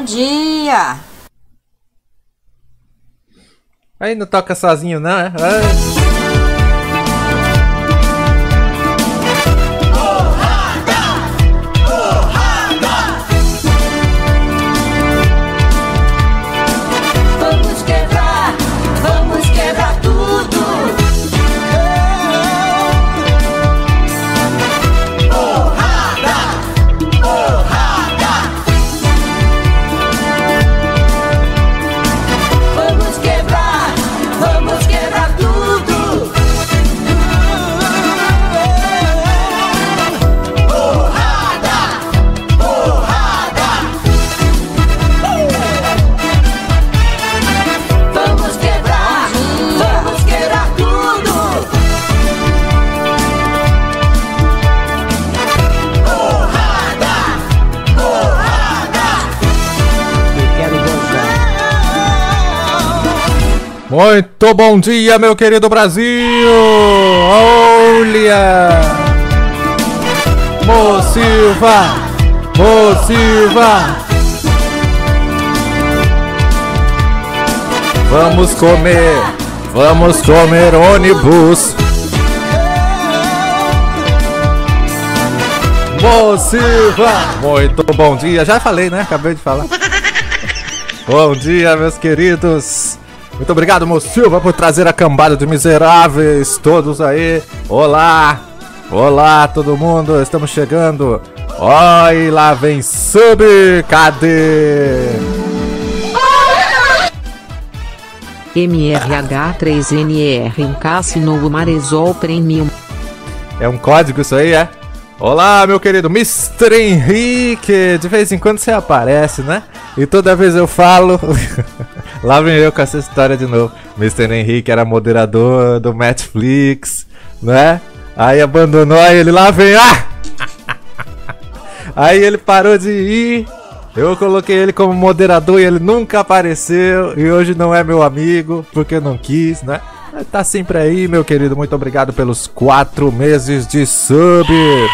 dia! Aí não toca sozinho não, é? Ai. Muito bom dia, meu querido Brasil! Olha! Mo Silva! Mo Silva! Vamos comer ônibus! Mo Silva! Muito bom dia! Já falei, né? Acabei de falar. Bom dia, meus queridos! Muito obrigado, Mo Silva, por trazer a cambada de miseráveis todos aí. Olá! Olá, todo mundo! Estamos chegando! Oi, lá vem sub! Cadê? MRH3NR Cassino Maresol Premium. É um código isso aí, é? Olá, meu querido Mr. Henrique! De vez em quando você aparece, né? E toda vez eu falo... Lá vem eu com essa história de novo. Mr. Henrique era moderador do Netflix, né? Aí abandonou, aí ele lá vem... Ah! Aí ele parou de ir. Eu coloquei ele como moderador e ele nunca apareceu. E hoje não é meu amigo, porque não quis, né? Tá sempre aí, meu querido. Muito obrigado pelos 4 meses de sub.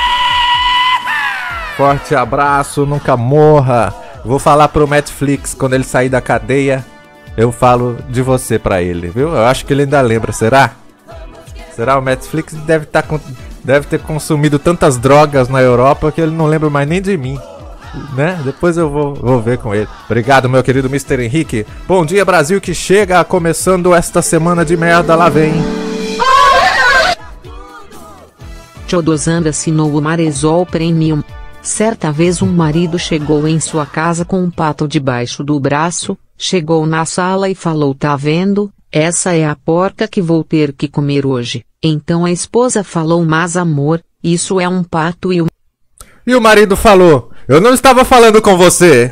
Forte abraço, nunca morra. Vou falar pro Netflix quando ele sair da cadeia. Eu falo de você pra ele, viu? Eu acho que ele ainda lembra, será? Será? O Netflix deve ter consumido tantas drogas na Europa que ele não lembra mais nem de mim, né? Depois eu vou ver com ele. Obrigado, meu querido Mr. Henrique. Bom dia, Brasil, que chega começando esta semana de merda. Lá vem. Chodosanda assinou o Maresol Premium. Certa vez um marido chegou em sua casa com um pato debaixo do braço, chegou na sala e falou: "Tá vendo? Essa é a porca que vou ter que comer hoje." Então a esposa falou: "Mas amor, isso é um pato." E o marido falou: "Eu não estava falando com você."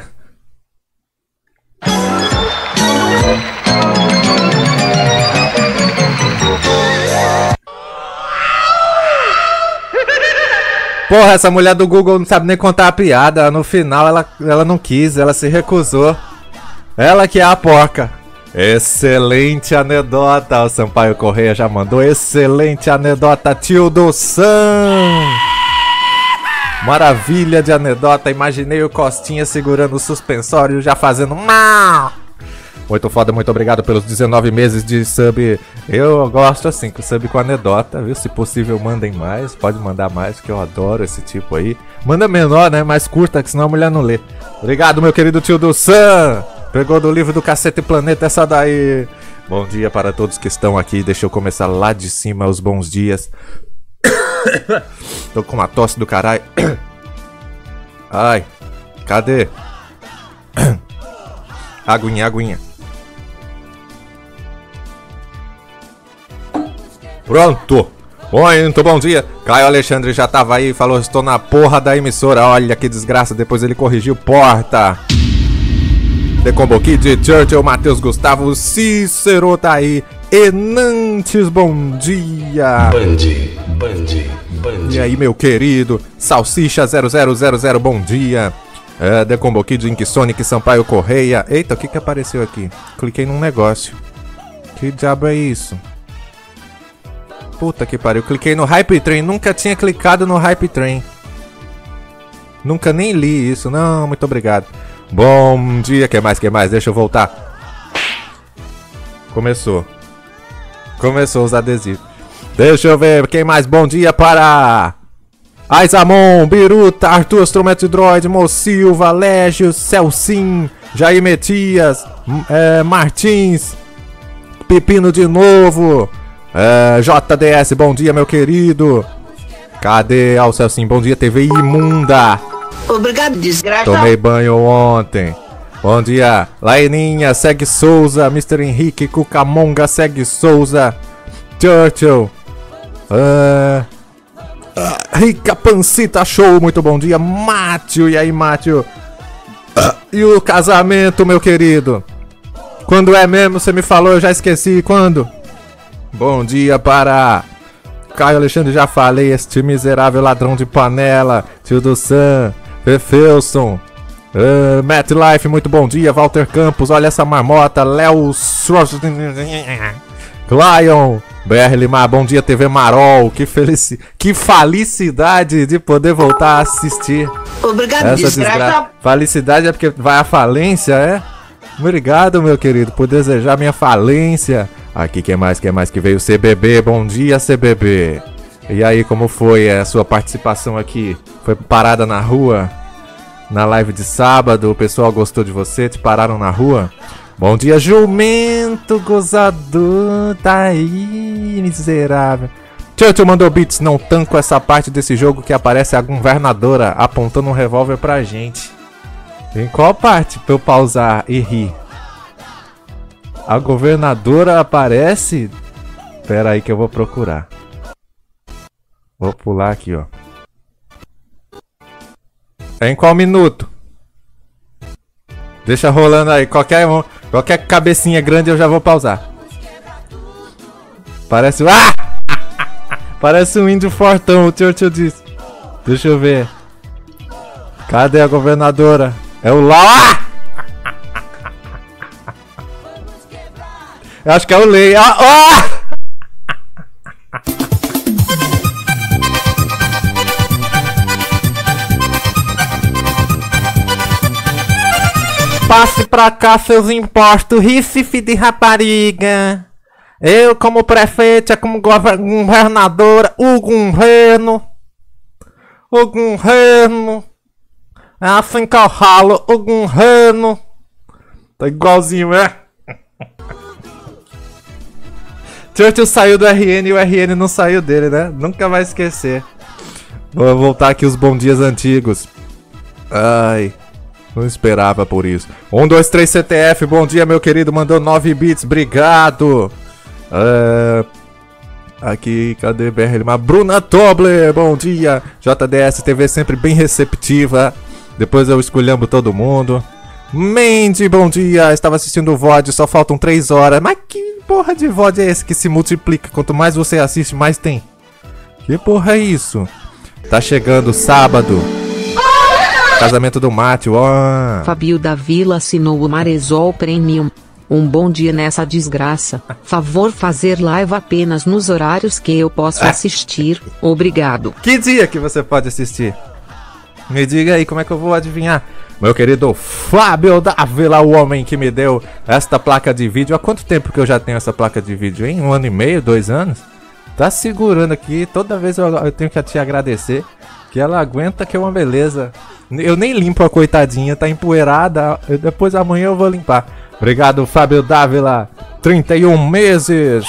Porra, essa mulher do Google não sabe nem contar a piada. No final ela não quis, ela se recusou. Ela que é a porca. Excelente anedota. O Sampaio Correia já mandou. Excelente anedota, tio do Sam. Maravilha de anedota. Imaginei o Costinha segurando o suspensório já fazendo mal. Muito foda, muito obrigado pelos 19 meses de sub. Eu gosto assim, com sub com anedota, viu? Se possível, mandem mais. Pode mandar mais, que eu adoro esse tipo aí. Manda menor, né? Mais curta, que senão a mulher não lê. Obrigado, meu querido tio do Sam. Pegou do livro do Cacete Planeta essa daí. Bom dia para todos que estão aqui. Deixa eu começar lá de cima os bons dias. Tô com uma tosse do caralho. Ai, cadê? Aguinha, aguinha. Pronto. Muito bom dia. Caio Alexandre já tava aí e falou: "Estou na porra da emissora." Olha que desgraça. Depois ele corrigiu. Porta. Decombo Kid, Churchill, Matheus Gustavo, Cícero tá aí. Enantes, bom dia. Bandi. E aí, meu querido Salsicha 0000, bom dia. Decombo Kid, Ink Sonic, Sampaio Correia. Eita, o que apareceu aqui? Cliquei num negócio. Que diabo é isso? Puta que pariu, cliquei no Hype Train. Nunca tinha clicado no Hype Train. Nunca nem li isso. Não, muito obrigado. Bom dia, que mais? Deixa eu voltar. Começou os adesivos. Deixa eu ver, quem mais? Bom dia para Aizamon, Biruta, Arthur Astrometro Droid, Mo Silva, Légio, Celcim, Jair Metias, Martins, Pepino de novo, JDS, bom dia, meu querido. Cadê o Celcim? Bom dia, TV Imunda. Obrigado, desgraça. Tomei banho ontem. Bom dia, Laininha, segue Souza, Mr. Henrique, Cucamonga, segue Souza, Churchill, Rica Pancita Show, muito bom dia, Mátio, e aí, Mátio? E o casamento, meu querido? Quando é mesmo? Você me falou, eu já esqueci, quando? Bom dia para Caio Alexandre, já falei, este miserável ladrão de panela, tio do Sam, Fefelson, Matt Life, muito bom dia, Walter Campos, olha essa marmota, Léo Clion, BR Limar, bom dia, TV Marol, que felicidade de poder voltar a assistir. Obrigado, essa desgraça. Felicidade é porque vai à falência, é? Obrigado, meu querido, por desejar minha falência. Aqui, quem mais que veio? CBB, bom dia, CBB. E aí, como foi a sua participação aqui? Foi parada na rua? Na live de sábado, o pessoal gostou de você? Te pararam na rua? Bom dia, jumento gozador, tá aí, miserável. Churchill mandou beats, não tanco essa parte desse jogo que aparece a governadora apontando um revólver pra gente. Em qual parte pra eu pausar e rir? A governadora aparece? Pera aí que eu vou procurar. Vou pular aqui, ó. É em qual minuto? Deixa rolando aí. Qualquer cabecinha grande eu já vou pausar. Parece... Ah! Parece um índio fortão, o Churchill disse. Deixa eu ver. Cadê a governadora? É o Lá! Eu acho que é o Lei. Passe pra cá seus impostos, Recife de rapariga. Eu como prefeita, como governadora, o governo. É assim que eu ralo, o governo. Tá igualzinho, é? Churchill saiu do RN e o RN não saiu dele, né? Nunca vai esquecer. Vou voltar aqui os bons dias antigos. Ai, não esperava por isso. 123 CTF, bom dia, meu querido. Mandou 9 bits, obrigado. Aqui, cadê BR Lima? Bruna Tobler, bom dia. JDS TV sempre bem receptiva. Depois eu esculhambo todo mundo. Mandy, bom dia. Estava assistindo o VOD, só faltam 3 horas. Mas que porra de VOD é esse que se multiplica? Quanto mais você assiste, mais tem. Que porra é isso? Tá chegando sábado. Casamento do Mátio, ó. Fabio da Vila assinou o Maresol Premium. Um bom dia nessa desgraça. Favor fazer live apenas nos horários que eu posso assistir. Obrigado. Que dia que você pode assistir? Me diga aí, como é que eu vou adivinhar? Meu querido Fábio da Vila, o homem que me deu esta placa de vídeo. Há quanto tempo que eu já tenho essa placa de vídeo, hein? 1 ano e meio, 2 anos? Tá segurando aqui, toda vez eu tenho que te agradecer. Que ela aguenta, que é uma beleza. Eu nem limpo a coitadinha, tá empoeirada. Depois amanhã eu vou limpar. Obrigado, Fábio Dávila. 31 meses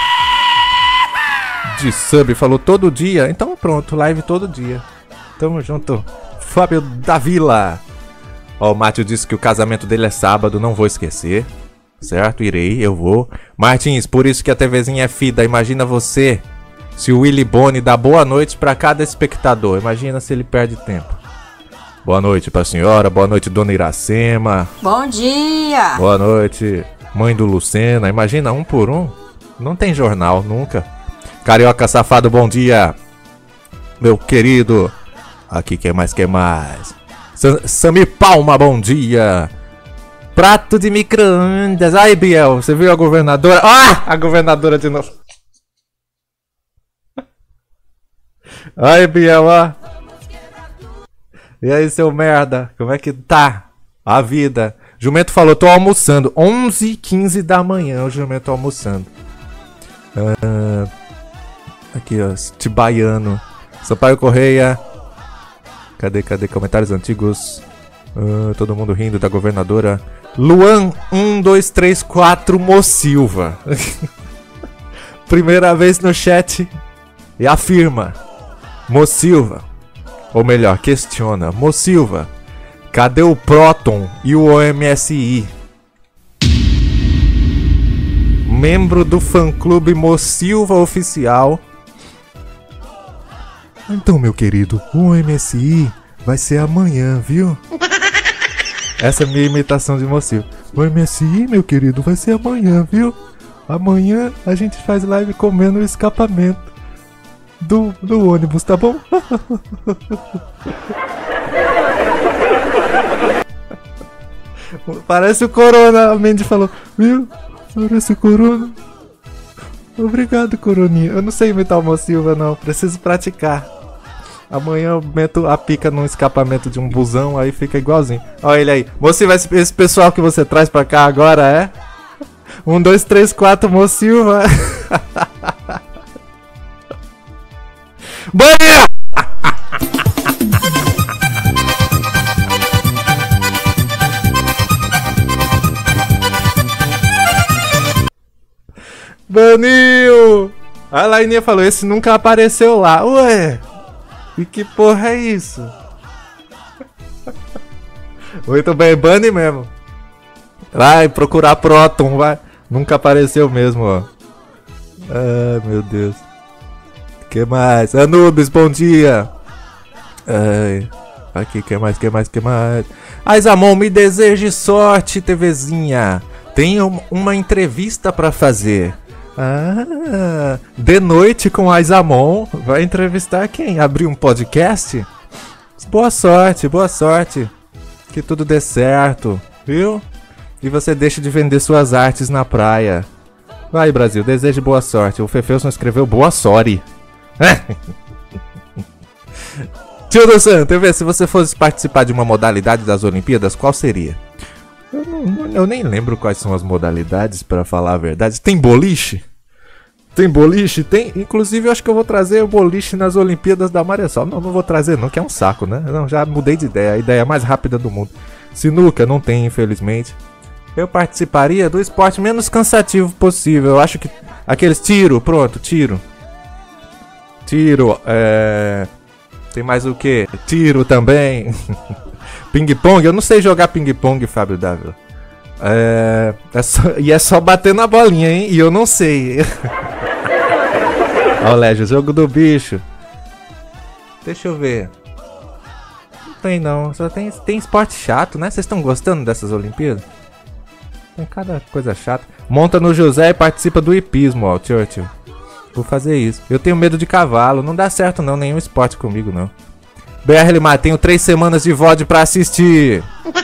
de sub, falou todo dia. Então pronto, live todo dia. Tamo junto, Fábio Dávila. Ó, o Mátio disse que o casamento dele é sábado, não vou esquecer. Certo? Irei, eu vou. Martins, por isso que a TVzinha é fida. Imagina você, se o Willy Boni dá boa noite pra cada espectador. Imagina se ele perde tempo. Boa noite pra senhora, boa noite, dona Iracema. Bom dia. Boa noite, mãe do Lucena. Imagina, um por um. Não tem jornal, nunca. Carioca Safado, bom dia. Meu querido. Aqui, quem mais? Sami Palma, bom dia. Prato de micro-ondas. Ai, Biel, você viu a governadora? Ah, a governadora de novo. Ai, Biel, ó. E aí, seu merda, como é que tá? A vida. Jumento falou, tô almoçando. 11h15 da manhã o Jumento almoçando. Aqui, ó. Tibaiano. Sampaio Correia. Cadê comentários antigos? Todo mundo rindo da governadora. Luan 1234 Mossilva. Primeira vez no chat. E afirma. Mossilva. Ou melhor, questiona. Mossilva. Cadê o Proton e o OMSI? Membro do fã-clube Mossilva Oficial. Então, meu querido, o OMSI vai ser amanhã, viu? Essa é a minha imitação de Mossilva. O OMSI, meu querido, vai ser amanhã, viu? Amanhã a gente faz live comendo o escapamento do ônibus, tá bom? Parece o Corona, a Mandy falou. Viu? Parece o Corona. Obrigado, Coroninha. Eu não sei imitar o Mossilva, não. Preciso praticar. Amanhã eu meto a pica num escapamento de um busão, aí fica igualzinho. Olha ele aí. Mossilva, esse pessoal que você traz pra cá agora é? 1, 2, 3, 4, Mossilva. Banho! Baniu! A Laininha falou, esse nunca apareceu lá. Ué, e que porra é isso? Muito bem, Bunny mesmo. Vai procurar Proton, vai. Nunca apareceu mesmo, ó. Ai, meu Deus. Que mais? Anubis, bom dia. Ai. Aqui, que mais? Aizamon, me deseje sorte, TVzinha. Tenho uma entrevista pra fazer. Ah, de noite com Aizamon. Vai entrevistar quem? Abrir um podcast? Boa sorte, boa sorte. Que tudo dê certo, viu? E você deixe de vender suas artes na praia. Vai, Brasil, deseje boa sorte. O Fefeus não escreveu boa sorte. Tio do San, TV, se você fosse participar de uma modalidade das Olimpíadas, qual seria? Eu nem lembro quais são as modalidades, pra falar a verdade. Tem boliche? Tem boliche? Tem. Inclusive, eu acho que eu vou trazer o boliche nas Olimpíadas da Maressol. Não vou trazer não, que é um saco, né? Não, já mudei de ideia. A ideia mais rápida do mundo. Sinuca, não tem, infelizmente. Eu participaria do esporte menos cansativo possível. Eu acho que... Aqueles tiro, pronto, tiro. Tiro, Tem mais o que? Tiro também. Ping-pong? Eu não sei jogar ping-pong, Fábio Dávila. E é só bater na bolinha, hein? E eu não sei. Olha o Légio, jogo do bicho. Deixa eu ver. Não tem não, só tem esporte chato, né? Vocês estão gostando dessas Olimpíadas? Tem cada coisa chata. Monta no José e participa do hipismo, ó, Churchill. Vou fazer isso. Eu tenho medo de cavalo, não dá certo não, nenhum esporte comigo não. BR Limar, tenho 3 semanas de VOD pra assistir.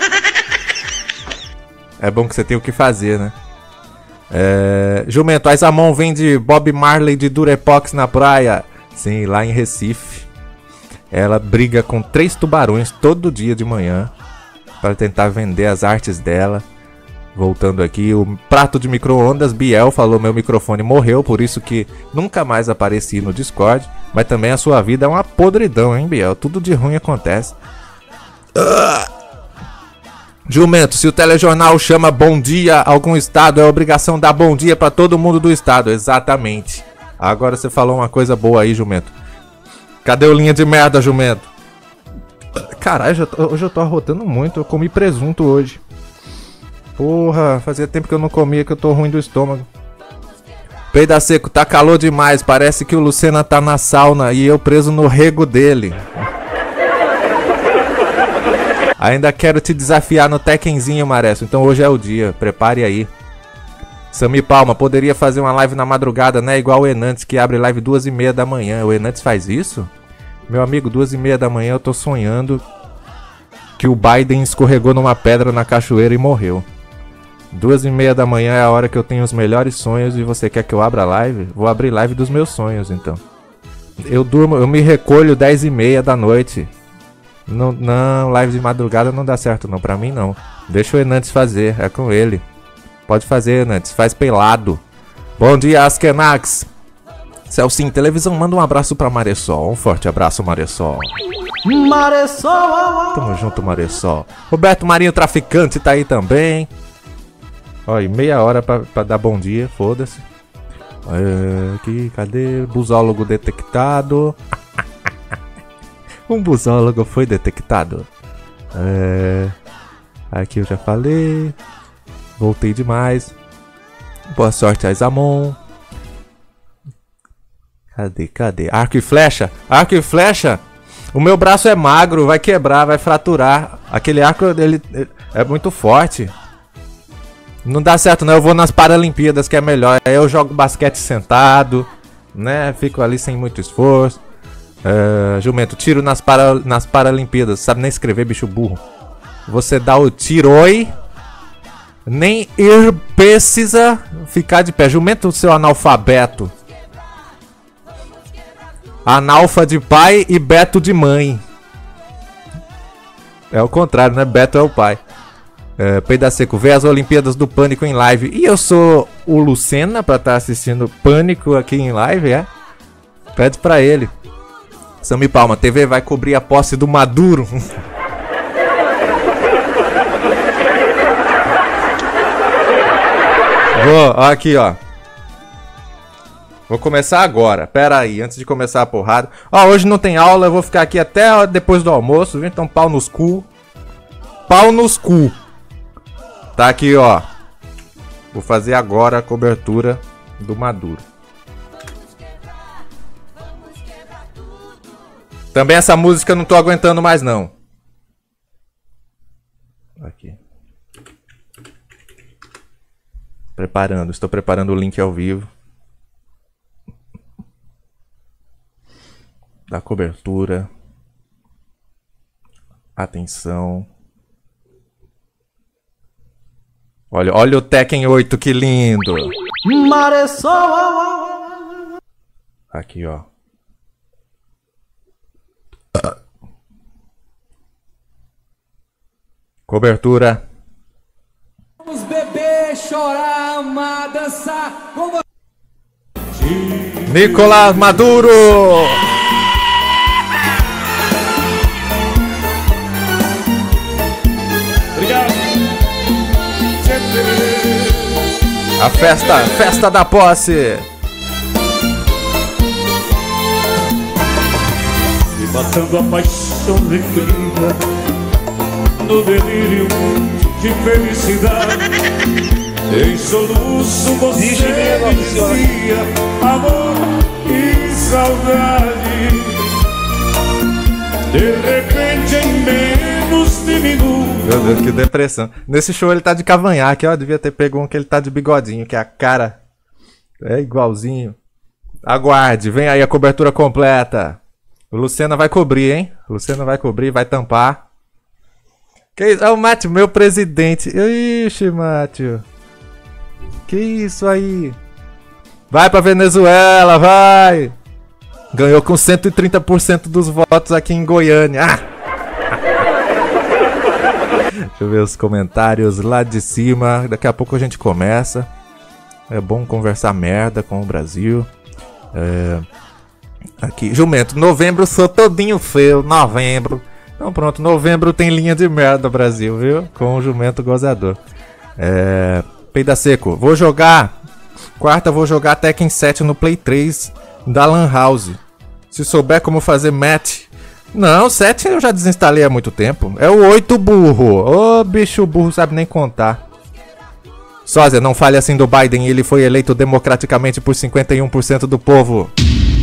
É bom que você tem o que fazer, né? Jumento, Aizamon vende Bob Marley de Durepox na praia. Sim, lá em Recife. Ela briga com 3 tubarões todo dia de manhã para tentar vender as artes dela. Voltando aqui, o prato de micro-ondas, Biel falou, meu microfone morreu, por isso que nunca mais apareci no Discord. Mas também a sua vida é uma podridão, hein, Biel? Tudo de ruim acontece. Jumento, se o telejornal chama bom dia a algum estado, é obrigação dar bom dia pra todo mundo do estado. Exatamente. Agora você falou uma coisa boa aí, Jumento. Cadê o linha de merda, Jumento? Caralho, hoje eu tô arrotando muito. Eu comi presunto hoje. Porra, fazia tempo que eu não comia, que eu tô ruim do estômago. Peida Seco, tá calor demais. Parece que o Lucena tá na sauna e eu preso no rego dele. Ainda quero te desafiar no Tekkenzinho, Maresso. Então hoje é o dia, prepare aí. Sami Palma, poderia fazer uma live na madrugada, né? Igual o Enantes, que abre live 2h30 da manhã. O Enantes faz isso? Meu amigo, 2h30 da manhã eu tô sonhando que o Biden escorregou numa pedra na cachoeira e morreu. 2h30 da manhã é a hora que eu tenho os melhores sonhos e você quer que eu abra live? Vou abrir live dos meus sonhos, então. Eu me recolho 10h30 da noite. Não, não, live de madrugada não dá certo não, pra mim não. Deixa o Enantes fazer, é com ele. Pode fazer, Enantes, faz pelado. Bom dia, Askenax. Celcinho, televisão, manda um abraço pra Maressol. Um forte abraço, Maressol. Maressol. Tamo junto, Maressol. Roberto Marinho, traficante, tá aí também. Ó, e meia hora pra dar bom dia, foda-se. Aqui, cadê? Busólogo detectado. Um busólogo foi detectado. Aqui eu já falei. Voltei demais. Boa sorte, Aizamon. Cadê? Arco e flecha? Arco e flecha? O meu braço é magro, vai quebrar, vai fraturar. Aquele arco, ele é muito forte. Não dá certo não, eu vou nas Paralimpíadas que é melhor. Aí eu jogo basquete sentado, né? Fico ali sem muito esforço. Jumento, tiro nas Paralimpíadas. Sabe nem escrever, bicho burro. Você dá o tiroi. Nem precisa ficar de pé. Jumento, seu analfabeto. Analfa de pai e Beto de mãe. É o contrário, né? Beto é o pai. Peida Seco, vê as Olimpíadas do Pânico em live. E eu sou o Lucena pra estar assistindo Pânico aqui em live, é? Pede pra ele. Sami Palma, TV vai cobrir a posse do Maduro. Aqui, ó. Vou começar agora. Pera aí, antes de começar a porrada. Ó, hoje não tem aula, eu vou ficar aqui até depois do almoço, viu? Então pau nos cu. Pau nos cu. Tá aqui, ó. Vou fazer agora a cobertura do Maduro. Também essa música eu não tô aguentando mais, não. Aqui. Estou preparando o link ao vivo. Da cobertura. Atenção. Olha o Tekken 8, que lindo. Maressol. Aqui, ó. Cobertura. Vamos beber, chorar, amar, dançar com você. Nicolás Maduro. Obrigado. A festa da posse. E matando a paixão recolhida no delírio de felicidade. Em soluço você dizia amor e saudade. De repente em menos de minutos. Meu Deus, que depressão. Nesse show ele tá de cavanhaque, ó. Devia ter pego um que ele tá de bigodinho, que a cara é igualzinho. Aguarde, vem aí a cobertura completa. O Lucena vai cobrir, hein? O Lucena vai cobrir, vai tampar. Que isso? É o Mátio, meu presidente. Ixi, Mátio. Que isso aí? Vai pra Venezuela, vai! Ganhou com 130% dos votos aqui em Goiânia. Ah! Deixa eu ver os comentários lá de cima. Daqui a pouco a gente começa. É bom conversar merda com o Brasil. Aqui, Jumento. Novembro sou todinho feio. Novembro. Então pronto, novembro tem linha de merda, Brasil, viu? Com o Jumento gozador. Peida Seco. Vou jogar. Quarta, vou jogar Tekken 7 no Play 3 da Lan House. Se souber como fazer match. Não, 7 eu já desinstalei há muito tempo. É o 8, burro. Ô, bicho burro, sabe nem contar. Sósia, não fale assim do Biden. Ele foi eleito democraticamente por 51% do povo.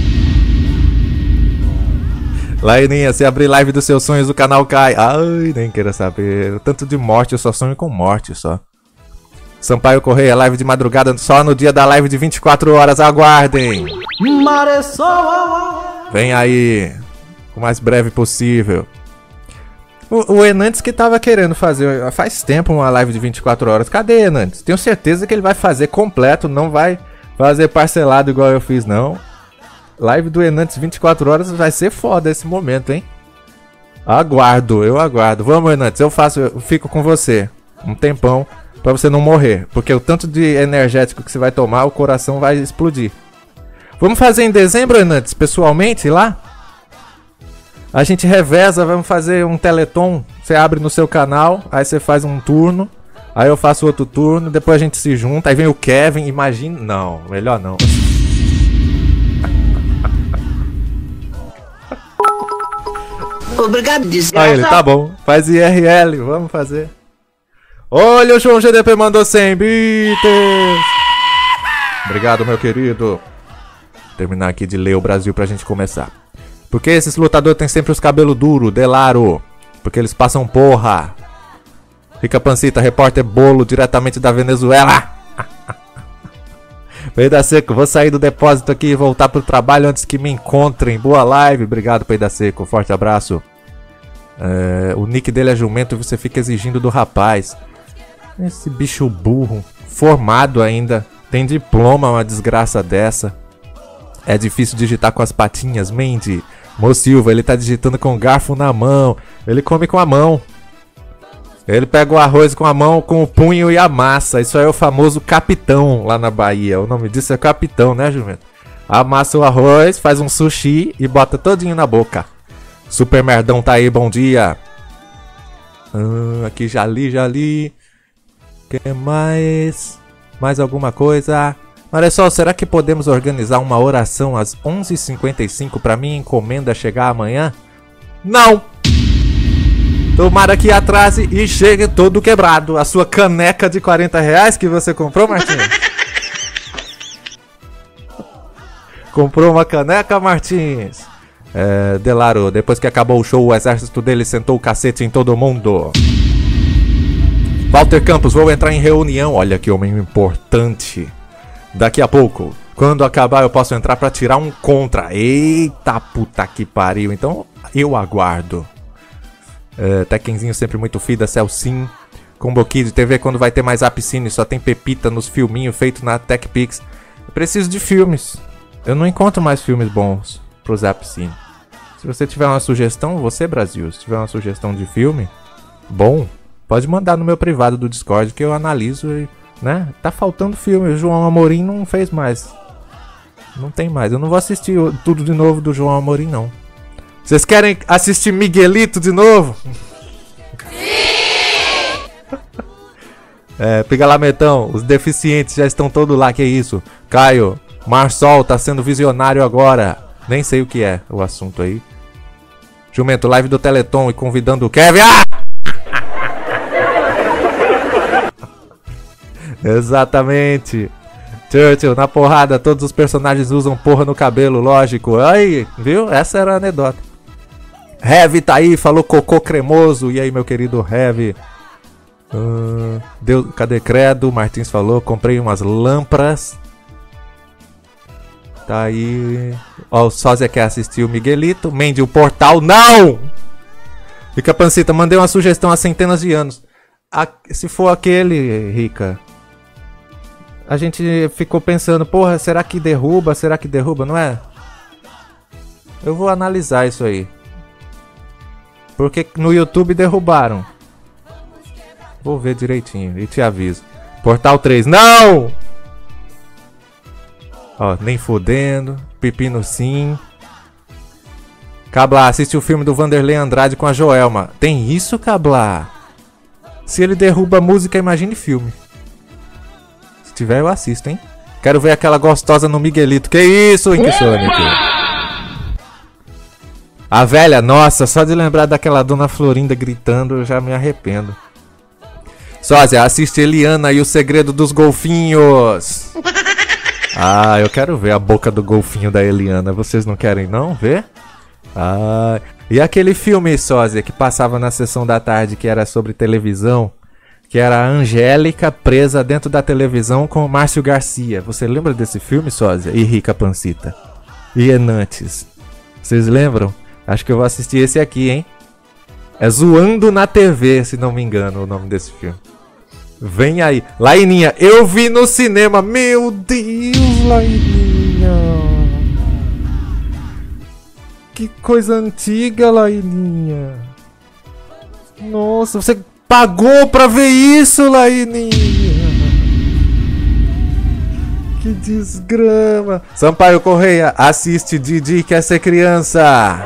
Laininha, se abrir live dos seus sonhos, o canal cai. Ai, nem queira saber. Tanto de morte, eu só sonho com morte, só. Sampaio Correia, live de madrugada só no dia da live de 24 horas. Aguardem. Maressol. Vem aí. O mais breve possível. O Enantes que tava querendo fazer faz tempo uma live de 24 horas. Cadê, Enantes? Tenho certeza que ele vai fazer completo. Não vai fazer parcelado igual eu fiz, não. Live do Enantes 24 horas vai ser foda esse momento, hein? Aguardo, eu aguardo. Vamos, Hernandes, eu fico com você um tempão pra você não morrer. Porque o tanto de energético que você vai tomar, o coração vai explodir. Vamos fazer em dezembro, Hernandes, pessoalmente lá? A gente reveza, vamos fazer um teleton. Você abre no seu canal, aí você faz um turno. Aí eu faço outro turno, depois a gente se junta. Aí vem o Kevin, imagina... Não, melhor não. Obrigado, desgraça. Aí ele, tá bom, faz IRL, vamos fazer. Olha, o João GDP mandou 100 bits. Obrigado, meu querido. Vou terminar aqui de ler o Brasil pra gente começar. Porque esses lutadores têm sempre os cabelos duros, Delaro. Porque eles passam porra. Rica Pancita, repórter Bolo, diretamente da Venezuela. Peida Seco, vou sair do depósito aqui e voltar pro trabalho antes que me encontrem. Boa live, obrigado, Peida Seco, forte abraço. O nick dele é jumento e você fica exigindo do rapaz. Esse bicho burro, formado ainda, tem diploma, uma desgraça dessa. É difícil digitar com as patinhas, Mandy. Mo Silva, ele tá digitando com o garfo na mão. Ele come com a mão. Ele pega o arroz com a mão, com o punho e amassa. Isso aí é o famoso capitão lá na Bahia. O nome disso é capitão, né, jumento? Amassa o arroz, faz um sushi e bota todinho na boca. Super Merdão tá aí, bom dia. Aqui já li. Que mais? Mais alguma coisa? Olha só, será que podemos organizar uma oração às 11h55 pra minha encomenda chegar amanhã? Não! Tomara que atrase e chegue todo quebrado. A sua caneca de R$40 que você comprou, Martins? Comprou uma caneca, Martins? Delaro, depois que acabou o show, o exército dele sentou o cacete em todo mundo. Walter Campos, vou entrar em reunião. Olha que homem importante. Daqui a pouco, quando acabar, eu posso entrar pra tirar um contra. Eita puta que pariu. Então, eu aguardo. Tekenzinho sempre muito fida, Celcim. Combo Kid, TV quando vai ter mais Apcine, só tem pepita nos filminhos feitos na TechPix. Eu preciso de filmes. Eu não encontro mais filmes bons pros Apcine. Se você tiver uma sugestão, você Brasil, se tiver uma sugestão de filme bom, pode mandar no meu privado do Discord que eu analiso e, né? Tá faltando filme, o João Amorim não fez mais. Não tem mais, eu não vou assistir tudo de novo do João Amorim não. Vocês querem assistir Miguelito de novo? Sim! Pigalametão, os deficientes já estão todos lá, que isso? Caio, Marsol tá sendo visionário agora. Nem sei o que é o assunto aí. Jumento, live do Teleton e convidando o Kevin. Exatamente. Churchill, na porrada, todos os personagens usam porra no cabelo, lógico. Aí, viu? Essa era a anedota. Heavy tá aí, falou cocô cremoso. E aí, meu querido Heavy? Cadê Credo? Martins falou, comprei umas lâmparas. Tá aí. Ó, o Sósia quer assistir o Miguelito. Mandy, o portal, não! Rica Pancita, mandei uma sugestão há centenas de anos. Se for aquele, Rica, a gente ficou pensando, porra, será que derruba? Será que derruba, não é? Eu vou analisar isso aí. Porque no YouTube derrubaram. Vou ver direitinho e te aviso. Portal 3, não! Ó, nem fodendo. Pepino sim. Cabla, assiste o filme do Vanderlei Andrade com a Joelma. Tem isso, Cabla? Se ele derruba a música, imagine filme. Se tiver, eu assisto, hein? Quero ver aquela gostosa no Miguelito. Que isso, Inksonic? A velha, nossa, só de lembrar daquela dona Florinda gritando, eu já me arrependo. Sósia, assiste Eliana e o Segredo dos Golfinhos. Ah, eu quero ver a boca do golfinho da Eliana. Vocês não querem não ver? Ah, e aquele filme, Sósia, que passava na sessão da tarde, que era sobre televisão, que era a Angélica presa dentro da televisão com o Márcio Garcia. Você lembra desse filme, Sósia? E Rica Pancita? E Enantes? Vocês lembram? Acho que eu vou assistir esse aqui, hein? É Zoando na TV, se não me engano, o nome desse filme. Vem aí. Laininha, eu vi no cinema. Meu Deus, Laininha. Que coisa antiga, Laininha. Nossa, você pagou pra ver isso, Laine? Que desgrama. Sampaio Correia, assiste Didi quer ser criança.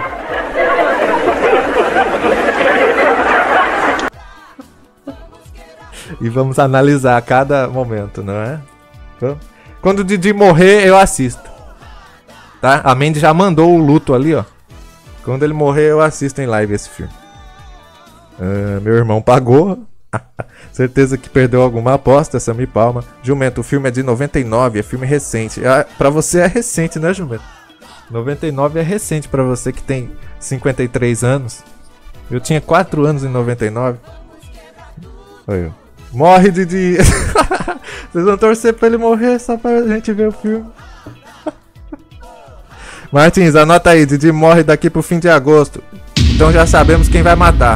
E vamos analisar a cada momento, não é? Quando o Didi morrer, eu assisto. Tá? A Mandy já mandou o luto ali, ó. Quando ele morrer, eu assisto em live esse filme. Meu irmão pagou. Certeza que perdeu alguma aposta, Sammy Palma. Jumento, o filme é de 99, é filme recente. Pra você é recente, né, Jumento? 99 é recente pra você que tem 53 anos. Eu tinha 4 anos em 99. Olha eu. Morre, Didi! Vocês vão torcer pra ele morrer só pra gente ver o filme. Martins, anota aí, Didi morre daqui pro fim de agosto. Então já sabemos quem vai matar.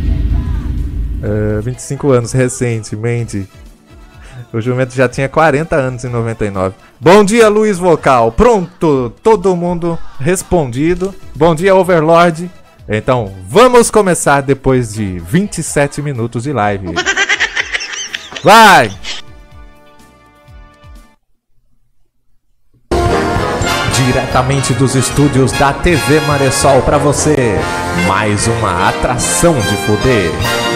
25 anos, recente, Mandy. O Jumento já tinha 40 anos em 99. Bom dia, Luiz Vocal. Pronto, todo mundo respondido. Bom dia, Overlord. Então, vamos começar depois de 27 minutos de live. Vai! Diretamente dos estúdios da TV Maressol pra você, mais uma atração de foder.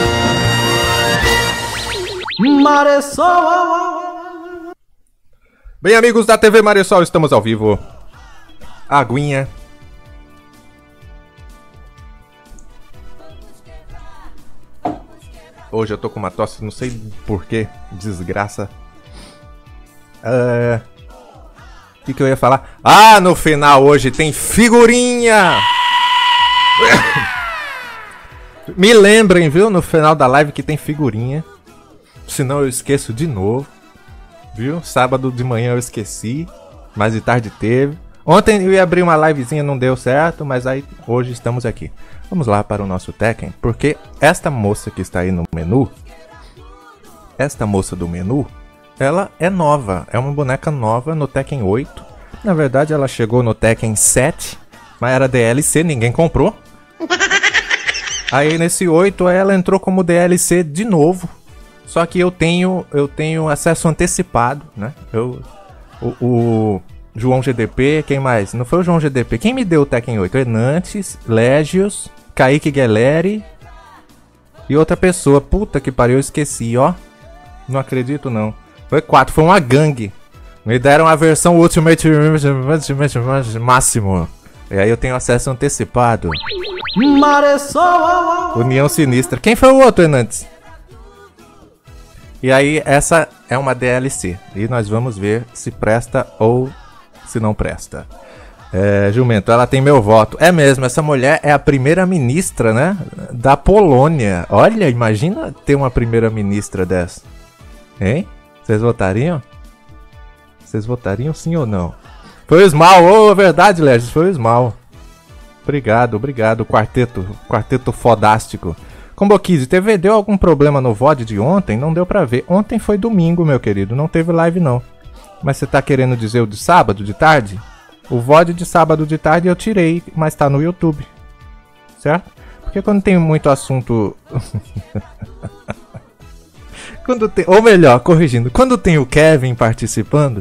Maressol. Bem, amigos da TV Maressol, estamos ao vivo. Aguinha. Hoje eu tô com uma tosse, não sei porquê, desgraça. O que eu ia falar? Ah, no final hoje tem figurinha! Me lembrem, viu, no final da live que tem figurinha. Senão eu esqueço de novo. Viu? Sábado de manhã eu esqueci, mas de tarde teve. Ontem eu ia abrir uma livezinha, não deu certo, mas aí hoje estamos aqui. Vamos lá para o nosso Tekken, porque esta moça que está aí no menu, esta moça do menu, ela é nova, é uma boneca nova no Tekken 8. Na verdade ela chegou no Tekken 7, mas era DLC, ninguém comprou. Aí nesse 8 ela entrou como DLC de novo. Só que eu tenho acesso antecipado, né? O João GDP, quem mais? Não foi o João GDP. Quem me deu o Tekken 8? Enantes, Legios, Kaique Gueleri e outra pessoa. Puta que pariu, eu esqueci, ó. Não acredito, não. Foi 4, foi uma gangue. Me deram a versão Ultimate Máximo. E aí eu tenho acesso antecipado. Maressol. União Sinistra. Quem foi o outro, Enantes? E aí, essa é uma DLC. E nós vamos ver se presta ou se não presta. Jumento, ela tem meu voto. É mesmo, essa mulher é a primeira-ministra, né? Da Polônia. Olha, imagina ter uma primeira-ministra dessa. Hein? Vocês votariam? Vocês votariam sim ou não? Foi o Smal, oh, é verdade, Legis, foi o Smal. Obrigado, quarteto fodástico. Combokiz, TV deu algum problema no VOD de ontem? Não deu pra ver. Ontem foi domingo, meu querido, não teve live não. Mas você tá querendo dizer o de sábado, de tarde? O VOD de sábado de tarde eu tirei, mas tá no YouTube. Certo? Porque quando tem muito assunto... Ou melhor, corrigindo, quando tem o Kevin participando,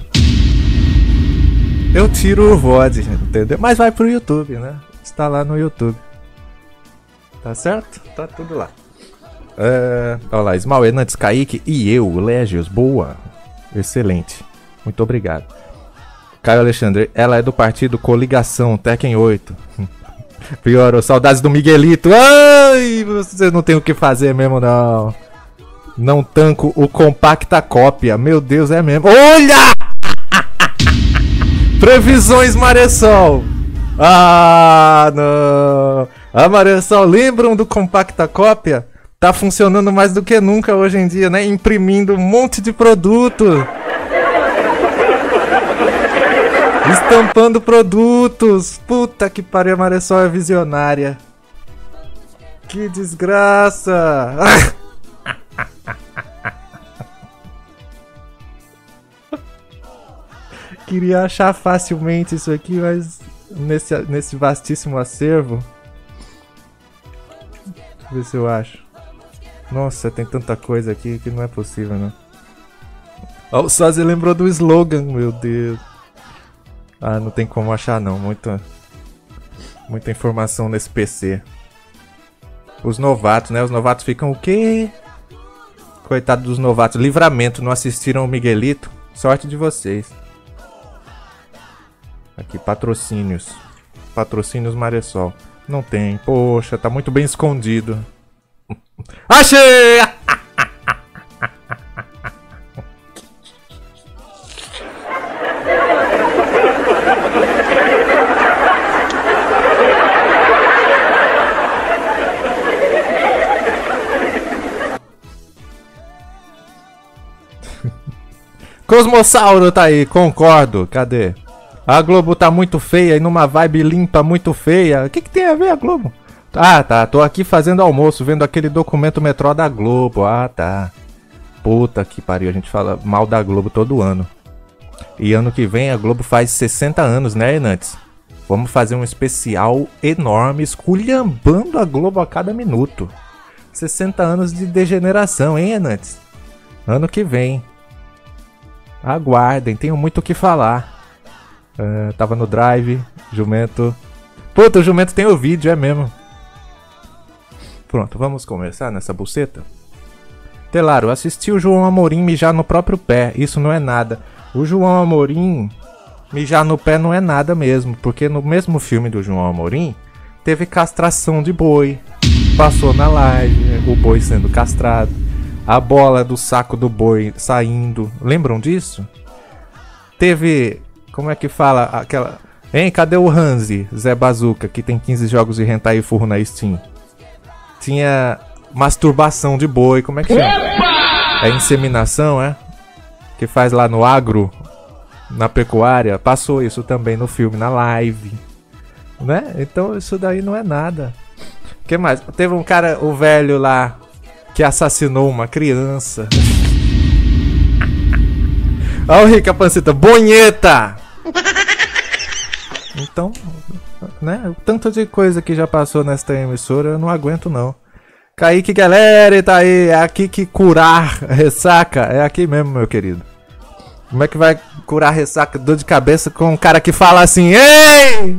eu tiro o VOD, entendeu? Mas vai pro YouTube, né? Está lá no YouTube. Tá certo? Tá tudo lá. Olha lá, Smal, Enantes, Kaique e eu, Legios, boa. Excelente. Muito obrigado. Caio Alexandre, ela é do partido Coligação, Tekken 8. Piorou, saudades do Miguelito. Ai, você não tem o que fazer mesmo, não. Não tanco o compacta cópia. Meu Deus, é mesmo. Olha! Previsões Maressol. Ah, não. A Maressol, lembram do compacta cópia? Tá funcionando mais do que nunca hoje em dia, né? Imprimindo um monte de produto. Estampando produtos. Puta que pariu, a Maressol é visionária. Que desgraça. Queria achar facilmente isso aqui, mas nesse vastíssimo acervo. Deixa eu ver se eu acho. Nossa, tem tanta coisa aqui que não é possível, né? Ó, o Sazi lembrou do slogan, meu Deus. Ah, não tem como achar não, muita informação nesse PC. Os novatos, né? Os novatos ficam o quê? Coitado dos novatos. Livramento, não assistiram o Miguelito? Sorte de vocês. Aqui, patrocínios. Patrocínios Maresol. Não tem, poxa, tá muito bem escondido. Achei! Cosmossauro tá aí, concordo. Cadê? A Globo tá muito feia e numa vibe limpa muito feia. O que tem a ver a Globo? Ah, tá. Tô aqui fazendo almoço, vendo aquele documento metrô da Globo. Ah, tá. Puta que pariu. A gente fala mal da Globo todo ano. E ano que vem a Globo faz 60 anos, né, Enantes? Vamos fazer um especial enorme, esculhambando a Globo a cada minuto. 60 anos de degeneração, hein, Enantes? Ano que vem. Aguardem, tenho muito o que falar. Tava no Drive, Jumento. Puta, o Jumento tem o vídeo, é mesmo. Pronto, vamos começar nessa buceta? Telaro, assisti o João Amorim mijar no próprio pé, isso não é nada. O João Amorim mijar no pé não é nada mesmo, porque no mesmo filme do João Amorim teve castração de boi. Passou na live, o boi sendo castrado. A bola do saco do boi saindo. Lembram disso? Teve... Como é que fala? Aquela... Hein, cadê o Hanzi, Zé Bazuca, que tem 15 jogos de hentai e furro na Steam? Tinha masturbação de boi, como é que chama? É inseminação, é? Que faz lá no agro, na pecuária. Passou isso também no filme, na live. Né? Então isso daí não é nada. O que mais? Teve um cara, o velho lá, que assassinou uma criança. Olha o Rica Panceta, bonheta! Então, né? O tanto de coisa que já passou nesta emissora, eu não aguento não. Kaique galera, tá aí, é aqui que curar ressaca, é aqui mesmo, meu querido. Como é que vai curar ressaca, dor de cabeça com um cara que fala assim, ei!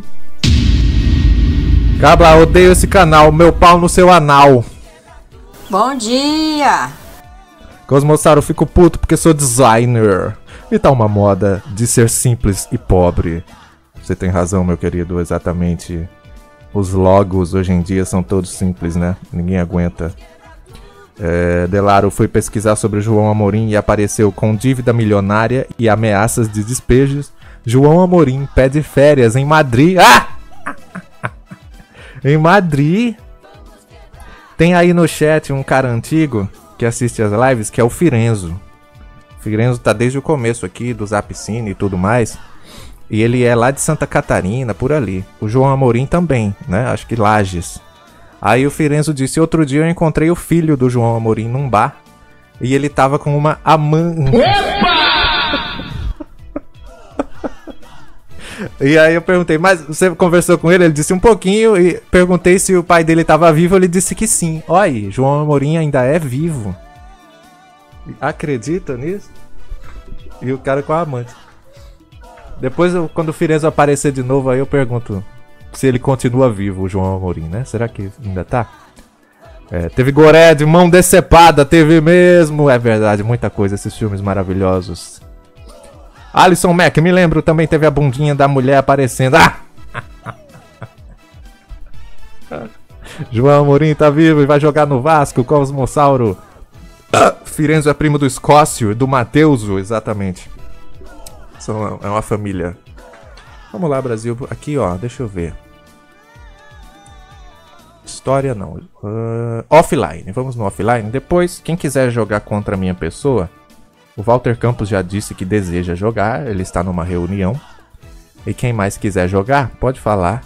Cabla, odeio esse canal, meu pau no seu anal. Bom dia! Cosmossauro, fico puto porque sou designer. E tá uma moda de ser simples e pobre. Você tem razão, meu querido, exatamente. Os logos hoje em dia são todos simples, né? Ninguém aguenta. Delaro foi pesquisar sobre João Amorim e apareceu com dívida milionária e ameaças de despejos. João Amorim pede férias em Madrid. Ah! Em Madrid. Tem aí no chat um cara antigo que assiste as lives, que é o Firenzo. O Firenzo tá desde o começo aqui do Zapcine e tudo mais. E ele é lá de Santa Catarina, por ali. O João Amorim também, né? Acho que Lages. Aí o Firenzo disse, outro dia eu encontrei o filho do João Amorim num bar. E ele tava com uma amante. E aí eu perguntei, mas você conversou com ele? Ele disse um pouquinho. E perguntei se o pai dele tava vivo. Ele disse que sim. Olha aí, João Amorim ainda é vivo. Acredita nisso? E o cara com a amante. Depois, quando o Firenzo aparecer de novo, aí eu pergunto se ele continua vivo, o João Amorim, né? Será que ainda tá? Teve Goré de mão decepada, teve mesmo. É verdade, muita coisa, esses filmes maravilhosos. Alisson Mack, me lembro, também teve a bundinha da mulher aparecendo. Ah! João Amorim tá vivo e vai jogar no Vasco, Cosmossauro. Firenzo é primo do Escócio, do Mateuso, exatamente. É uma família. Vamos lá, Brasil. Aqui, ó, deixa eu ver. História não. Offline. Vamos no offline. Depois, quem quiser jogar contra a minha pessoa, o Walter Campos já disse que deseja jogar. Ele está numa reunião. E quem mais quiser jogar, pode falar.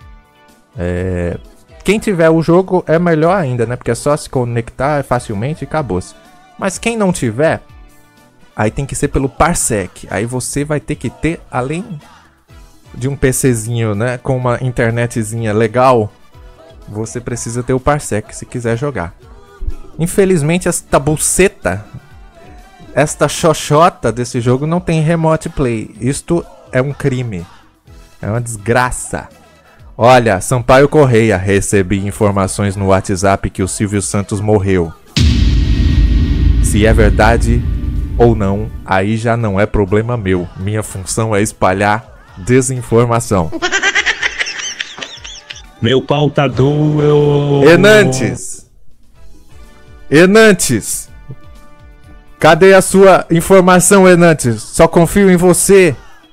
Quem tiver o jogo é melhor ainda, né? Porque é só se conectar facilmente e acabou-se. Mas quem não tiver, aí tem que ser pelo Parsec. Aí você vai ter que ter, além de um PCzinho, né, com uma internetzinha legal, você precisa ter o Parsec se quiser jogar. Infelizmente esta buceta, esta xoxota desse jogo não tem remote play. Isto é um crime. É uma desgraça. Olha, Sampaio Correia, recebi informações no WhatsApp que o Silvio Santos morreu. Se é verdade ou não, aí já não é problema meu. Minha função é espalhar desinformação. Meu pau tá duro. Enantes! Cadê a sua informação, Enantes? Só confio em você.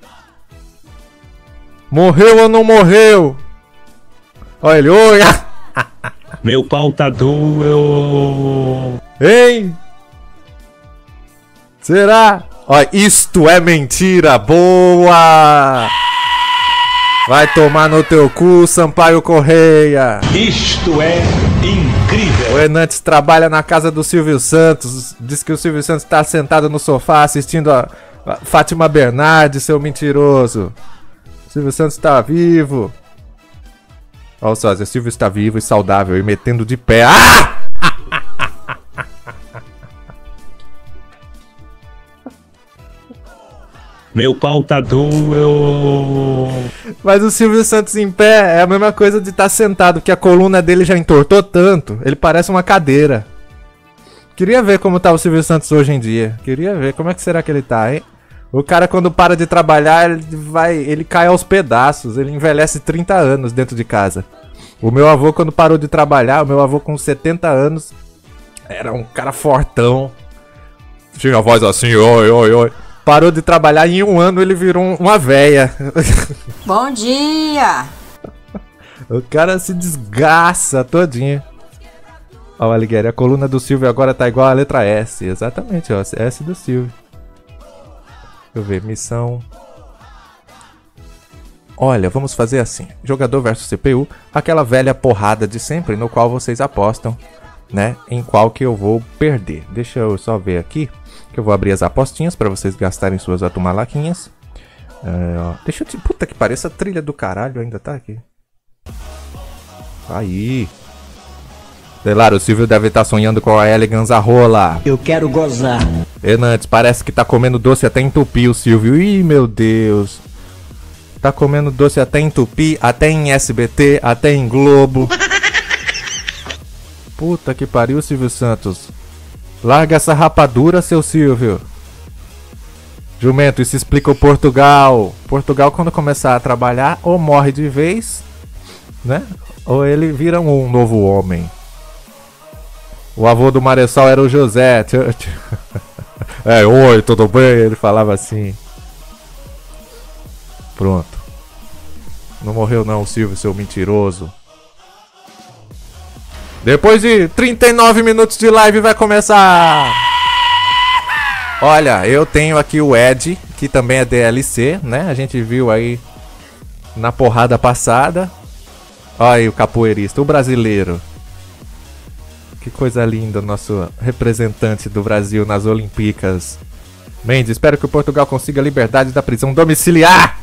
Morreu ou não morreu? Olha ele, oi! Meu pau tá duro. Hein? Será? Olha, isto é mentira boa! Vai tomar no teu cu, Sampaio Correia! Isto é incrível. O Enantes trabalha na casa do Silvio Santos. Diz que o Silvio Santos está sentado no sofá assistindo a Fátima Bernardes, seu mentiroso. O Silvio Santos está vivo. Olha só, o Silvio está vivo e saudável e metendo de pé. Ah! Meu pau tá duro. Mas o Silvio Santos em pé é a mesma coisa de estar sentado, que a coluna dele já entortou tanto. Ele parece uma cadeira. Queria ver como tá o Silvio Santos hoje em dia. Queria ver como é que será que ele tá, hein? O cara, quando para de trabalhar, ele cai aos pedaços. Ele envelhece 30 anos dentro de casa. O meu avô, quando parou de trabalhar, o meu avô com 70 anos, era um cara fortão. Tinha a voz assim, oi, oi, oi. Parou de trabalhar e em um ano ele virou uma véia. Bom dia! O cara se desgraça todinho. Ó, Alighieri, a coluna do Silvio agora tá igual a letra S. Exatamente, ó, S do Silvio. Deixa eu ver, missão. Olha, vamos fazer assim. Jogador versus CPU, aquela velha porrada de sempre no qual vocês apostam, né? Em qual que eu vou perder. Deixa eu só ver aqui. Que eu vou abrir as apostinhas pra vocês gastarem suas atumalaquinhas. Deixa eu te... Puta que pariu, essa trilha do caralho ainda tá aqui. Aí. Sei lá, o Silvio deve estar sonhando com a Elegance a rola. Eu quero gozar. Enantes, parece que tá comendo doce até entupir o Silvio. Ih, meu Deus. Tá comendo doce até entupir, até em SBT, até em Globo. Puta que pariu, Silvio Santos. Larga essa rapadura, seu Silvio. Jumento, isso explica o Portugal. Portugal, quando começar a trabalhar, ou morre de vez, né? Ou ele vira um novo homem. O avô do Marechal era o José. É, oi, tudo bem? Ele falava assim. Pronto. Não morreu não, Silvio, seu mentiroso. Depois de 39 minutos de live vai começar. Olha, eu tenho aqui o Ed, que também é DLC, né? A gente viu aí na porrada passada. Olha aí o capoeirista, o brasileiro. Que coisa linda, nosso representante do Brasil nas Olimpíadas. Mendes, espero que o Portugal consiga a liberdade da prisão domiciliar.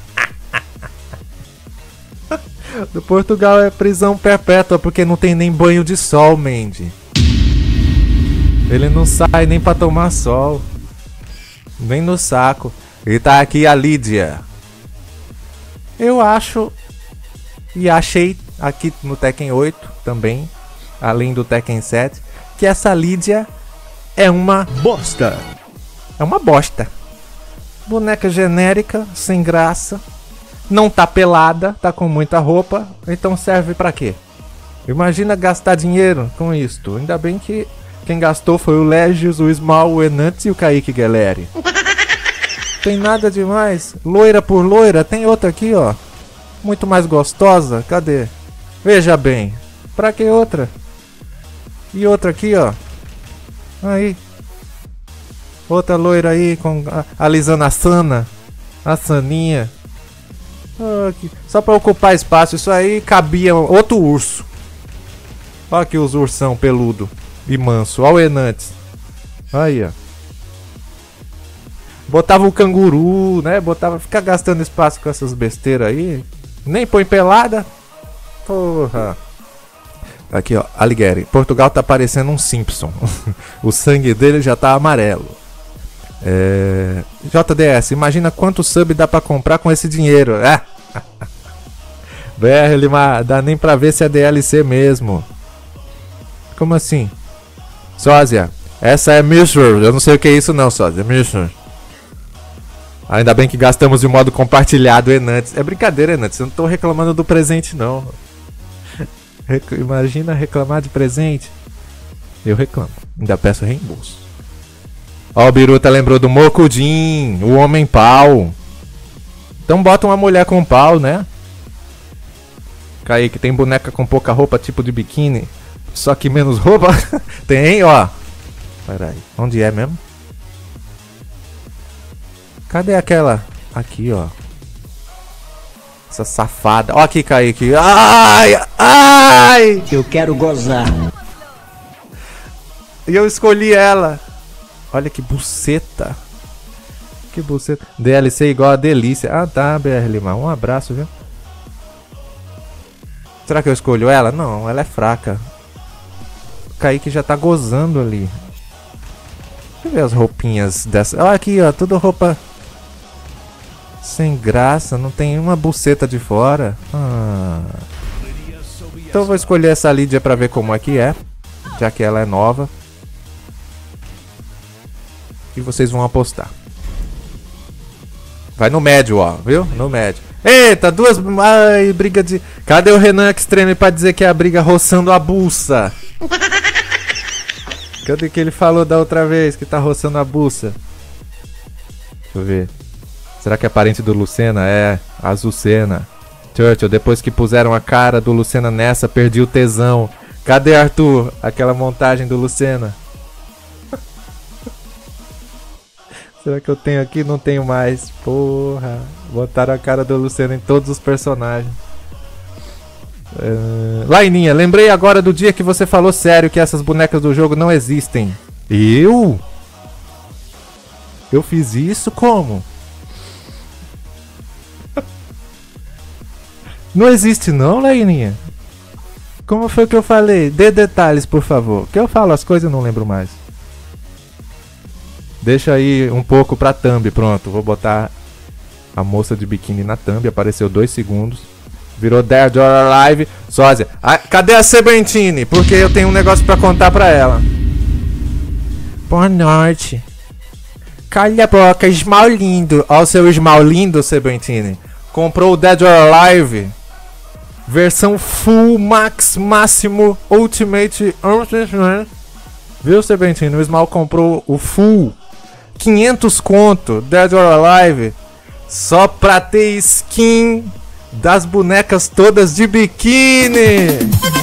Do Portugal é prisão perpétua, porque não tem nem banho de sol, Mendes. Ele não sai nem pra tomar sol. Nem no saco. E tá aqui a Lídia. Eu acho... E achei aqui no Tekken 8 também, além do Tekken 7, que essa Lídia é uma bosta. É uma bosta. Boneca genérica, sem graça. Não tá pelada, tá com muita roupa. Então serve pra quê? Imagina gastar dinheiro com isto. Ainda bem que quem gastou foi o Legios, o Small, o Enantes e o Kaique Guilherme. Tem nada demais. Loira por loira. Tem outra aqui, ó. Muito mais gostosa. Cadê? Veja bem. Pra que outra? E outra aqui, ó. Aí. Outra loira aí com alisando a Sana. A Saninha. Só pra ocupar espaço. Isso aí cabia outro urso. Olha aqui os ursão peludo e manso. Olha o Enantes. Aí, ó. Botava o canguru, né? Botava. Ficar gastando espaço com essas besteiras aí. Nem põe pelada. Porra. Aqui, ó, Alighieri. Portugal tá parecendo um Simpson. O sangue dele já tá amarelo. JDS, imagina quanto sub dá pra comprar com esse dinheiro. BR Lima, dá nem pra ver se é DLC mesmo. Como assim? Sósia, essa é Mission. Eu não sei o que é isso não, Sósia. Mission. Ainda bem que gastamos de modo compartilhado, Enantes. É brincadeira, Enantes. Eu não tô reclamando do presente, não. Imagina reclamar de presente. Eu reclamo. Ainda peço reembolso. Ó, o Biruta lembrou do Mokudin, o homem pau. Então bota uma mulher com pau, né? Kaique, tem boneca com pouca roupa, tipo de biquíni. Só que menos roupa. Tem, ó. Peraí, onde é mesmo? Cadê aquela? Aqui, ó. Essa safada. Ó aqui, Kaique. Ai! Ai! Eu quero gozar. E eu escolhi ela. Olha que buceta. Que buceta. DLC igual a delícia. Ah, tá, BR Lima. Um abraço, viu? Será que eu escolho ela? Não, ela é fraca. O Kaique já tá gozando ali. Deixa eu ver as roupinhas dessa. Olha aqui, ó. Tudo roupa sem graça. Não tem uma buceta de fora. Então eu vou escolher essa Lídia pra ver como é que é. Já que ela é nova. E vocês vão apostar. Vai no médio, ó. Viu? No médio. Eita, duas... Ai, briga de... Cadê o Renan Extreme pra dizer que é a briga roçando a buça? Cadê que ele falou da outra vez que tá roçando a buça? Deixa eu ver. Será que é parente do Lucena? É, a Azucena. Churchill, depois que puseram a cara do Lucena nessa, perdi o tesão. Cadê, Arthur? Aquela montagem do Lucena. Será que eu tenho aqui? Não tenho mais. Porra. Botaram a cara do Luciano em todos os personagens. Laininha, lembrei agora do dia que você falou sério que essas bonecas do jogo não existem. Eu? Eu fiz isso? Como? Não existe não, Laininha? Como foi que eu falei? Dê detalhes, por favor. Que eu falo as coisas e não lembro mais. Deixa aí um pouco pra thumb, pronto. Vou botar a moça de biquíni na thumb. Apareceu 2 segundos. Virou Dead or Alive. Sósia, cadê a Sebentine? Porque eu tenho um negócio pra contar pra ela. Boa noite. Calha a boca, esmal lindo. Ó o seu esmal lindo, Sebentine. Comprou o Dead or Alive. Versão Full Max Máximo Ultimate. Viu, Sebentine? O Esmal comprou o Full. 500 conto, Dead or Alive, só pra ter skin das bonecas todas de biquíni.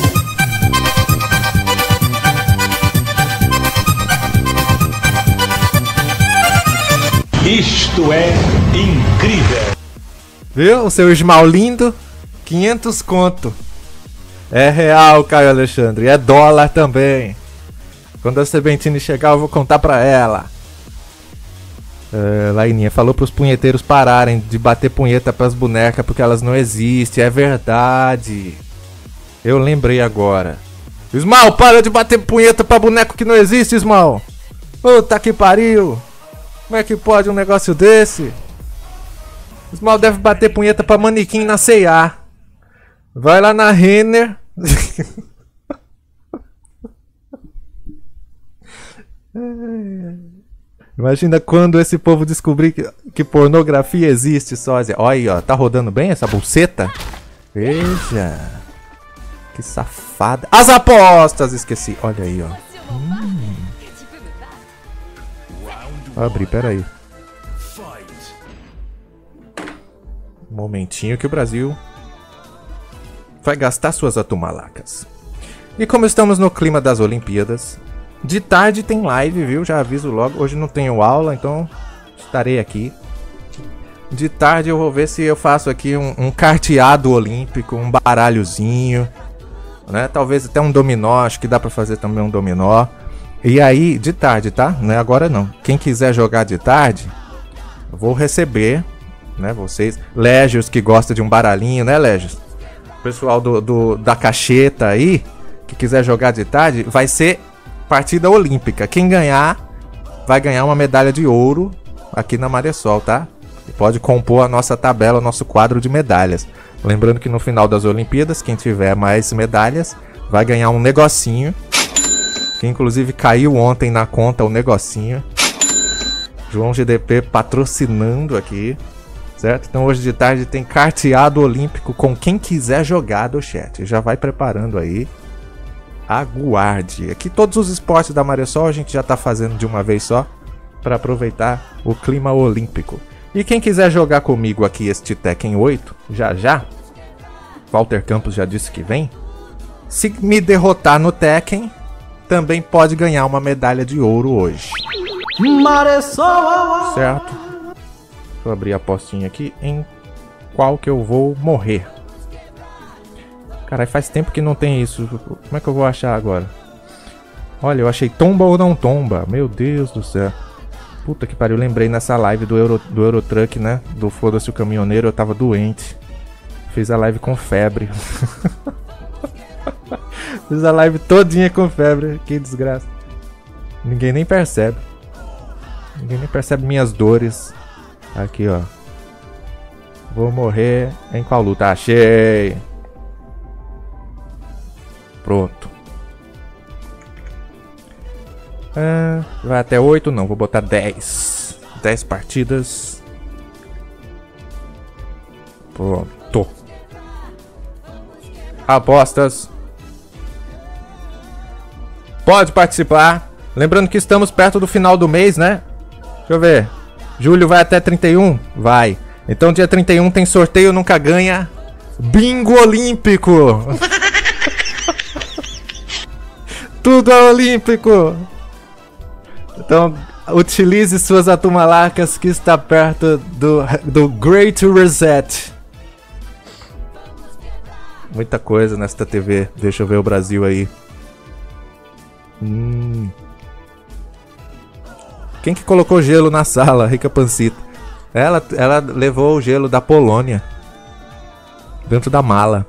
Isto é incrível. Viu? O seu esmal lindo, 500 conto. É real, Caio Alexandre, é dólar também. Quando a Sebentine chegar eu vou contar pra ela. Laininha falou pros punheteiros pararem de bater punheta pras bonecas porque elas não existem. É verdade. Eu lembrei agora. Ismal, para de bater punheta pra boneco que não existe, Ismal. Puta que pariu. Como é que pode um negócio desse? Ismal deve bater punheta pra manequim na C&A. Vai lá na Renner. Imagina quando esse povo descobrir que pornografia existe, Sósia. Olha aí, ó. Tá rodando bem essa buceta? Veja. Que safada. As apostas! Esqueci. Olha aí, ó. Vou abrir, peraí. Um momentinho que o Brasil vai gastar suas atumalacas. E como estamos no clima das Olimpíadas... De tarde tem live, viu? Já aviso logo. Hoje não tenho aula, então estarei aqui. De tarde eu vou ver se eu faço aqui um carteado olímpico, um baralhozinho, né? Talvez até um dominó, acho que dá pra fazer também um dominó. E aí, de tarde, tá? Não é agora não. Quem quiser jogar de tarde, eu vou receber, né? Vocês, Légios que gosta de um baralhinho, né, Légios? Pessoal da cacheta aí, que que quiser jogar de tarde, vai ser partida olímpica. Quem ganhar, vai ganhar uma medalha de ouro aqui na Maresol, tá? E pode compor a nossa tabela, o nosso quadro de medalhas. Lembrando que no final das Olimpíadas, quem tiver mais medalhas, vai ganhar um negocinho. Que inclusive caiu ontem na conta o negocinho. João GDP patrocinando aqui. Certo? Então hoje de tarde tem carteado olímpico com quem quiser jogar do chat. Já vai preparando aí. Aguarde. Aqui todos os esportes da Maresol a gente já tá fazendo de uma vez só. Para aproveitar o clima olímpico. E quem quiser jogar comigo aqui este Tekken 8, já. Walter Campos já disse que vem. Se me derrotar no Tekken, também pode ganhar uma medalha de ouro hoje. Maresol. Certo? Deixa eu abrir a postinha aqui em qual que eu vou morrer. Caralho, faz tempo que não tem isso. Como é que eu vou achar agora? Olha, eu achei tomba ou não tomba. Meu Deus do céu. Puta que pariu, lembrei nessa live do Eurotruck, né? Do Foda-se o Caminhoneiro, eu tava doente. Fiz a live com febre. Fiz a live todinha com febre. Que desgraça. Ninguém nem percebe. Ninguém nem percebe minhas dores. Aqui, ó. Vou morrer em qual luta? Achei! Pronto. Vai até 8? Não, vou botar 10. 10 partidas. Pronto. Apostas. Pode participar. Lembrando que estamos perto do final do mês, né? Deixa eu ver. Julho vai até 31? Vai. Então dia 31 tem sorteio nunca ganha. Bingo olímpico. Tudo é olímpico. Então, utilize suas atumalacas que está perto do Great Reset. Muita coisa nesta TV. Deixa eu ver o Brasil aí. Quem que colocou gelo na sala? Rica Pancita. Ela levou o gelo da Polônia. Dentro da mala.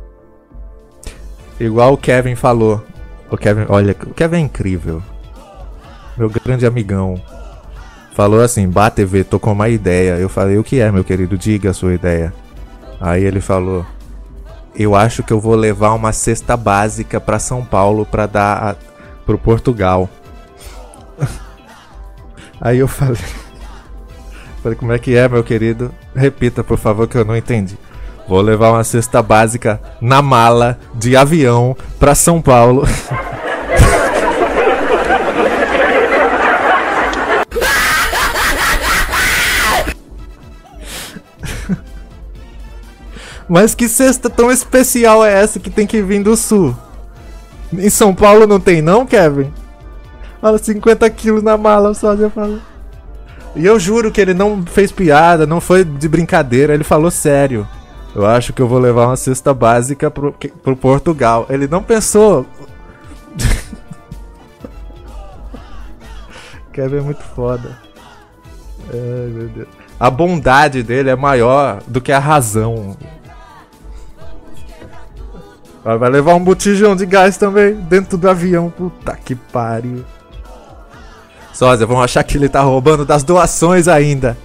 Igual o Kevin falou. O Kevin, olha, o Kevin é incrível. Meu grande amigão. Falou assim, Bah TV, tô com uma ideia. Eu falei, o que é, meu querido? Diga a sua ideia. Aí ele falou, eu acho que eu vou levar uma cesta básica pra São Paulo pra dar pro Portugal. Aí eu falei, como é que é, meu querido? Repita, por favor, que eu não entendi. Vou levar uma cesta básica na mala de avião pra São Paulo. Mas que cesta tão especial é essa que tem que vir do sul? Em São Paulo não tem não, Kevin? Olha, 50 quilos na mala, só já falou. E eu juro que ele não fez piada, não foi de brincadeira, ele falou sério. Eu acho que eu vou levar uma cesta básica pro Portugal. Ele não pensou. Kevin é muito foda. Ai, meu Deus. A bondade dele é maior do que a razão. Vai levar um botijão de gás também dentro do avião. Puta que pariu. Sósia, vão achar que ele tá roubando das doações ainda.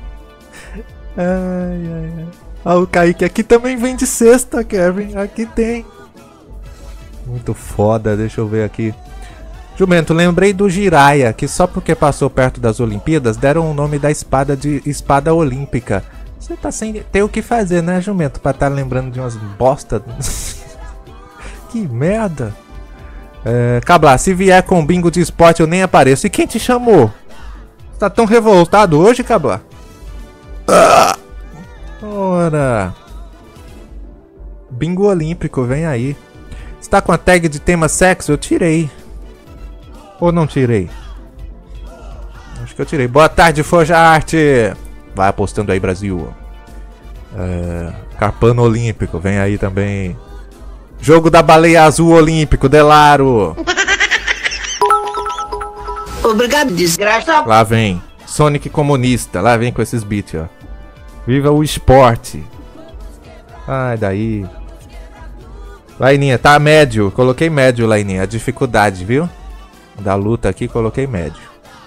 Ai. Ah, o Kaique aqui também vende cesta, Kevin. Aqui tem. Muito foda, deixa eu ver aqui. Jumento, lembrei do Jiraiya, que só porque passou perto das Olimpíadas deram o nome da espada de espada olímpica. Você tá sem ter o que fazer, né, Jumento? Pra tá lembrando de umas bosta. Que merda. Cabla, se vier com bingo de esporte eu nem apareço. E quem te chamou? Você tá tão revoltado hoje, Cabla? Ora. Bingo olímpico, vem aí. Você tá com a tag de tema sexo? Eu tirei. Ou não tirei? Acho que eu tirei. Boa tarde, Forja Arte. Vai apostando aí, Brasil. Carpano olímpico, vem aí também. Jogo da baleia azul olímpico, Delaro. Obrigado, desgraça. Lá vem. Sonic comunista. Lá vem com esses beats, ó. Viva o esporte. Ai, daí. Laininha, tá médio. Coloquei médio, Laininha. A dificuldade, viu? Da luta aqui, coloquei médio.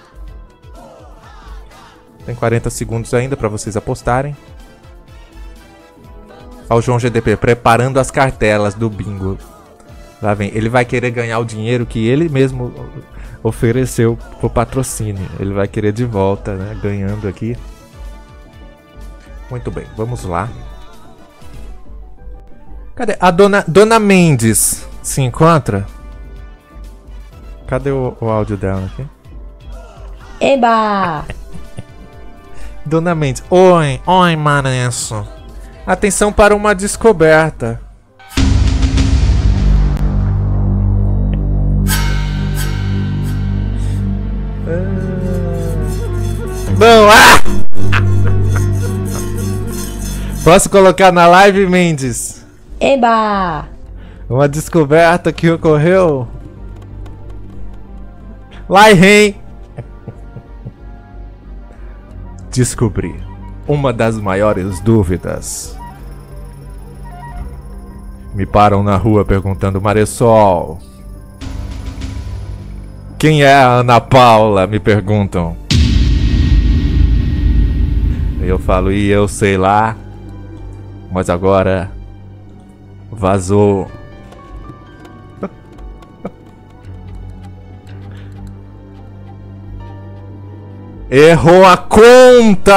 Tem 40 segundos ainda pra vocês apostarem. Olha o João GDP preparando as cartelas do bingo. Lá vem. Ele vai querer ganhar o dinheiro que ele mesmo ofereceu pro patrocínio. Ele vai querer de volta, né? Ganhando aqui. Muito bem, vamos lá. Cadê? A Dona Mendes se encontra? Cadê o áudio dela aqui? Eba! Dona Mendes. Oi, Manesso. Atenção para uma descoberta. Bom, Posso colocar na live, Mendes? Eba! Uma descoberta que ocorreu. Lai-Ren. Descobri uma das maiores dúvidas. Me param na rua perguntando: Maressol, quem é a Ana Paula? Me perguntam. Eu falo: e eu sei lá. Mas agora vazou. Errou a conta!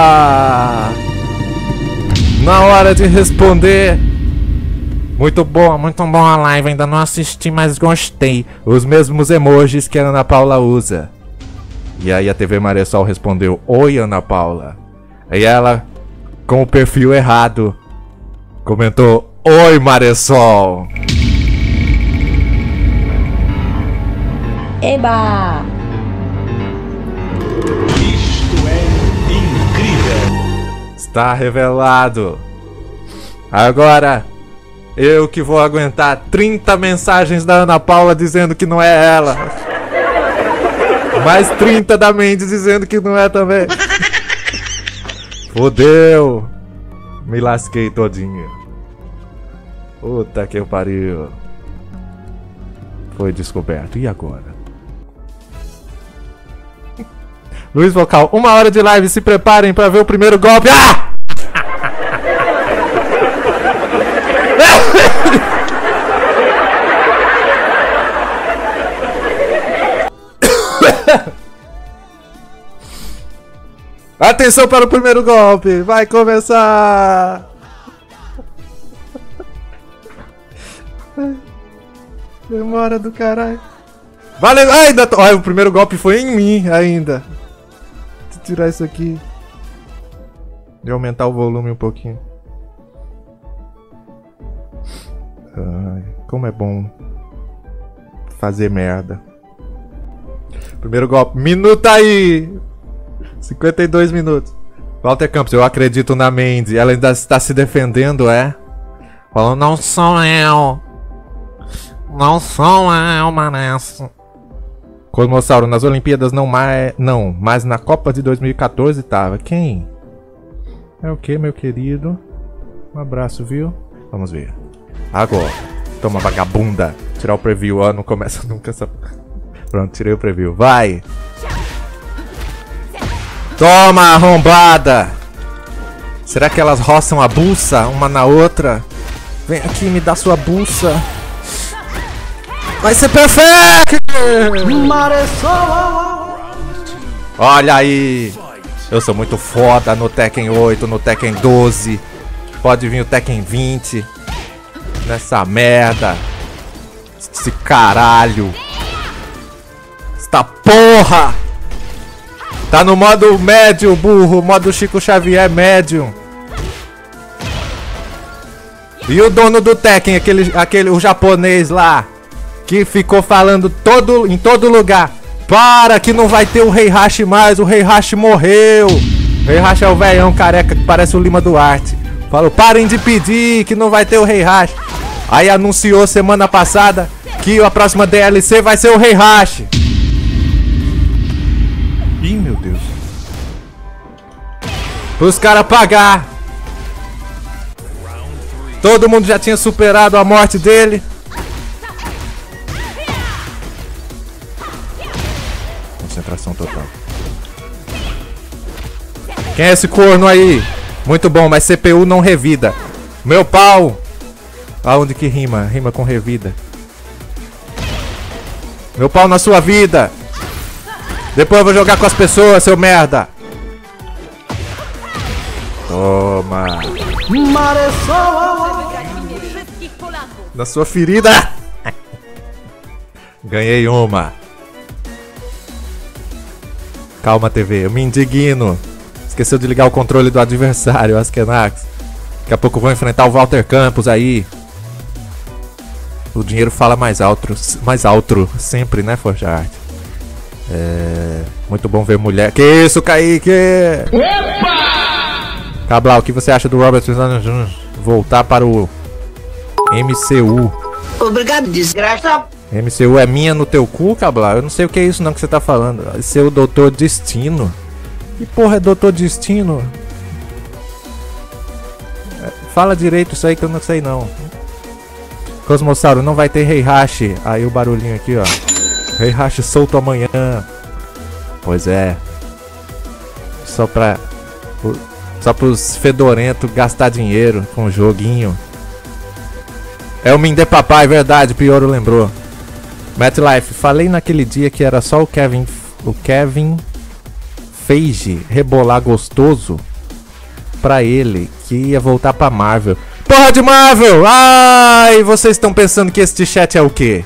Na hora de responder. Muito boa a live. Ainda não assisti, mas gostei. Os mesmos emojis que a Ana Paula usa. E aí a TV Maressol respondeu: oi, Ana Paula. E ela, com o perfil errado, comentou: oi, Maressol. Eba! Está revelado. Agora eu que vou aguentar 30 mensagens da Ana Paula dizendo que não é ela. Mais 30 da Mendes dizendo que não é também. Fodeu. Me lasquei todinho. Puta que pariu. Foi descoberto. E agora? Luiz Vocal, 1 hora de live, se preparem pra ver o primeiro golpe. Ah! Atenção para o primeiro golpe, vai começar. Demora do caralho. Valeu, ainda. Olha, o primeiro golpe foi em mim ainda. Tirar isso aqui e aumentar o volume um pouquinho. Ai, como é bom fazer merda. Primeiro golpe, minuto aí. 52 minutos. Walter Campos, eu acredito na Mandy. Ela ainda está se defendendo, é? Falando: não sou eu. Não sou eu, Manesso. Cosmossauro, nas Olimpíadas não, mas na Copa de 2014 tava. Quem? É o que, meu querido? Um abraço, viu? Vamos ver. Agora. Toma, vagabunda. Tirar o preview, ó. Não começa nunca essa... Pronto, tirei o preview. Vai! Toma, arrombada! Será que elas roçam a buça uma na outra? Vem aqui, me dá sua buça. Vai ser perfeito! Maressol. Olha aí! Eu sou muito foda no Tekken 8, no Tekken 12. Pode vir o Tekken 20. Nessa merda. Esse caralho. Esta porra! Tá no modo médio, burro. Modo Chico Xavier médio. E o dono do Tekken, o japonês lá, que ficou falando em todo lugar: para que não vai ter o Heihachi mais, o Heihachi morreu. O Heihachi é o velhão careca que parece o Lima Duarte. Falou: parem de pedir que não vai ter o Heihachi. Aí anunciou semana passada que a próxima DLC vai ser o Heihachi. Ih, meu Deus. Pros caras pagar. Todo mundo já tinha superado a morte dele. Concentração total. Quem é esse corno aí? Muito bom, mas CPU não revida. Meu pau! Aonde que rima? Rima com revida. Meu pau na sua vida! Depois eu vou jogar com as pessoas, seu merda! Toma! Maressol. Na sua ferida! Ganhei uma. Calma, TV, eu me indigno. Esqueceu de ligar o controle do adversário, Askenax. Daqui a pouco vou enfrentar o Walter Campos aí. O dinheiro fala mais alto sempre, né, Forjart? Muito bom ver mulher. Que isso, Kaique? Opa! Cabral, o que você acha do Robert Jr. voltar para o MCU? Obrigado, desgraça. MCU é minha no teu cu, Cabral? Eu não sei o que é isso não que você tá falando. Esse é o Doutor Destino. Que porra é Doutor Destino? Fala direito isso aí que eu não sei não. Cosmossauro, não vai ter Heihachi. Aí o barulhinho aqui, ó. Heihachi solto amanhã. Pois é. Só pros fedorentos gastar dinheiro com o joguinho. É o Mindê Papai, verdade, Pioro lembrou. MetLife, falei naquele dia que era só o Kevin Feige rebolar gostoso pra ele, que ia voltar pra Marvel. Porra de Marvel! Ai, vocês estão pensando que este chat é o quê?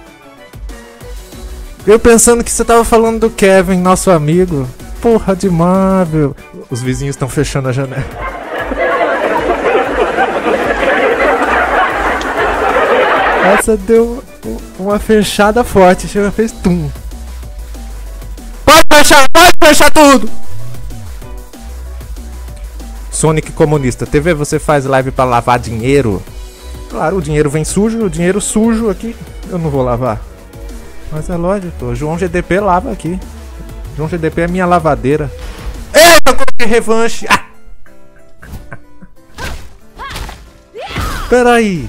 Eu pensando que você tava falando do Kevin, nosso amigo. Porra de Marvel. Os vizinhos estão fechando a janela. Essa deu uma fechada forte. Chega, fez tum. Pode fechar tudo! Sonic comunista. TV, você faz live pra lavar dinheiro? Claro, o dinheiro vem sujo, o dinheiro sujo aqui. Eu não vou lavar. Mas é lógico, o João GDP lava aqui. João GDP é minha lavadeira. Eita, eu coloquei revanche! Ah! Peraí.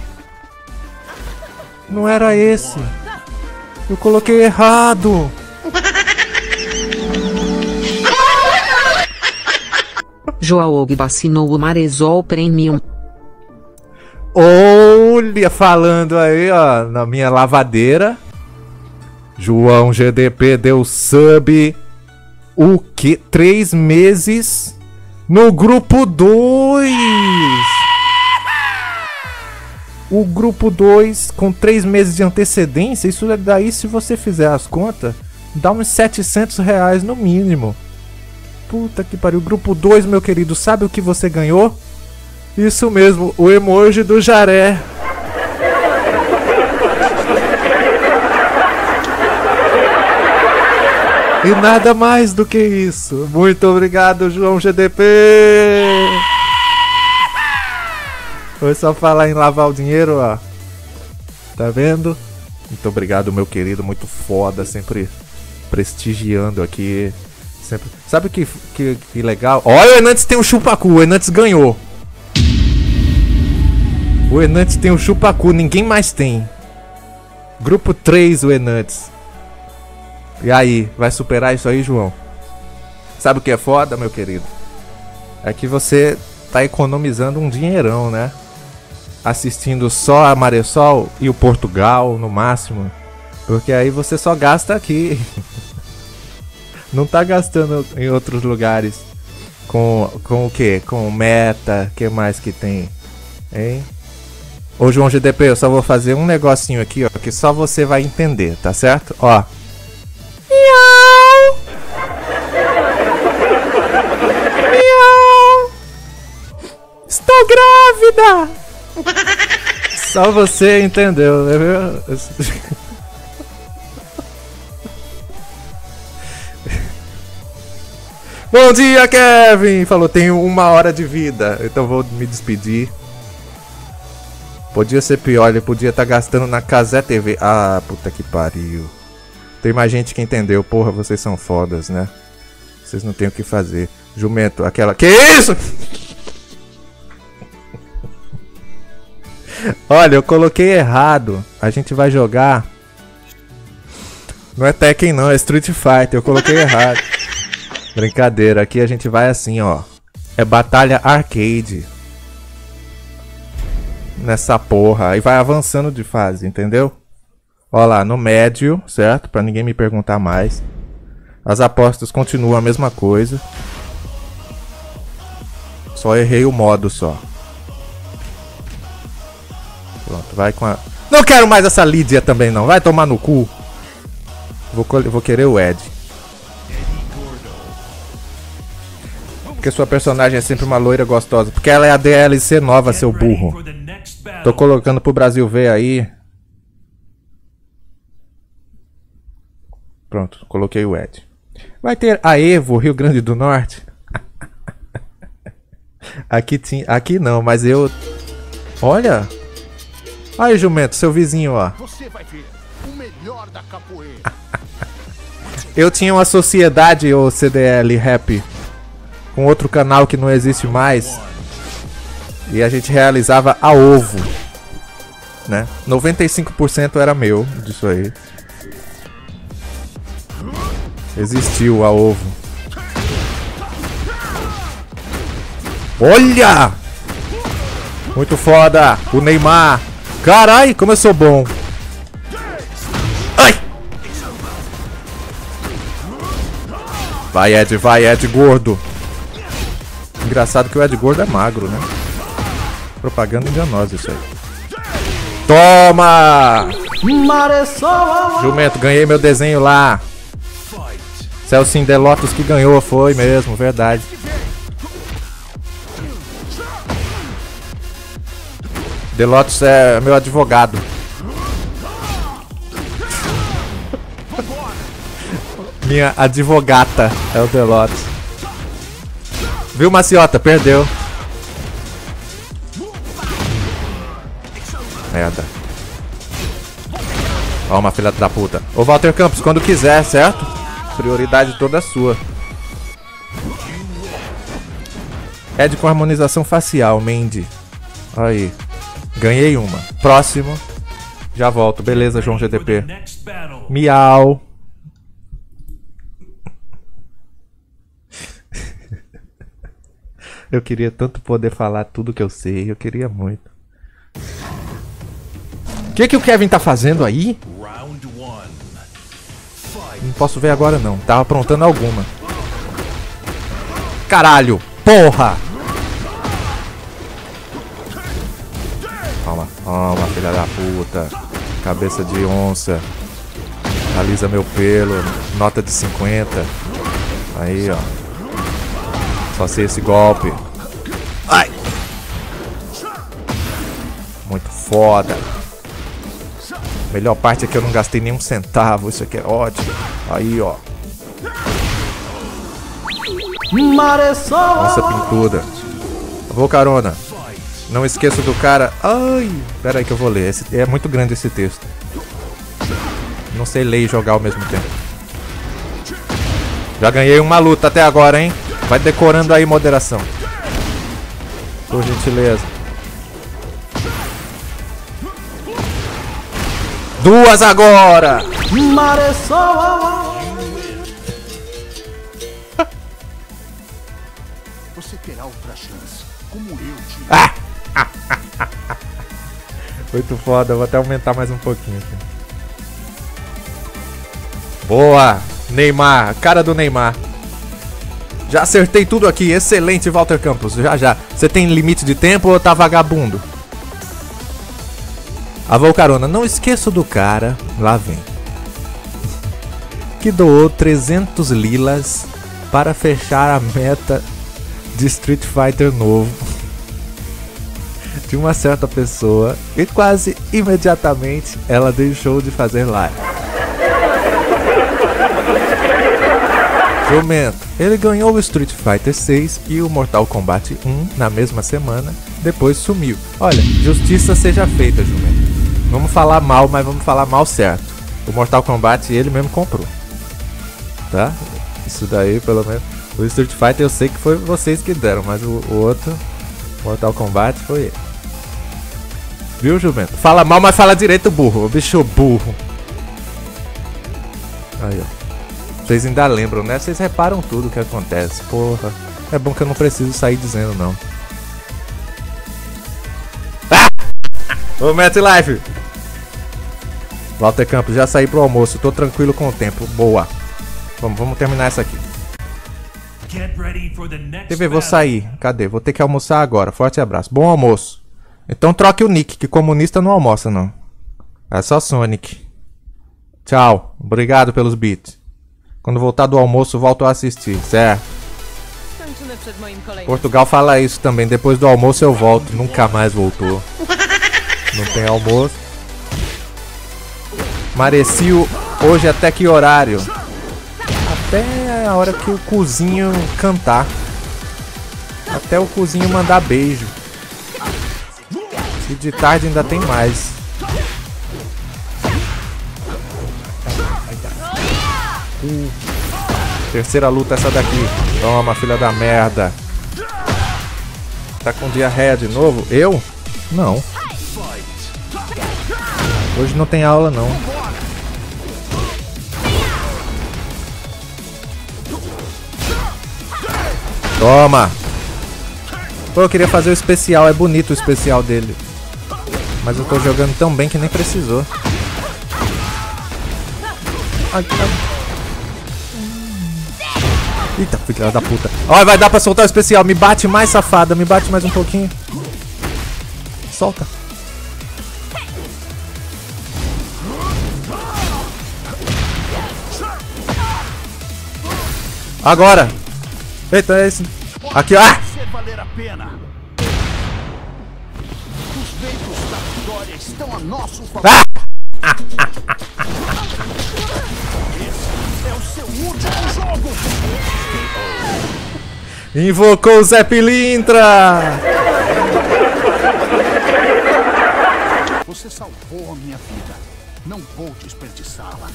Não era esse. Eu coloquei errado. João vacinou o Marezol Premium. Olha, falando aí, ó, na minha lavadeira. João GDP deu sub. O que? 3 meses no grupo 2. O grupo 2 com 3 meses de antecedência. Isso daí, se você fizer as contas, dá uns R$700 no mínimo. Puta que pariu. Grupo 2, meu querido, sabe o que você ganhou? Isso mesmo, o emoji do Jaré. E nada mais do que isso. Muito obrigado, João GDP. Foi só falar em lavar o dinheiro, ó. Tá vendo? Muito obrigado, meu querido. Muito foda, sempre prestigiando aqui. Sempre. Sabe que legal? Olha, o Enantes tem um chupacu. O Enantes ganhou. O Enantes tem um chupacu. Ninguém mais tem. Grupo 3, o Enantes. E aí, vai superar isso aí, João? Sabe o que é foda, meu querido? É que você tá economizando um dinheirão, né? Assistindo só a Maressol e o Portugal, no máximo. Porque aí você só gasta aqui. Não tá gastando em outros lugares. Com o quê? Com meta, que mais que tem? Hein? Ô, João GDP, eu só vou fazer um negocinho aqui, ó, que só você vai entender, tá certo? Ó. Miau! Miau! Estou grávida! Só você entendeu, né? Bom dia, Kevin! Falou, tenho 1 hora de vida, então vou me despedir. Podia ser pior, ele podia estar gastando na Casé TV. Ah, puta que pariu. Tem mais gente que entendeu, porra, vocês são fodas, né? Vocês não tem o que fazer. Jumento, aquela... Que isso? Olha, eu coloquei errado. A gente vai jogar... Não é Tekken não, é Street Fighter. Eu coloquei errado. Brincadeira, aqui a gente vai assim, ó. É batalha arcade. Nessa porra. Aí vai avançando de fase, entendeu? Ó lá, no médio, certo? Pra ninguém me perguntar mais. As apostas continuam a mesma coisa. Só errei o modo só. Pronto, vai com a... Não quero mais essa Lídia também não. Vai tomar no cu. Vou querer o Ed. Porque sua personagem é sempre uma loira gostosa. Porque ela é a DLC nova, seu burro. Tô colocando pro Brasil ver aí. Pronto, coloquei o Ed. Vai ter a Evo, Rio Grande do Norte. Aqui não, mas eu... Olha. Aí, jumento, seu vizinho, ó. Você vai ver o melhor da capoeira. Eu tinha uma sociedade, o CDL Rap, com outro canal que não existe mais. E a gente realizava a ovo, né? 95% era meu disso aí. Existiu a ovo. Olha! Muito foda! O Neymar! Carai, como eu sou bom! Ai! Vai, Ed, gordo! Engraçado que o Ed gordo é magro, né? Propaganda enganosa isso aí. Toma! Jumento, ganhei meu desenho lá. Celcinho de Lotus que ganhou, foi mesmo, verdade. De Lotus é meu advogado. Minha advogata é o De Lotus. Viu, Maciota? Perdeu. Merda. Ó, uma filha da puta. Ô, Walter Campos, quando quiser, certo? Prioridade toda sua. Ed com harmonização facial, Mandy. Aí. Ganhei uma. Próximo. Já volto. Beleza, João GDP. Miau. Eu queria tanto poder falar tudo que eu sei. Eu queria muito. O que o Kevin tá fazendo aí? Não posso ver agora não. Tava aprontando alguma. Caralho. Porra. Toma, filha da puta. Cabeça de onça. Alisa meu pelo. Nota de 50. Aí, ó. Só sei esse golpe. Ai. Muito foda. Melhor parte é que eu não gastei nenhum centavo. Isso aqui é ótimo. Aí, ó. Nossa, pintuda. Vou, carona. Não esqueça do cara. Ai, pera aí que eu vou ler. É muito grande esse texto. Não sei ler e jogar ao mesmo tempo. Já ganhei uma luta até agora, hein? Vai decorando aí, moderação. Por gentileza. 2 agora! Você terá outra chance, como eu te... Ah! Muito foda, vou até aumentar mais um pouquinho aqui. Boa! Neymar, cara do Neymar. Já acertei tudo aqui, excelente, Walter Campos. Já. Você tem limite de tempo ou tá vagabundo? Avô Carona, não esqueço do cara, lá vem, que doou 300 lilas para fechar a meta de Street Fighter novo de uma certa pessoa e quase imediatamente ela deixou de fazer live. Jumento, ele ganhou o Street Fighter 6 e o Mortal Kombat 1 na mesma semana, depois sumiu. Olha, justiça seja feita, Jumento. Vamos falar mal, mas vamos falar mal certo. O Mortal Kombat ele mesmo comprou. Tá? Isso daí, pelo menos. O Street Fighter eu sei que foi vocês que deram, mas o outro, Mortal Kombat, foi ele. Viu, jumento? Fala mal, mas fala direito, burro. Bicho burro. Aí, ó. Vocês ainda lembram, né? Vocês reparam tudo que acontece. Porra. É bom que eu não preciso sair dizendo, não. Ah! Ô, MetLife. Walter Campos, já saí pro almoço. Tô tranquilo com o tempo. Boa. Vamos terminar essa aqui. TV, vou sair. Cadê? Vou ter que almoçar agora. Forte abraço. Bom almoço. Então troque o nick, que comunista não almoça, não. É só Sonic. Tchau. Obrigado pelos beats. Quando voltar do almoço, volto a assistir, certo? Portugal fala isso também. Depois do almoço eu volto. Nunca mais voltou. Não tem almoço. Marecio, hoje até que horário? Até a hora que o cozinho cantar. Até o cozinho mandar beijo. E de tarde ainda tem mais. Terceira luta essa daqui. Toma, filha da merda. Tá com diarreia de novo? Eu? Não. Hoje não tem aula não. Toma! Pô, eu queria fazer o especial, é bonito o especial dele. Mas eu tô jogando tão bem que nem precisou. Ai, ai. Eita, filha da puta. Ó, vai dar pra soltar o especial. Me bate mais, safada. Me bate mais um pouquinho. Solta. Agora. Eita, é esse. Aqui, ah! Valer a pena. Os ventos da vitória estão a nosso favor. Esse é o seu último jogo. Invocou o Zé Pilintra. Você salvou a minha vida. Não vou desperdiçá-la.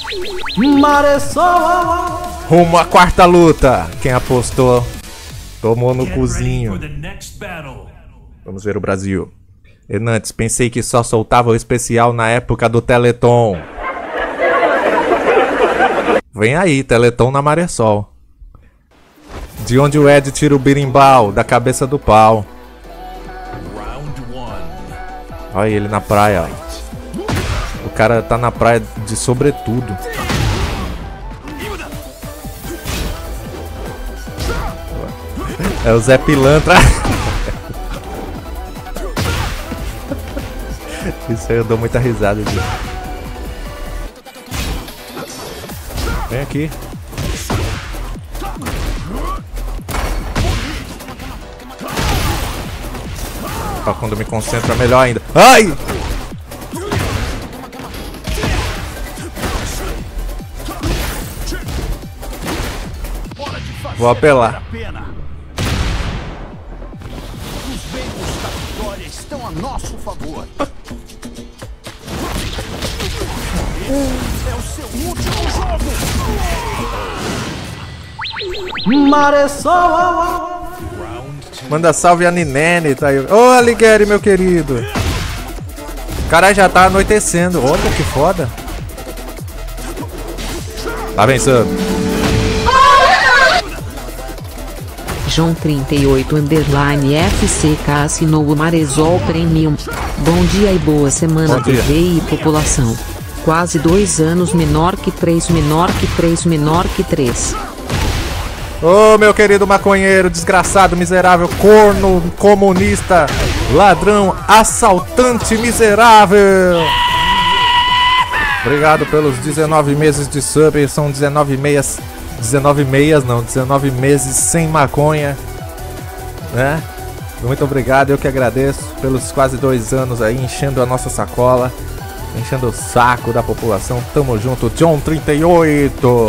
Maressol. Rumo à quarta luta. Quem apostou tomou no cozinho. Vamos ver o Brasil. Enantes, pensei que só soltava o especial na época do Teleton. Vem aí, Teleton na Maressol. De onde o Ed tira o birimbau? Da cabeça do pau. Olha ele na praia. O cara tá na praia de sobretudo. É o Zé Pilantra. Isso aí eu dou muita risada disso. Vem aqui. Ó, quando eu me concentro é melhor ainda. Ai! Vou apelar. Os ventos da vitória estão a nosso favor. Esse é o seu último jogo. Maressol. Manda salve a Ninene, tá aí. Ô, Alighieri, meu querido. Caralho, já tá anoitecendo. Olha que foda. Tá vencendo. João 38 _ FCK assinou o Maressol Premium. Bom dia e boa semana. Bom dia. TV e população. Quase 2 anos menor que 3, menor que 3, menor que 3. Ô, meu querido maconheiro, desgraçado, miserável, corno, comunista, ladrão, assaltante miserável. Obrigado pelos 19 meses de sub. São 19 meses sem maconha, né? Muito obrigado, eu que agradeço pelos quase 2 anos aí enchendo a nossa sacola, enchendo o saco da população. Tamo junto, John 38.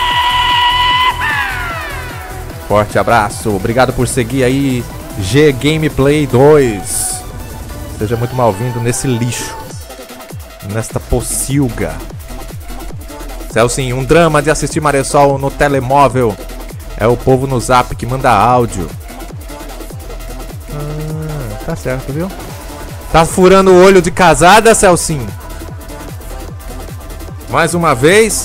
Forte abraço, obrigado por seguir aí, G Gameplay 2. Seja muito mal-vindo nesse lixo, nesta pocilga. Celcinho, um drama de assistir Maressol no telemóvel. É o povo no zap que manda áudio. Tá certo, viu? Tá furando o olho de casada, Celcinho? Mais uma vez.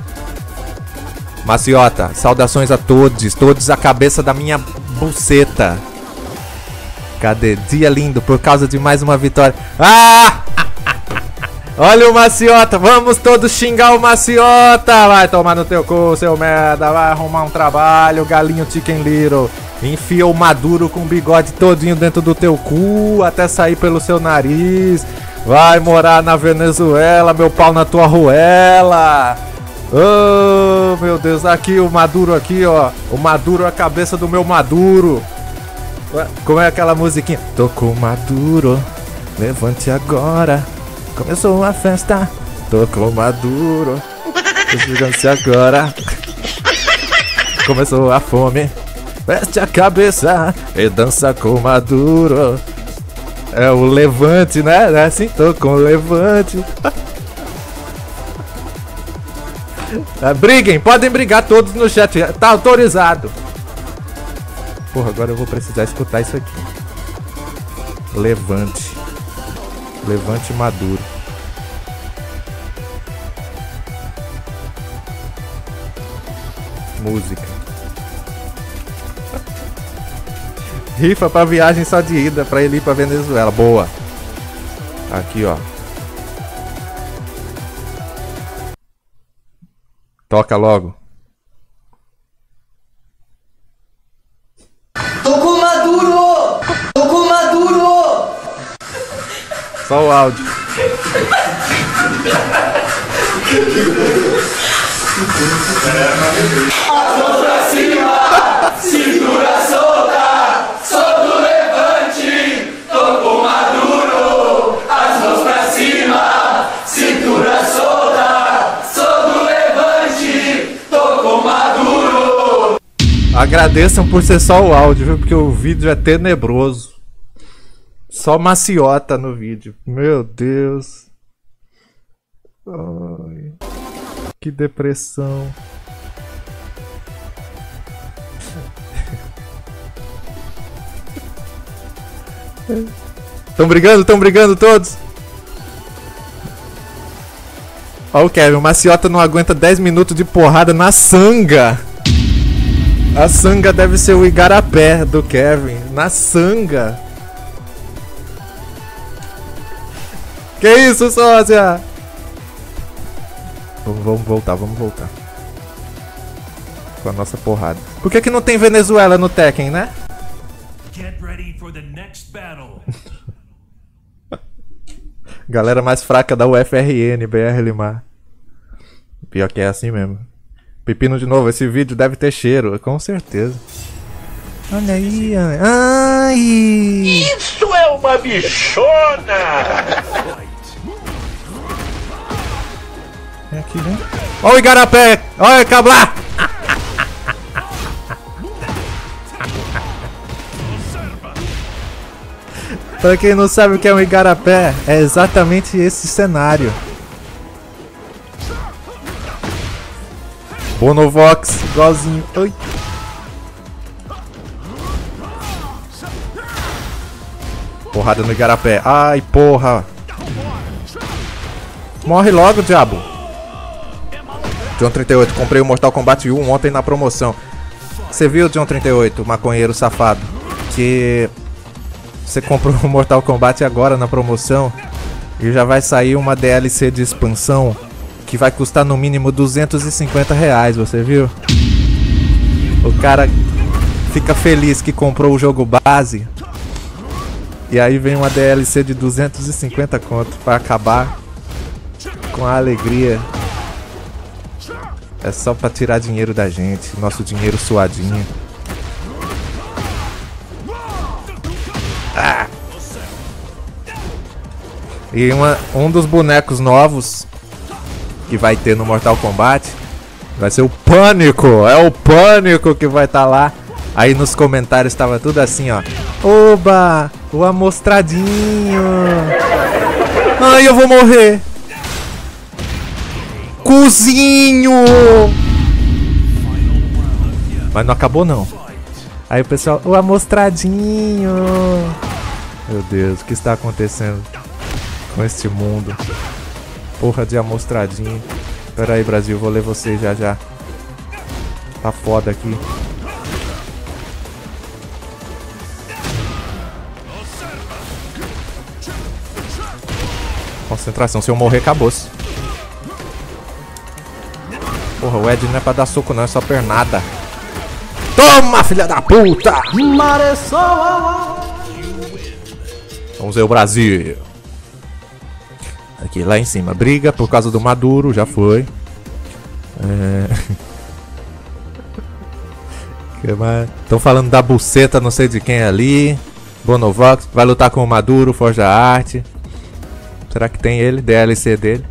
Maciota, saudações a todos. Todos a cabeça da minha buceta. Cadê? Dia lindo, por causa de mais uma vitória. Ah! Olha o Maciota, vamos todos xingar o Maciota. Vai tomar no teu cu, seu merda. Vai arrumar um trabalho, galinho Chicken Little. Enfia o Maduro com o bigode todinho dentro do teu cu, até sair pelo seu nariz. Vai morar na Venezuela, meu pau na tua ruela. Oh, meu Deus, aqui o Maduro aqui, ó. O Maduro é a cabeça do meu Maduro. Como é aquela musiquinha? Tô com o Maduro, levante agora. Começou a festa, tô com o Maduro. Levante agora. Começou a fome. Veste a cabeça e dança com o Maduro. É o levante, né? É assim, tô com o levante. Briguem, podem brigar todos no chat. Tá autorizado. Porra, agora eu vou precisar escutar isso aqui. Levante. Levante Maduro. Música. Rifa pra viagem só de ida, pra ele ir pra Venezuela. Boa. Aqui, ó. Toca logo. Tô com o Maduro! Tô com o Maduro! Só o áudio. As mãos pra cima, cintura solta, sou do levante, tô com Maduro. As mãos pra cima, cintura solta, sou do levante, tô com Maduro. Agradeçam por ser só o áudio, viu? Porque o vídeo é tenebroso. Só Maciota no vídeo. Meu Deus. Ai, que depressão. Tão brigando todos. Ó o Kevin, o Maciota não aguenta 10 minutos de porrada na sanga. A sanga deve ser o igarapé do Kevin. Na sanga. Que isso, sócia? Vamos voltar. Com a nossa porrada. Por que não tem Venezuela no Tekken, né? Get ready for the next battle. Galera mais fraca da UFRN, BR Limar. Pior que é assim mesmo. Pepino de novo, esse vídeo deve ter cheiro, com certeza. Olha aí, ai! Isso é uma bichona! Vem aqui, vem. Ó o igarapé! Olha o Cablá! Pra quem não sabe o que é um igarapé, é exatamente esse cenário. Bonovox, igualzinho. Oi. Porrada no igarapé. Ai, porra. Morre logo, diabo. John 38, comprei o Mortal Kombat 1 ontem na promoção. Você viu, John 38, maconheiro safado, que você comprou o Mortal Kombat agora na promoção e já vai sair uma DLC de expansão que vai custar no mínimo R$250, você viu? O cara fica feliz que comprou o jogo base e aí vem uma DLC de 250 conto pra acabar com a alegria. É só pra tirar dinheiro da gente, nosso dinheiro suadinho. Ah! E um dos bonecos novos que vai ter no Mortal Kombat vai ser o Pânico. É o Pânico que vai estar lá. Aí nos comentários tava tudo assim, ó. Oba! O amostradinho! Ai, eu vou morrer! Cozinho! Mas não acabou não. Aí o pessoal, o amostradinho! Meu Deus, o que está acontecendo com este mundo? Porra de amostradinho. Pera aí, Brasil, vou ler vocês já já. Tá foda aqui. Concentração, se eu morrer, acabou-se. Porra, o Ed não é pra dar soco não, é só pernada. Toma, filha da puta! Maressol. Vamos ver o Brasil. Aqui, lá em cima. Briga por causa do Maduro, já foi. Estão falando da buceta, não sei de quem ali. Bonovox, vai lutar com o Maduro, Forja Arte. Será que tem ele? DLC dele.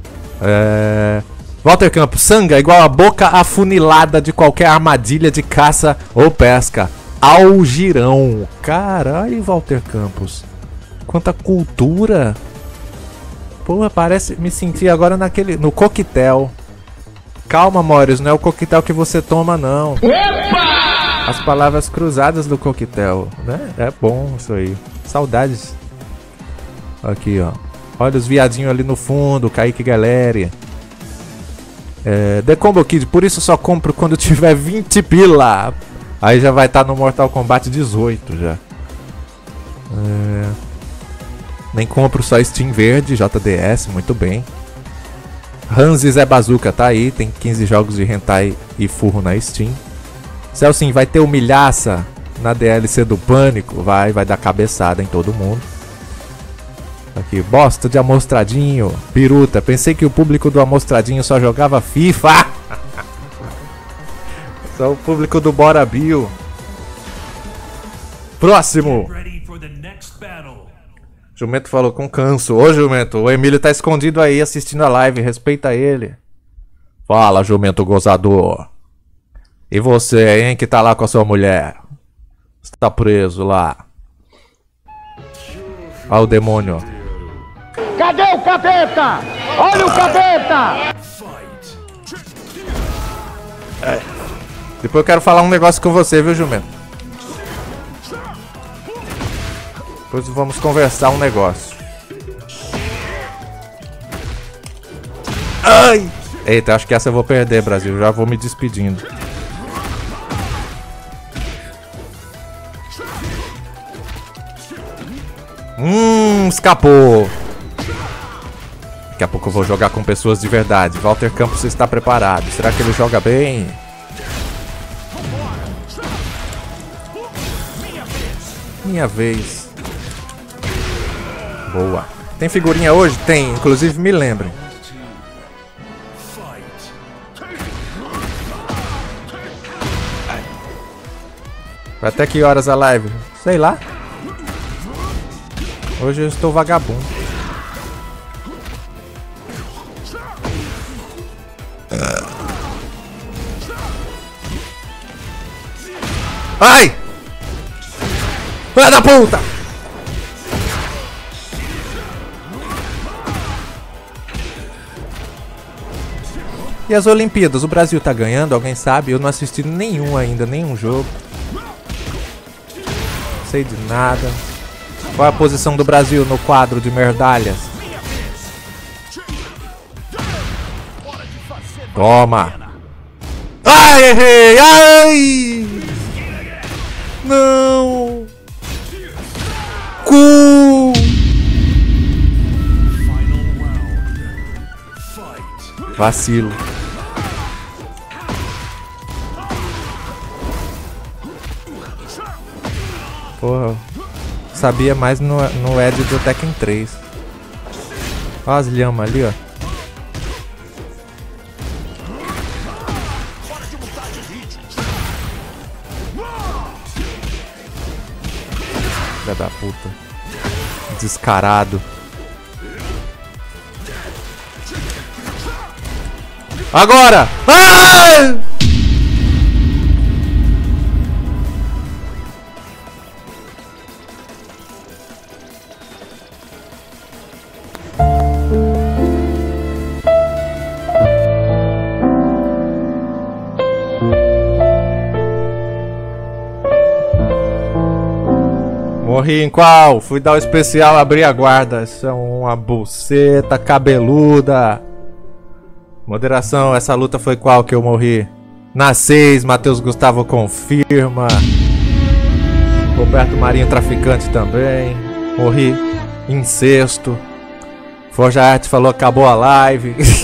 Walter Campos, sanga igual a boca afunilada de qualquer armadilha de caça ou pesca. Algirão. Caralho, Walter Campos. Quanta cultura. Porra, parece... Me senti agora no coquetel. Calma, Morius, não é o coquetel que você toma, não. Opa! As palavras cruzadas do coquetel, né? É bom isso aí. Saudades. Aqui, ó. Olha os viadinhos ali no fundo, Kaique Galera. The Combo Kid, por isso só compro quando tiver 20 pila. Aí já vai estar no Mortal Kombat 18 já. Nem compro só Steam Verde, JDS, muito bem. Hansi Zé Bazuca tá aí, tem 15 jogos de hentai e furro na Steam. Celcinho, vai ter o Milhaça na DLC do Pânico? Vai dar cabeçada em todo mundo. Aqui, bosta de amostradinho. Piruta, pensei que o público do amostradinho só jogava FIFA. Só o público do Bora Bill. Próximo. Jumento falou com canso. Ô Jumento, o Emílio tá escondido aí assistindo a live, respeita ele. Fala, Jumento gozador. E você, hein, que tá lá com a sua mulher? Você tá preso lá. Olha o demônio. Cadê o capeta? Olha o capeta! Depois eu quero falar um negócio com você, viu, Jumento? Depois vamos conversar um negócio. Ai! Eita, acho que essa eu vou perder, Brasil. Já vou me despedindo. Escapou. Daqui a pouco eu vou jogar com pessoas de verdade. Walter Campos está preparado. Será que ele joga bem? Minha vez. Boa. Tem figurinha hoje? Tem. Inclusive me lembrem. Vai até que horas a live? Sei lá. Hoje eu estou vagabundo. Ai! Filha da puta! E as Olimpíadas? O Brasil tá ganhando? Alguém sabe? Eu não assisti nenhum ainda, nenhum jogo. Não sei de nada. Qual é a posição do Brasil no quadro de medalhas? Toma! Ai, errei! Ai! Não! Cu! Vacilo. Porra, sabia mais no Ed do Tekken 3. Olha as lhamas ali, ó. Filha da puta. Descarado. Agora! Ah! Morri em qual? Fui dar o especial, abri a guarda. Isso é uma buceta cabeluda. Moderação, essa luta foi qual que eu morri? Na 6, Matheus Gustavo confirma. Roberto Marinho, traficante também. Morri em 6º. Forja Arte falou, acabou a live. Deixa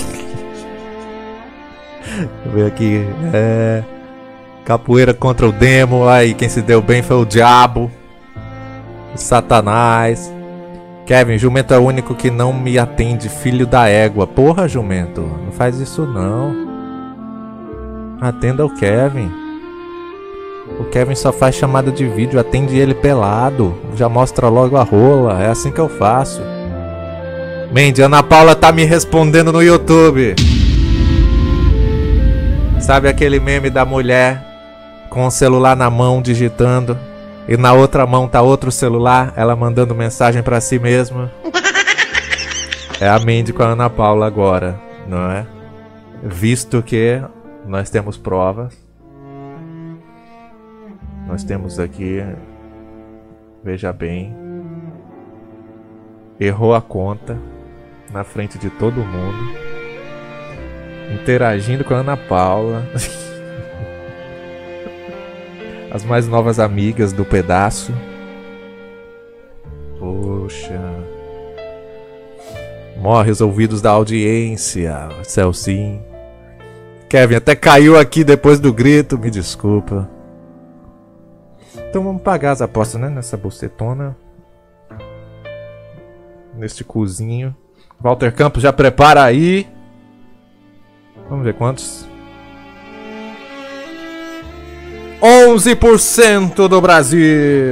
eu ver aqui. Capoeira contra o Demo. Aí quem se deu bem foi o Diabo. O Satanás. Kevin, jumento é o único que não me atende, filho da égua. Porra, jumento, não faz isso não. Atenda o Kevin. O Kevin só faz chamada de vídeo, atende ele pelado. Já mostra logo a rola, é assim que eu faço. Mandy, Ana Paula tá me respondendo no YouTube. Sabe aquele meme da mulher com o celular na mão digitando e na outra mão tá outro celular, ela mandando mensagem pra si mesma? É a Mandy com a Ana Paula agora, não é? Visto que nós temos provas. Nós temos aqui, veja bem, errou a conta na frente de todo mundo, interagindo com a Ana Paula. As mais novas amigas do pedaço. Poxa. Morre os ouvidos da audiência. Celcinho. Kevin até caiu aqui depois do grito. Me desculpa. Então vamos pagar as apostas, né? Nessa bucetona. Neste cozinho. Walter Campos já prepara aí. Vamos ver quantos. 11% do Brasil.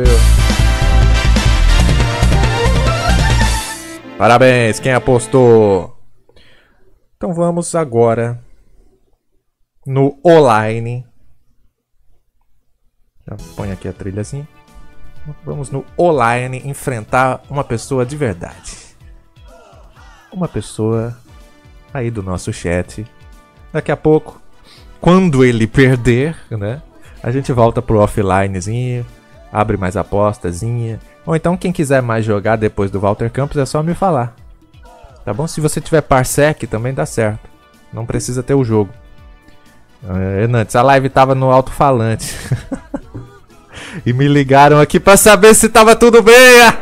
Parabéns, quem apostou. Então vamos agora no online. Já põe aqui a trilhazinha. Vamos no online enfrentar uma pessoa de verdade. Uma pessoa aí do nosso chat. Daqui a pouco, quando ele perder, né? A gente volta pro offlinezinho, abre mais apostazinha. Ou então quem quiser mais jogar depois do Walter Campos é só me falar. Tá bom? Se você tiver parsec também dá certo. Não precisa ter o jogo. Antes a live tava no alto-falante. E me ligaram aqui pra saber se tava tudo bem.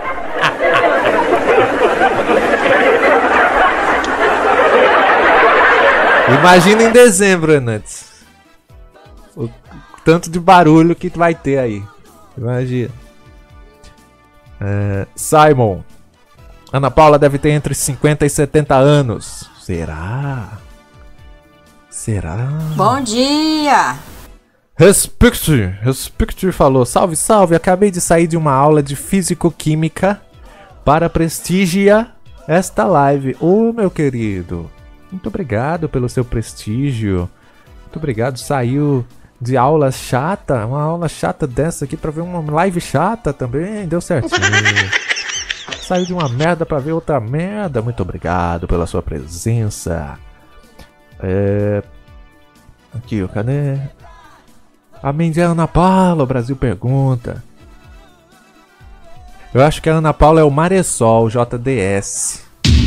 Imagina em dezembro, Enantes. O tanto de barulho que vai ter aí. Imagina. Simon. Ana Paula deve ter entre 50 e 70 anos. Será? Será? Bom dia! Respect falou. Salve, salve. Acabei de sair de uma aula de físico-química para prestigiar esta live. Ô, meu querido. Muito obrigado pelo seu prestígio. Muito obrigado. Saiu de aula chata, uma aula chata dessa aqui pra ver uma live chata também, deu certinho. Saiu de uma merda pra ver outra merda. Muito obrigado pela sua presença. Aqui, ó, cadê? A Mandy é a Ana Paula, o Brasil pergunta. Eu acho que a Ana Paula é o Maressol, JDS.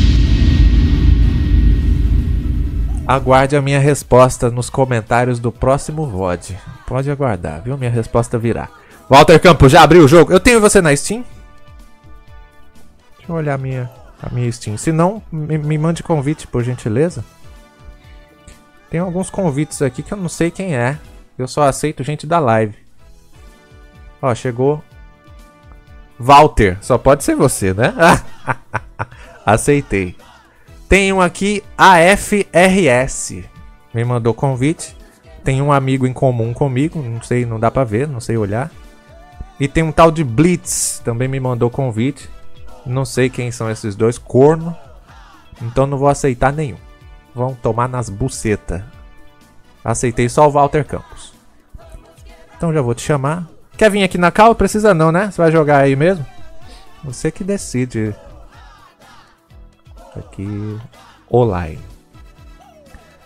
Aguarde a minha resposta nos comentários do próximo VOD. Pode aguardar, viu? Minha resposta virá. Walter Campos, já abriu o jogo? Eu tenho você na Steam? Deixa eu olhar a minha Steam. Se não, me mande convite, por gentileza. Tem alguns convites aqui que eu não sei quem é. Eu só aceito gente da live. Ó, chegou. Walter, só pode ser você, né? Aceitei. Tem um aqui, AFRS. Me mandou convite. Tem um amigo em comum comigo. Não sei, não dá pra ver, não sei olhar. E tem um tal de Blitz. Também me mandou convite. Não sei quem são esses dois, corno. Então não vou aceitar nenhum. Vão tomar nas bucetas. Aceitei só o Walter Campos. Então já vou te chamar. Quer vir aqui na cal? Precisa não, né? Você vai jogar aí mesmo? Você que decide. Aqui, online.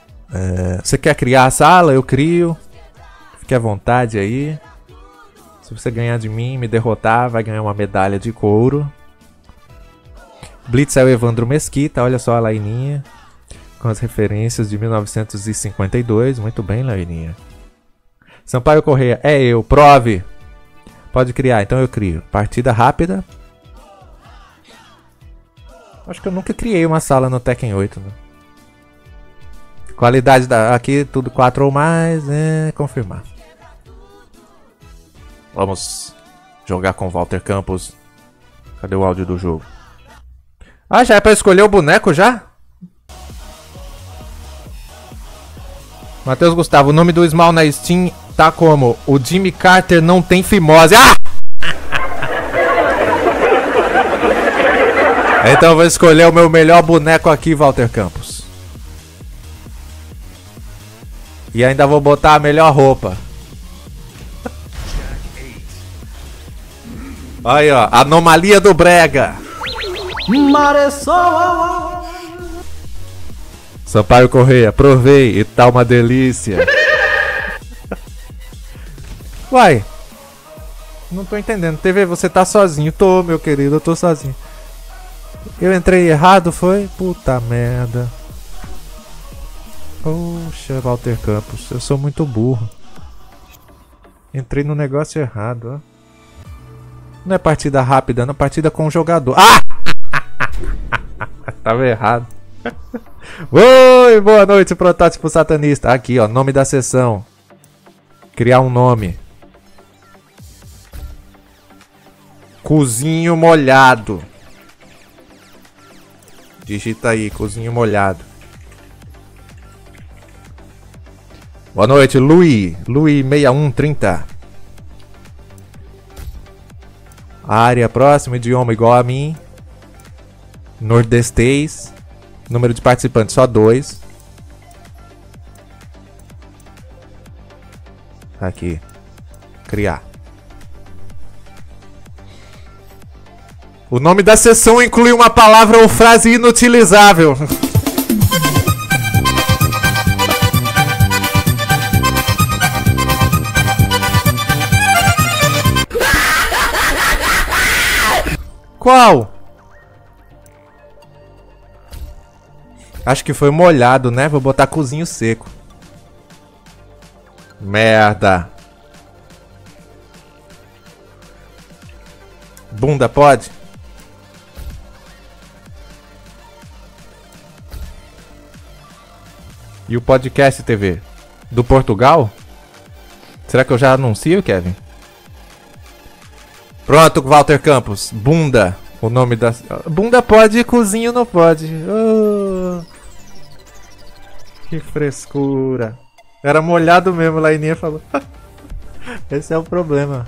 Você quer criar a sala? Eu crio. Fique à vontade aí. Se Se você ganhar de mim, me derrotar, vai ganhar uma medalha de couro. Blitz é o Evandro Mesquita, olha só a Laininha. Com as referências de 1952. Muito bem, Laininha. Sampaio Correia, é eu, prove. Pode criar, então eu crio. Partida rápida. Acho que eu nunca criei uma sala no Tekken 8, né? Qualidade da... Aqui tudo 4 ou mais, confirmar. Vamos jogar com Walter Campos. Cadê o áudio do jogo? Ah, já é pra escolher o boneco já? Matheus Gustavo, o nome do Small na Steam tá como? O Jimmy Carter não tem fimose. Ah! Então eu vou escolher o meu melhor boneco aqui, Walter Campos. E ainda vou botar a melhor roupa. Aí, ó. Anomalia do Brega. Maressol. Sampaio Correia, provei e tá uma delícia. Uai. Não tô entendendo. TV, você tá sozinho. Tô, meu querido, eu tô sozinho. Eu entrei errado, foi? Puta merda. Poxa, Walter Campos, eu sou muito burro. Entrei no negócio errado, ó. Não é partida rápida, não é partida com o jogador. Ah! Tava errado. Oi, boa noite, protótipo satanista. Aqui, ó, nome da sessão. Criar um nome. Cozinho molhado. Digita aí, cozinho molhado. Boa noite, Luiz 6130. Área próxima, idioma igual a mim. Nordestês. Número de participantes só 2. Aqui. Criar. O nome da sessão inclui uma palavra ou frase inutilizável. Qual? Acho que foi molhado, né? Vou botar cozinho seco. Merda. Bunda pode? E o podcast TV? Do Portugal? Será que eu já anuncio, Kevin? Pronto, Walter Campos. Bunda. O nome da... Bunda pode e cozinho não pode. Oh, que frescura. Era molhado mesmo, Laininha falou. Esse é o problema.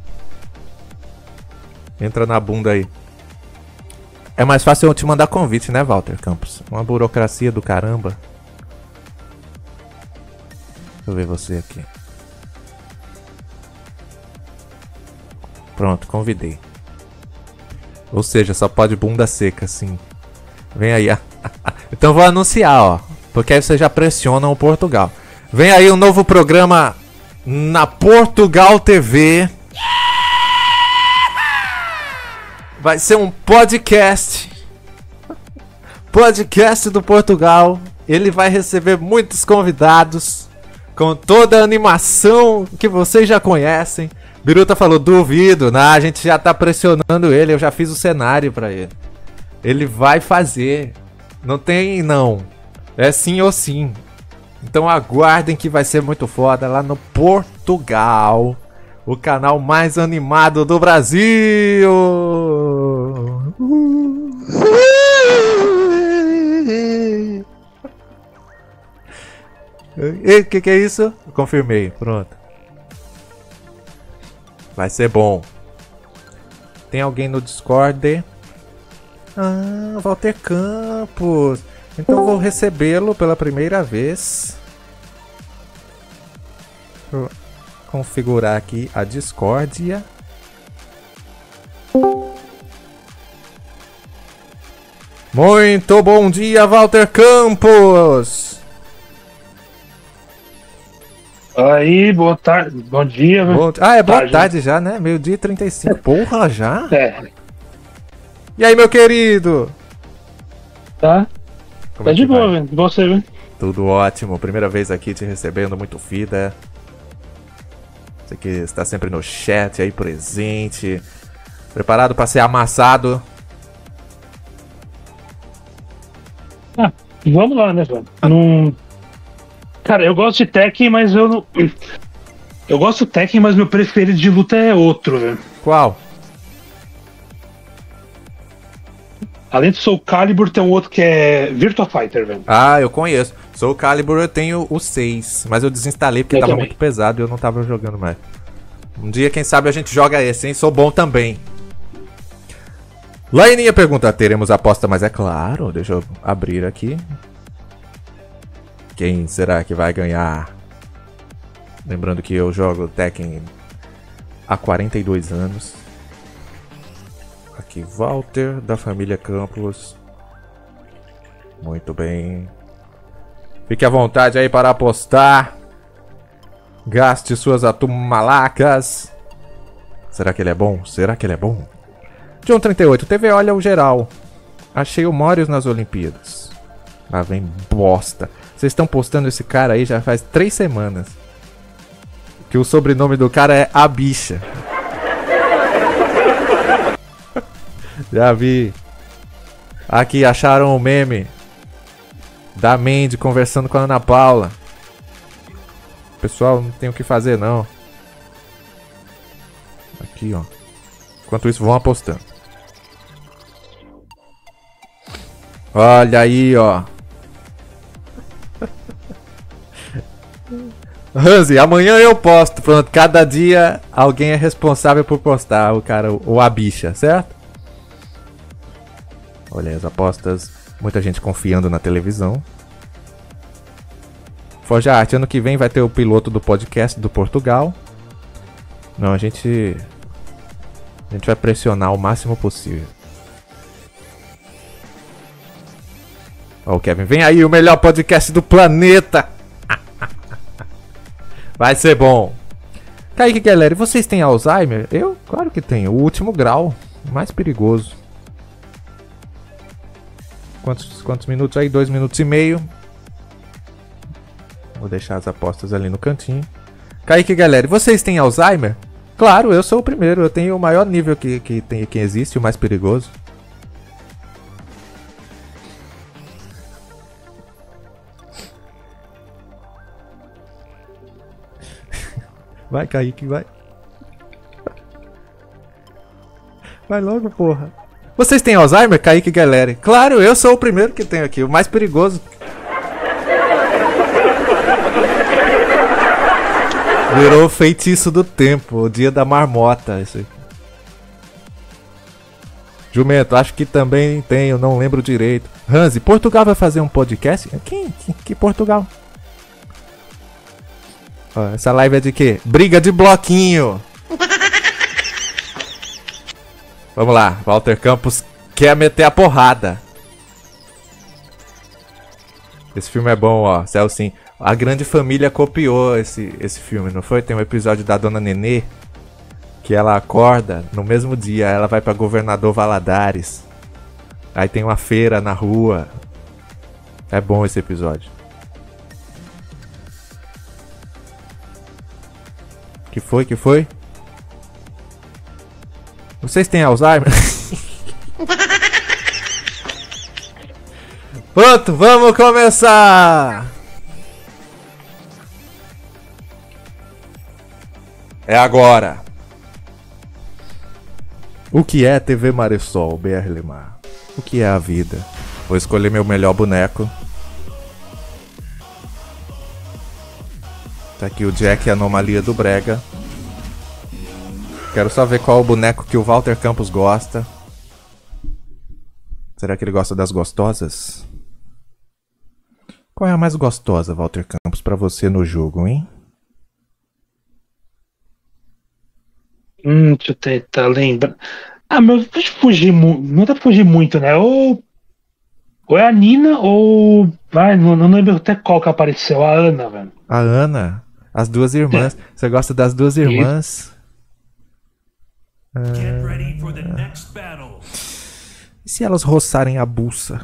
Entra na bunda aí. É mais fácil eu te mandar convite, né, Walter Campos? Uma burocracia do caramba. Deixa eu ver você aqui. Pronto, convidei. Ou seja, só pode bunda seca, sim. Vem aí. Então vou anunciar, ó. Porque aí você já pressiona o Portugal. Vem aí um novo programa na Portugal TV. Vai ser um podcast. Podcast do Portugal. Ele vai receber muitos convidados. Com toda a animação que vocês já conhecem. Biruta falou, duvido. Não, a gente já tá pressionando ele. Eu já fiz o cenário pra ele. Ele vai fazer. Não tem não. É sim ou sim. Então aguardem que vai ser muito foda lá no Portugal. O canal mais animado do Brasil. E o que é isso? Confirmei, pronto. Vai ser bom. Tem alguém no Discord? Ah, Walter Campos. Então vou recebê-lo pela primeira vez. Vou configurar aqui a discórdia. Muito bom dia, Walter Campos. Aí, boa tarde, bom dia. Boa tarde já, né? Meio-dia e 35. Porra, já? É. E aí, meu querido? Tá? Como Tá é de que boa, vai? velho. Você, velho? Tudo ótimo. Primeira vez aqui te recebendo, muito fida. Você que está sempre no chat aí presente. Preparado para ser amassado? Ah, vamos lá, né, velho? Não... Cara, eu gosto de Tekken, mas eu não... Eu gosto de Tekken, mas meu preferido de luta é outro, velho. Qual? Além do Soul Calibur, tem um outro que é Virtua Fighter, velho. Ah, eu conheço. Soul Calibur eu tenho o 6, mas eu desinstalei porque Eu tava também. muito pesado e eu não tava jogando mais. Um dia, quem sabe, a gente joga esse, hein? Sou bom também. Laininha pergunta, teremos aposta? Mas é claro, deixa eu abrir aqui. Quem será que vai ganhar? Lembrando que eu jogo Tekken há 42 anos. Aqui, Walter, da família Campos. Muito bem. Fique à vontade aí para apostar. Gaste suas atumalacas. Será que ele é bom? Será que ele é bom? John 38, TV olha o geral. Achei o Morius nas Olimpíadas. Lá vem bosta. Vocês estão postando esse cara aí já faz 3 semanas. Que o sobrenome do cara é A Bicha. Já vi. Aqui acharam o meme da Mandy conversando com a Ana Paula. Pessoal, não tem o que fazer não. Aqui, ó. Enquanto isso, vão apostando. Olha aí, ó. Hanzi, amanhã eu posto. Pronto, cada dia alguém é responsável por postar. O cara, ou a bicha, certo? Olha aí as apostas. Muita gente confiando na televisão. Forja Arte, ano que vem vai ter o piloto do podcast do Portugal. Não, a gente vai pressionar o máximo possível. Ó, o Kevin, vem aí o melhor podcast do planeta. Vai ser bom. Kaique, galera, e vocês têm Alzheimer? Eu? Claro que tenho. O último grau. Mais perigoso. Quantos minutos aí? 2 minutos e meio. Vou deixar as apostas ali no cantinho. Kaique, galera, e vocês têm Alzheimer? Claro, eu sou o primeiro. Eu tenho o maior nível que existe, o mais perigoso. Vai, Kaique, vai. Vai logo, porra. Vocês têm Alzheimer, Kaique, galera? Claro, eu sou o primeiro que tenho aqui, o mais perigoso. Virou o feitiço do tempo, o dia da marmota. Isso aí. Jumento, acho que também tem, eu não lembro direito. Hanzi, Portugal vai fazer um podcast? Que Portugal? Ó, essa live é de quê? Briga de bloquinho. Vamos lá, Walter Campos quer meter a porrada. Esse filme é bom, ó, Celcinho. A Grande Família copiou esse filme, não foi? Tem um episódio da Dona Nenê que ela acorda no mesmo dia, ela vai pra Governador Valadares. Aí tem uma feira na rua. É bom esse episódio. Que foi? Vocês têm Alzheimer? Pronto, vamos começar! É agora! O que é TV Maresol, BR Lemar? O que é a vida? Vou escolher meu melhor boneco. Tá aqui o Jack, a anomalia do Brega. Quero só ver qual o boneco que o Walter Campos gosta. Será que ele gosta das gostosas? Qual é a mais gostosa, Walter Campos, pra você no jogo, hein? Deixa eu tentar lembrar. Ah, mas deixa eu fugir muito. Não dá pra fugir muito, né? Ou é a Nina ou. Vai, não lembro até qual que apareceu. A Ana, velho. A Ana? As duas irmãs. Você gosta das duas irmãs? E se elas roçarem a buça?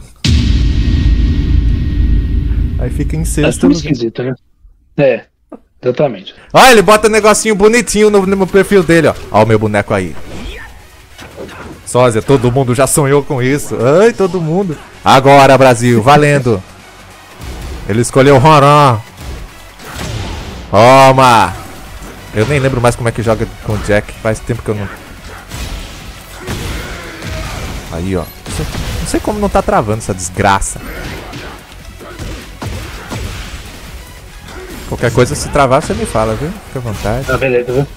Aí fica em sexto lugar. Esquisito, né? É, exatamente. Olha, ele bota um negocinho bonitinho no perfil dele, ó. Ó o meu boneco aí. Sósia, todo mundo já sonhou com isso. Ai, todo mundo. Agora, Brasil, valendo. Ele escolheu o Roran. Toma. Eu nem lembro mais como é que joga com o Jack. Faz tempo que eu não... Aí, ó. Não sei como não tá travando essa desgraça. Qualquer coisa, se travar, você me fala, viu? Fica à vontade. Tá, beleza, viu?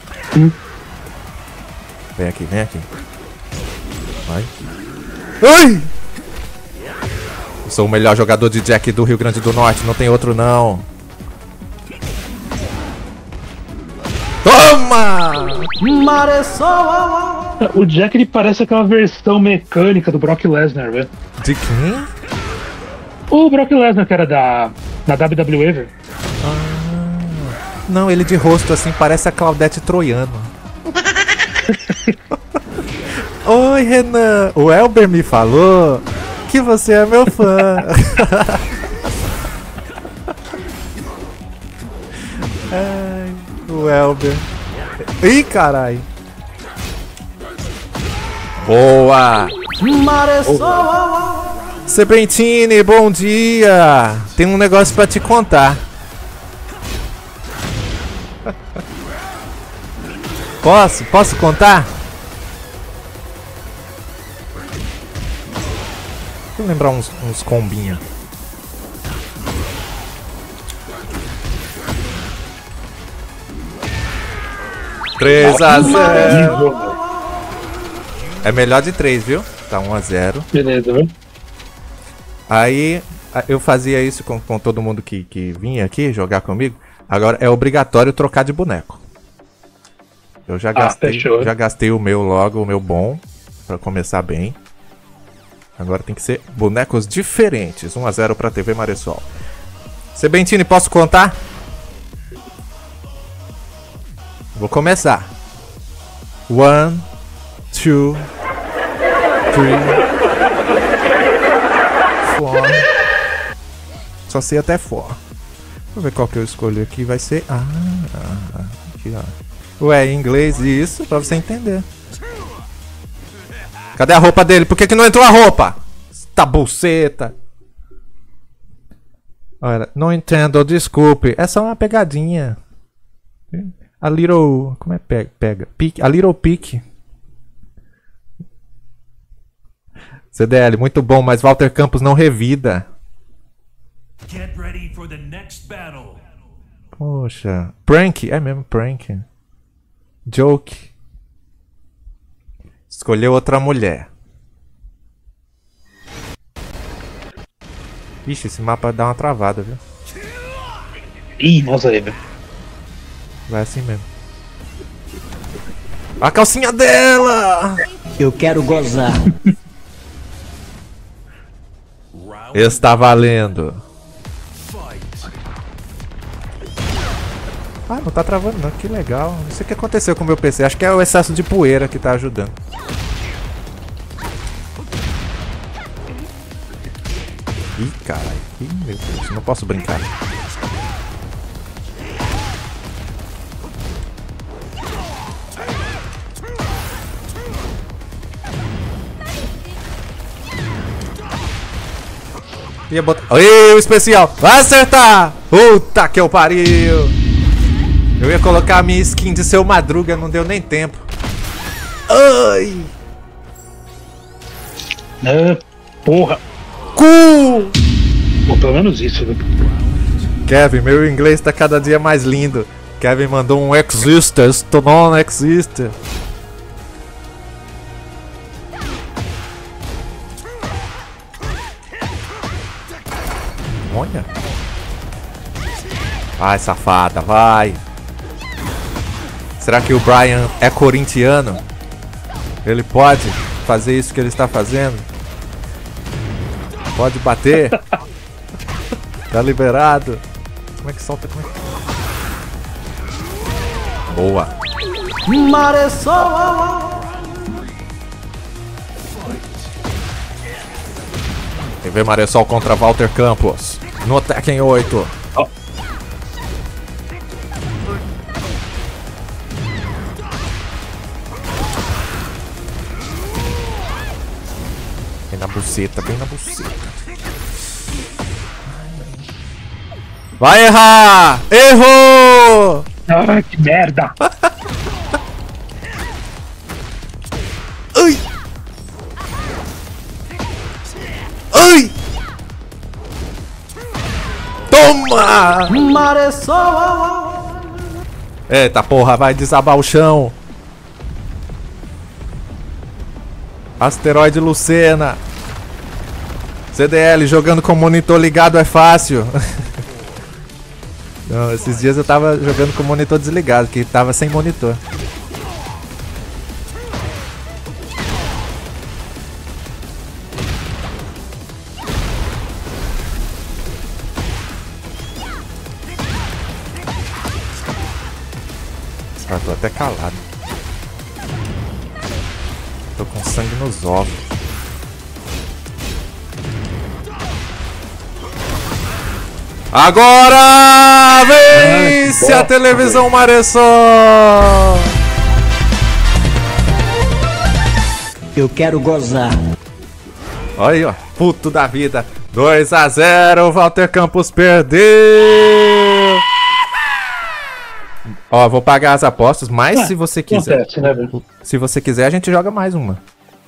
Vem aqui, vem aqui. Vai. Ai! Eu sou o melhor jogador de Jack do Rio Grande do Norte, não tem outro não. Toma! O Jack, ele parece aquela versão mecânica do Brock Lesnar, velho. De quem? O Brock Lesnar, que era da WWE, velho. Não, ele de rosto assim parece a Claudete Troiano. Oi, Renan. O Elber me falou que você é meu fã. Ai, o Elber. Ih, carai. Boa. Sebrentini, bom dia. Tem um negócio pra te contar. Posso contar? Deixa eu lembrar uns combinhos. Três a 0. É melhor de 3, viu? Tá 1-0. Beleza, viu? Aí eu fazia isso com todo mundo que vinha aqui jogar comigo. Agora é obrigatório trocar de boneco. Eu já gastei o meu logo, o meu bom, pra começar bem. Agora tem que ser bonecos diferentes. 1-0 pra TV Maressol. Sebentini, posso contar? Vou começar. 1, 2, 3, 4. Só sei até 4. Vou ver qual que eu escolho aqui. Vai ser... aqui, ó. Ué, em inglês isso, pra você entender. Cadê a roupa dele? Por que não entrou a roupa? Tá buceta. Olha, não entendo, desculpe. É só uma pegadinha. A little... Como é pega? A little pick. CDL, muito bom, mas Walter Campos não revida. Poxa. Prank? É mesmo, prank. Joke. Escolheu outra mulher. Ixi, esse mapa dá uma travada, viu? Ih, nossa aí, velho. Vai assim mesmo. A calcinha dela! Eu quero gozar. Está valendo. Ah, não tá travando não, que legal. Não sei o que aconteceu com o meu PC. Acho que é o excesso de poeira que tá ajudando. Ih, caralho. Ih, meu Deus, não posso brincar. Ia botar... Ih, o especial! Vai acertar! Puta que eu pariu! Eu ia colocar a minha skin de Seu Madruga, não deu nem tempo. Ai! Porra! Cu! Pô, pelo menos isso, viu? Kevin, meu inglês tá cada dia mais lindo. Kevin mandou um existe, estou não existe. Olha. Vai, safada, vai. Será que o Brian é corintiano? Ele pode fazer isso que ele está fazendo? Pode bater? Tá liberado? Como é que solta? Como é que... Boa. Maresol. TV Maresol contra Walter Campos. No Tekken 8. Oh. Bem na buceta, bem na buceta. Vai errar! Errou! Ah, que merda! Ai! Ai! Toma! Maresol. Eita porra, vai desabar o chão. Asteroide Lucena. CDL jogando com o monitor ligado é fácil. Não, esses dias eu tava jogando com o monitor desligado, que tava sem monitor. Ah, tô até calado. Tô com sangue nos ovos. Agora vence a televisão Maresol! Eu quero gozar. Olha aí, ó. Puto da vida. 2-0, Walter Campos perdeu! Ó, vou pagar as apostas, mas se você quiser. Acontece, né, velho? Se você quiser, a gente joga mais uma.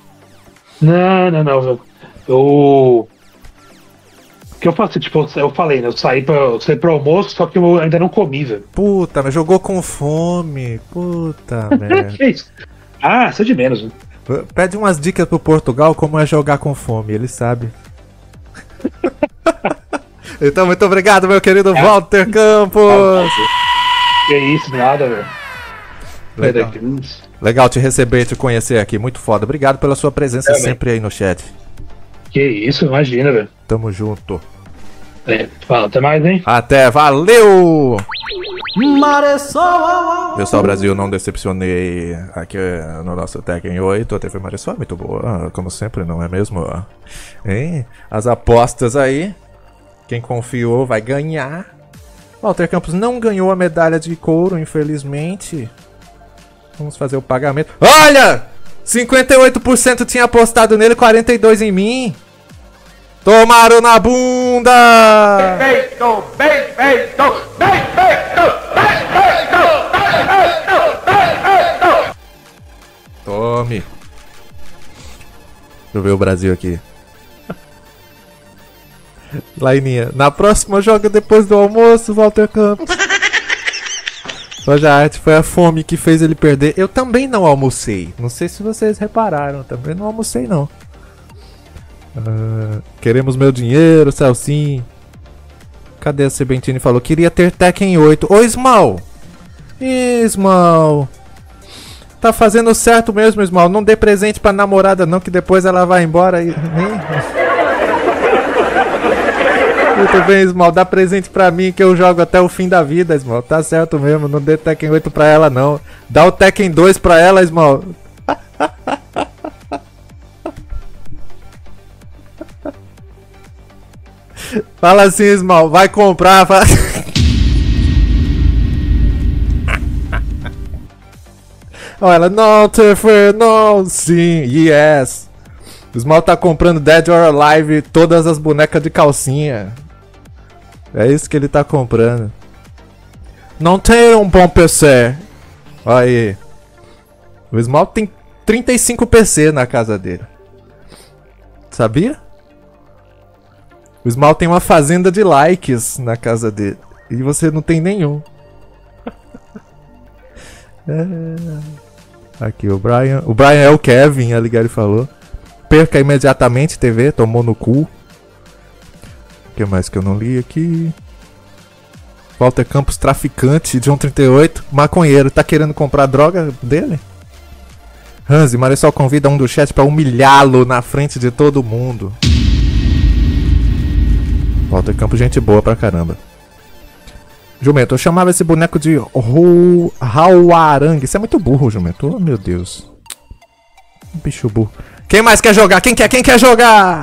Não. O que eu faço? Tipo, eu falei, né? Eu saí pro almoço, só que eu ainda não comi, velho. Puta, mas jogou com fome. Puta merda. Que isso? Ah, isso é de menos, velho. Pede umas dicas pro Portugal como é jogar com fome, ele sabe. Então, muito obrigado, meu querido Walter Campos. Que isso, nada, velho. Legal. Legal te receber e te conhecer aqui, muito foda. Obrigado pela sua presença sempre aí no chat. Que isso, imagina, velho. Tamo junto. Fala, até mais, hein? Até, valeu! Maresol. Pessoal, Brasil, não decepcionei aqui no nosso Tekken 8. A TV Maresol é muito boa, como sempre, não é mesmo? Hein? As apostas aí. Quem confiou vai ganhar. Walter Campos não ganhou a medalha de couro, infelizmente. Vamos fazer o pagamento. Olha! 58% tinha apostado nele, 42% em mim. Tomaram na bunda! Bem feito, bem feito, bem feito, bem feito, bem feito, bem feito. Tome. Deixa eu ver o Brasil aqui. Laininha, na próxima joga depois do almoço, Walter Campos. Hoje a arte foi a fome que fez ele perder. Eu também não almocei. Não sei se vocês repararam, também não almocei não. Queremos meu dinheiro, Celcinho. Cadê a Sebentini? Falou, queria ter Tekken 8. Ô, Small! Small! Tá fazendo certo mesmo, Small. Não dê presente pra namorada não, que depois ela vai embora e... Muito bem, Small. Dá presente pra mim que eu jogo até o fim da vida, Small. Tá certo mesmo. Não dê Tekken 8 pra ela, não. Dá o Tekken 2 pra ela, Small. Fala assim, Small. Vai comprar. Fala... Olha ela. Não, Teffer. Não. Sim. Yes. O Small tá comprando Dead or Alive todas as bonecas de calcinha. É isso que ele tá comprando. Não tem um bom PC. Olha aí. O Small tem 35 PC na casa dele. Sabia? O Small tem uma fazenda de likes na casa dele. E você não tem nenhum. Aqui o Brian. O Brian é o Kevin, a Ligari falou. Perca imediatamente, TV, tomou no cu. O que mais que eu não li aqui? Walter Campos, traficante, John 38, maconheiro, tá querendo comprar droga dele? Hansi, Maresol convida um do chat pra humilhá-lo na frente de todo mundo. Walter Campos, gente boa pra caramba. Jumento, eu chamava esse boneco de Hauarang. Isso é muito burro, Jumento. Oh, meu Deus. Bicho burro. Quem mais quer jogar? Quem quer jogar?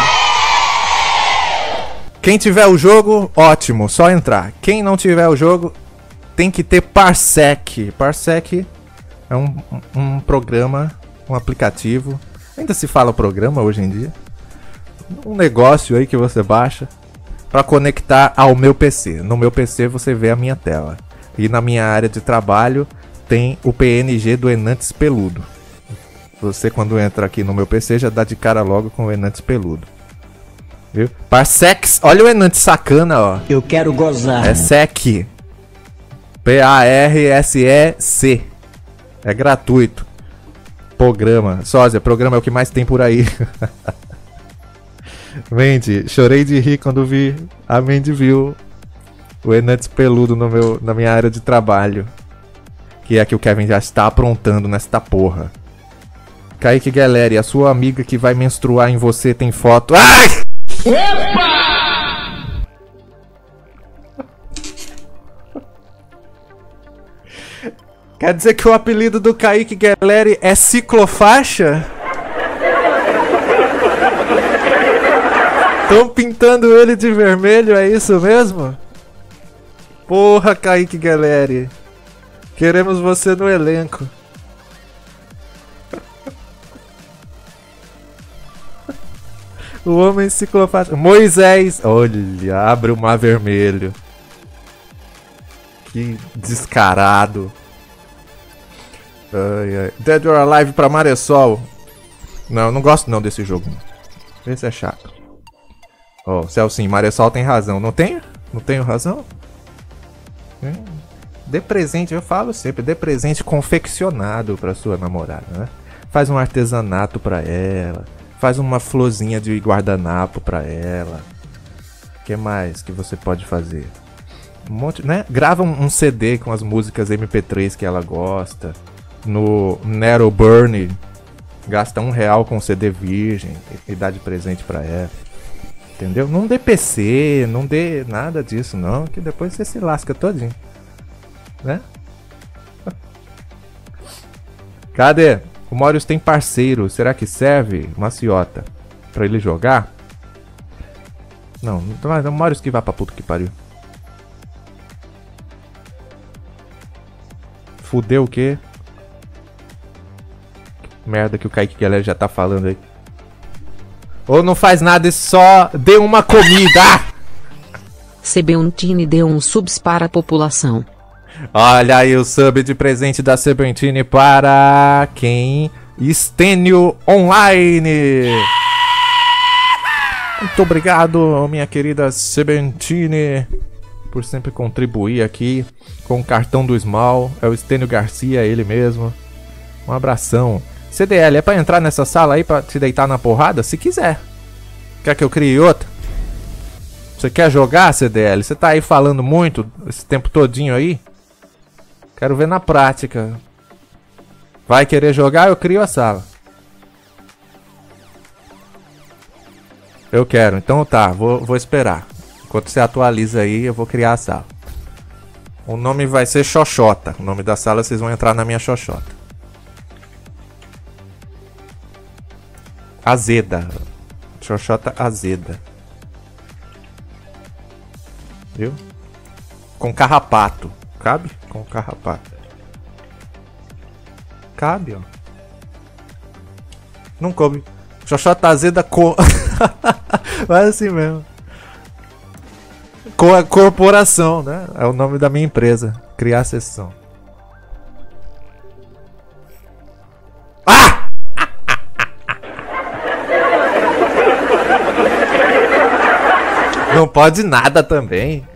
Quem tiver o jogo, ótimo, só entrar. Quem não tiver o jogo, tem que ter Parsec. Parsec é um programa, um aplicativo. Ainda se fala programa hoje em dia. Um negócio aí que você baixa para conectar ao meu PC. No meu PC você vê a minha tela. E na minha área de trabalho tem o PNG do Enantes Peludo. Você quando entra aqui no meu PC já dá de cara logo com o Enantes Peludo. Viu? Parsecs, olha o Enantes sacana, ó. Eu quero gozar. É SEC. P-A-R-S-E-C. É gratuito. Programa. Sósia, programa é o que mais tem por aí. Mandy, chorei de rir quando vi a Mandy viu o Enantes Peludo na minha área de trabalho. Que é que o Kevin já está aprontando nesta porra. Kaique Galera, a sua amiga que vai menstruar em você tem foto. Ai! Opa! Quer dizer que o apelido do Kaique Galera é ciclofaixa? Estão pintando ele de vermelho, é isso mesmo? Porra, Kaique Galera. Queremos você no elenco. O homem ciclofaixa. Moisés. Olha, abre o mar vermelho. Que descarado. Ai, ai. Dead or Alive pra Maressol. Não, não gosto não desse jogo. Esse é chato. Ó, oh, Celcinho, Maressol tem razão. Não tenho? Não tenho razão? Dê presente, eu falo sempre. Dê presente confeccionado pra sua namorada, né? Faz um artesanato pra ela. Faz uma florzinha de guardanapo pra ela. O que mais que você pode fazer? Um monte, né? Grava um CD com as músicas MP3 que ela gosta. No Nero Burn. Gasta R$1 com CD virgem e dá de presente pra ela. Entendeu? Não dê PC, não dê nada disso não, que depois você se lasca todinho. Né? Cadê? O Morius tem parceiro, será que serve, Maciota, pra ele jogar? Não, o Morius que vai pra puta que pariu. Fudeu o quê? Merda que o Kaique Galera já tá falando aí. Ou não faz nada e só dê uma comida! Sebentine deu um subs para a população. Olha aí o sub de presente da Sebentine para quem? Stênio Online! Muito obrigado, minha querida Sebentine, por sempre contribuir aqui com o cartão do Small. É o Stênio Garcia, ele mesmo. Um abração. CDL, é pra entrar nessa sala aí pra te deitar na porrada? Se quiser. Quer que eu crie outra? Você quer jogar, CDL? Você tá aí falando muito esse tempo todinho aí? Quero ver na prática. Vai querer jogar? Eu crio a sala. Eu quero, então tá, vou esperar. Enquanto você atualiza aí, eu vou criar a sala. O nome vai ser Xoxota. O nome da sala vocês vão entrar na minha Xoxota. Azeda. Xoxota azeda. Viu? Com carrapato. Cabe? Com carrapato. Cabe, ó. Não coube. Xoxota azeda com... Vai assim mesmo. Com a corporação, né? É o nome da minha empresa. Criar sessão. Ah! Não pode nada também.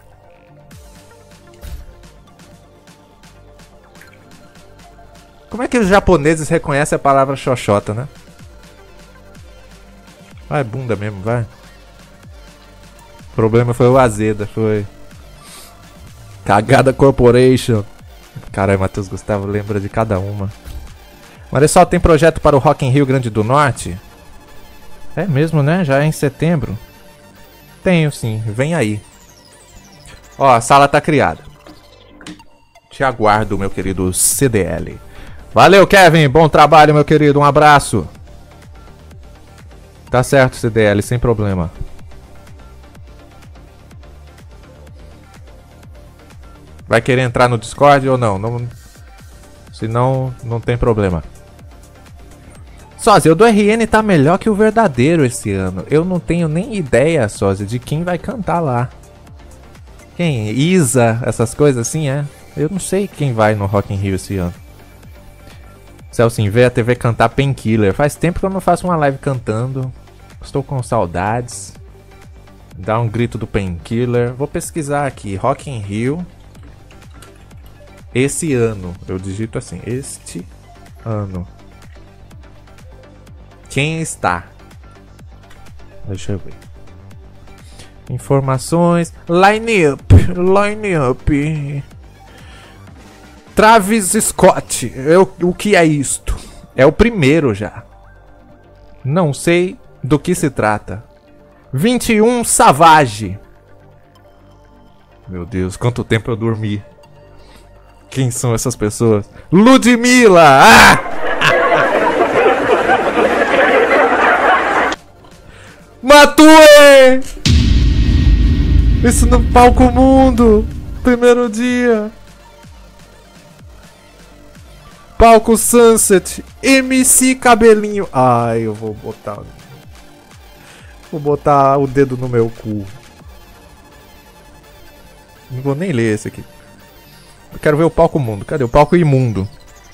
Como é que os japoneses reconhecem a palavra xoxota, né? Vai, bunda mesmo, vai. O problema foi o azeda, foi. Cagada Corporation. Caralho, Matheus Gustavo lembra de cada uma. Maressol tem projeto para o Rock in Rio Grande do Norte? É mesmo, né? Já é em setembro. Tenho sim, vem aí. Ó, a sala tá criada. Te aguardo, meu querido CDL. Valeu, Kevin. Bom trabalho, meu querido. Um abraço. Tá certo, CDL, sem problema. Vai querer entrar no Discord ou não? Se não, não tem problema. Sósia, o do RN tá melhor que o verdadeiro esse ano. Eu não tenho nem ideia, Sósia, de quem vai cantar lá. Quem? Isa, essas coisas assim, é? Eu não sei quem vai no Rock in Rio esse ano. Celso, vê a TV cantar Painkiller. Faz tempo que eu não faço uma live cantando. Estou com saudades. Dá um grito do Painkiller. Vou pesquisar aqui. Rock in Rio. Esse ano. Eu digito assim. Este ano. Quem está? Deixa eu ver. Informações. Line up. Line up. Travis Scott. O que é isto? É o primeiro já. Não sei do que se trata. 21 Savage. Meu Deus, quanto tempo eu dormi. Quem são essas pessoas? Ludmilla! Ah! Matue! Isso no Palco Mundo. Primeiro dia. Palco Sunset, MC Cabelinho. Ai, eu vou botar o dedo no meu cu. Não vou nem ler esse aqui. Eu quero ver o Palco Mundo. Cadê o Palco Imundo?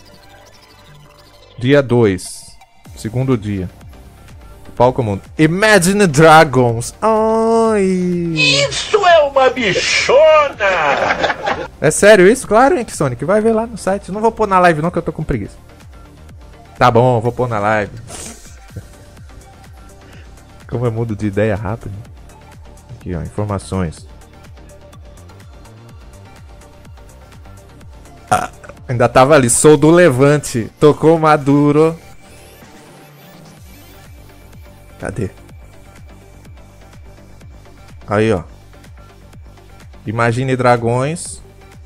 Dia 2. Segundo dia. Palco Mundo. Imagine Dragons. Ai. Isso é uma bichona! É sério isso? Claro, hein, Sonic. Vai ver lá no site. Não vou pôr na live não, que eu tô com preguiça. Tá bom, vou pôr na live. Como eu mudo de ideia rápido. Aqui, ó, informações. Ah, ainda tava ali. Sou do Levante. Tocou Maduro. Cadê? Aí, ó. Imagine Dragões.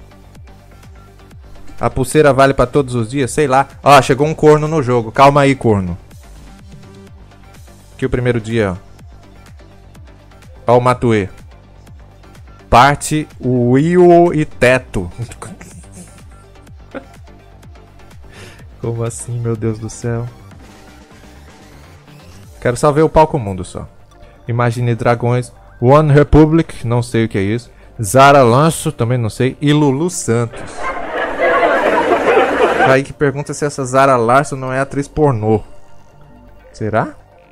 A pulseira vale pra todos os dias? Sei lá. Ó, chegou um corno no jogo. Calma aí, corno. Aqui o primeiro dia, ó. Ó o Matue. Parte, Will e Teto. Como assim, meu Deus do céu? Quero só ver o Palco Mundo só. Imagine Dragões. One Republic, não sei o que é isso. Zara Lancho, também não sei. E Lulu Santos. Aí que pergunta se essa Zara Larson não é atriz pornô. Será?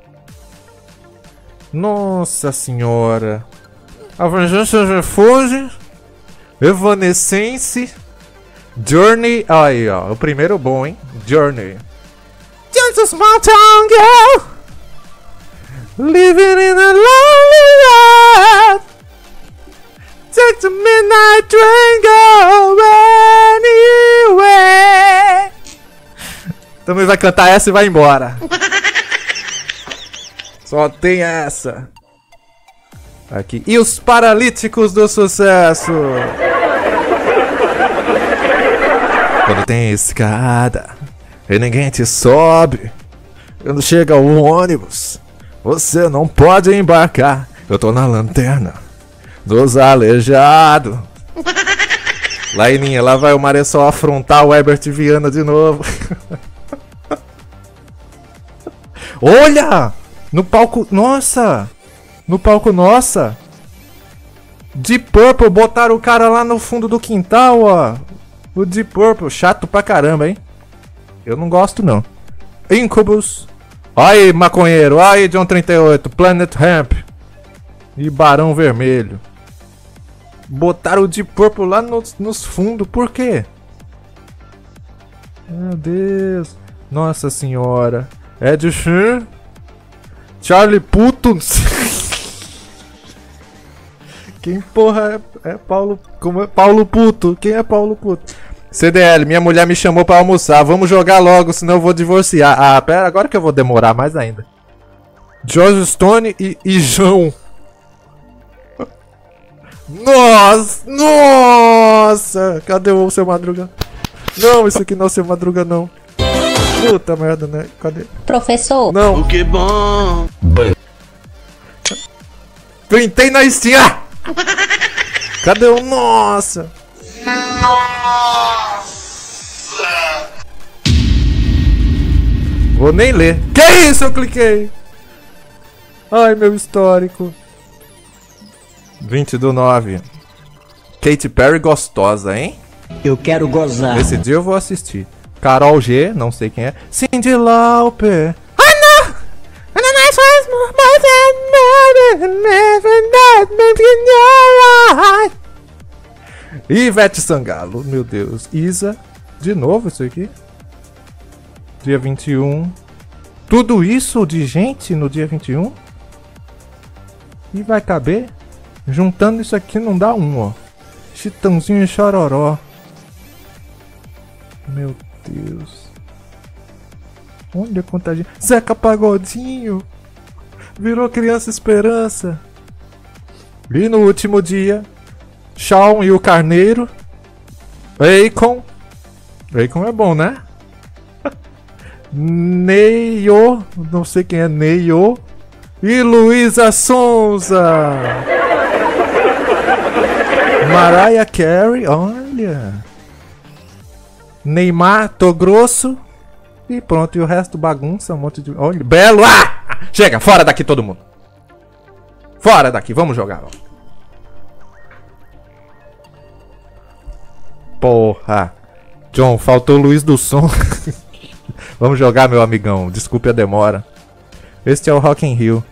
Nossa senhora. Avengers Refuge. Evanescence. Journey. Aí, ó. O primeiro bom, hein? Journey. Just a small town girl. Living in a lonely world. Take the midnight train, go anywhere. Também vai cantar essa e vai embora. Só tem essa. Aqui. E os Paralíticos do Sucesso. Quando tem escada e ninguém te sobe. Quando chega o ônibus, você não pode embarcar. Eu tô na lanterna dos aleijados. Laininha, lá vai o Maressol afrontar o Herbert Viana de novo. Olha! No palco... Nossa! No palco, nossa! Deep Purple, botaram o cara lá no fundo do quintal, ó. O Deep Purple, chato pra caramba, hein? Eu não gosto, não. Incubus. Aí, maconheiro. Aí, John 38. Planet Hemp. E Barão Vermelho. Botaram o Deep Purple lá nos fundos. Por quê? Meu Deus. Nossa senhora. Ed Sheeran. Charlie Puto. Quem porra é Paulo... Como é? Paulo Puto. Quem é Paulo Puto? CDL, minha mulher me chamou pra almoçar. Vamos jogar logo, senão eu vou divorciar. Ah, pera, agora que eu vou demorar mais ainda. George Stone e João. Nossa! Nossa, cadê o Seu Madruga? Não, isso aqui não é o Seu Madruga, não. Puta merda, né? Cadê? Professor. Não. O que bom. Printei na Steam. Cadê o... Nossa. Vou nem ler. Que isso? Eu cliquei. Ai, meu histórico. 20/9. Katy Perry gostosa, hein? Eu quero gozar. Esse dia eu vou assistir. Carol G, não sei quem é. Cyndi Lauper. I know. And the nice was more than Ivete Sangalo, meu Deus. Isa, de novo isso aqui. Dia 21. Tudo isso de gente no dia 21? E vai caber? Juntando isso aqui não dá um, ó. Chitãozinho e Chororó. Meu Deus. Olha quanta gente. Zeca Pagodinho. Virou Criança Esperança. E no último dia, Shawn e o Carneiro. Akon. Akon é bom, né? Neyo. Não sei quem é Neyo. E Luísa Sonza. Mariah Carey. Olha. Neymar, Tô Grosso. E pronto, e o resto bagunça, um monte de... Olha, Belo! Ah! Chega, fora daqui todo mundo. Fora daqui, vamos jogar. Ó. Porra. John, faltou o Luiz do Som. Vamos jogar, meu amigão. Desculpe a demora. Este é o Rock in Rio.